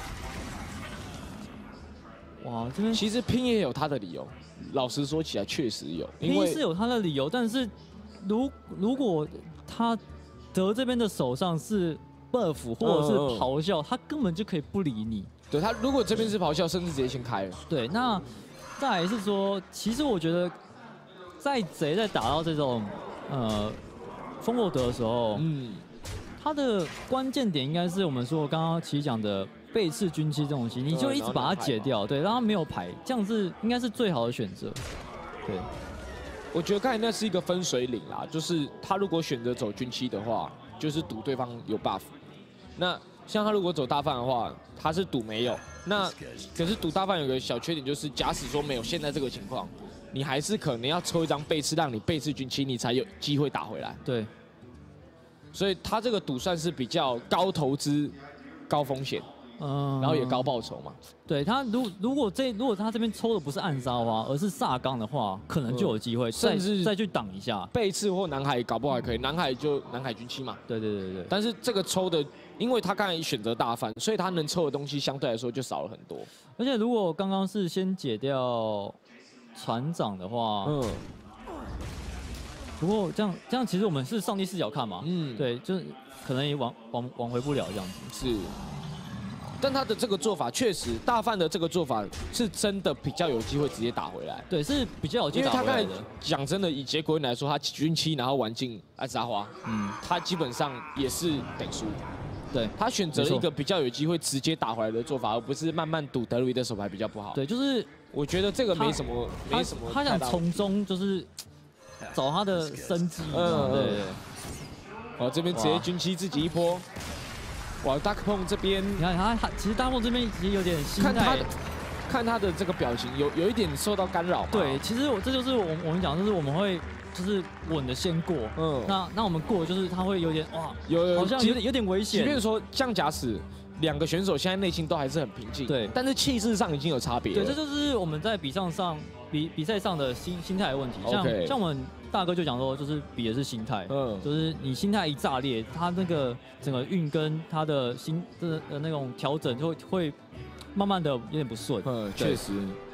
[SPEAKER 2] 哇，这边
[SPEAKER 1] 其实拼也有他的理由。老实说起来，确实有，
[SPEAKER 2] 因为是有他的理由，但是如果他德这边的手上是 buff 或者是咆哮，他根本就可以不理你。
[SPEAKER 1] 对他如果这边是咆哮，甚至直接先开了。
[SPEAKER 2] 对，那再来是说，其实我觉得在贼在打到这种风火德的时候，他的关键点应该是我们说刚刚其实讲的背刺军器这种东西，你就一直把它解掉，对，让他没有牌，这样是应该是最好的选择。对，
[SPEAKER 1] 我觉得刚才那是一个分水岭啦，就是他如果选择走军器的话，就是赌对方有 buff。那像他如果走大范的话，他是赌没有。那可是赌大范有个小缺点，就是假使说没有现在这个情况，你还是可能要抽一张背刺，让你背刺军器，你才有机会打回来。
[SPEAKER 2] 对。
[SPEAKER 1] 所以他这个赌算是比较高投资、高风险，然后也高报酬嘛。
[SPEAKER 2] 对他，如果他这边抽的不是暗杀花，而是萨冈的话，可能就有机会，甚至再去挡一下
[SPEAKER 1] 背刺或南海，搞不好还可以。南海就南海军器嘛。
[SPEAKER 2] 对。
[SPEAKER 1] 但是这个抽的，因为他刚才选择大范，所以他能抽的东西相对来说就少了很多。
[SPEAKER 2] 而且如果刚刚是先解掉船长的话，不过这样其实我们是上帝视角看嘛，对，就是可能也挽回不了这样子。
[SPEAKER 1] 是，但他的这个做法确实，大范的这个做法是真的比较有机会直接打回来。
[SPEAKER 2] 对，是比较有机会打回来的。
[SPEAKER 1] 因为他刚才讲真的，以结果论来说，他军期然后玩进暗杀花，他基本上也是得输。
[SPEAKER 2] 对，
[SPEAKER 1] 他选择了一个比较有机会直接打回来的做法，而不是慢慢赌德鲁伊的手牌比较不好。
[SPEAKER 2] 对，就是
[SPEAKER 1] 我觉得这个没什么。
[SPEAKER 2] 他想从中就是找他的生机。对。
[SPEAKER 1] 哦，这边直接军期自己一波。哇，大克碰这边，
[SPEAKER 2] 你看他其实大克碰这边也有点心态。
[SPEAKER 1] 看他的这个表情，有一点受到干扰。
[SPEAKER 2] 对，其实这就是我们讲，就是我们会就是稳的先过。那我们过就是他会有点哇，好像有点危险。
[SPEAKER 1] 即便说像假使两个选手现在内心都还是很平静，
[SPEAKER 2] 对，
[SPEAKER 1] 但是气势上已经有差别。
[SPEAKER 2] 对，这就是我们在比赛上的心态的问题。像我们大哥就讲说，就是比的是心态，就是你心态一炸裂，他那个整个运跟他的心的那种调整就会慢慢的有点不顺。
[SPEAKER 1] 确实。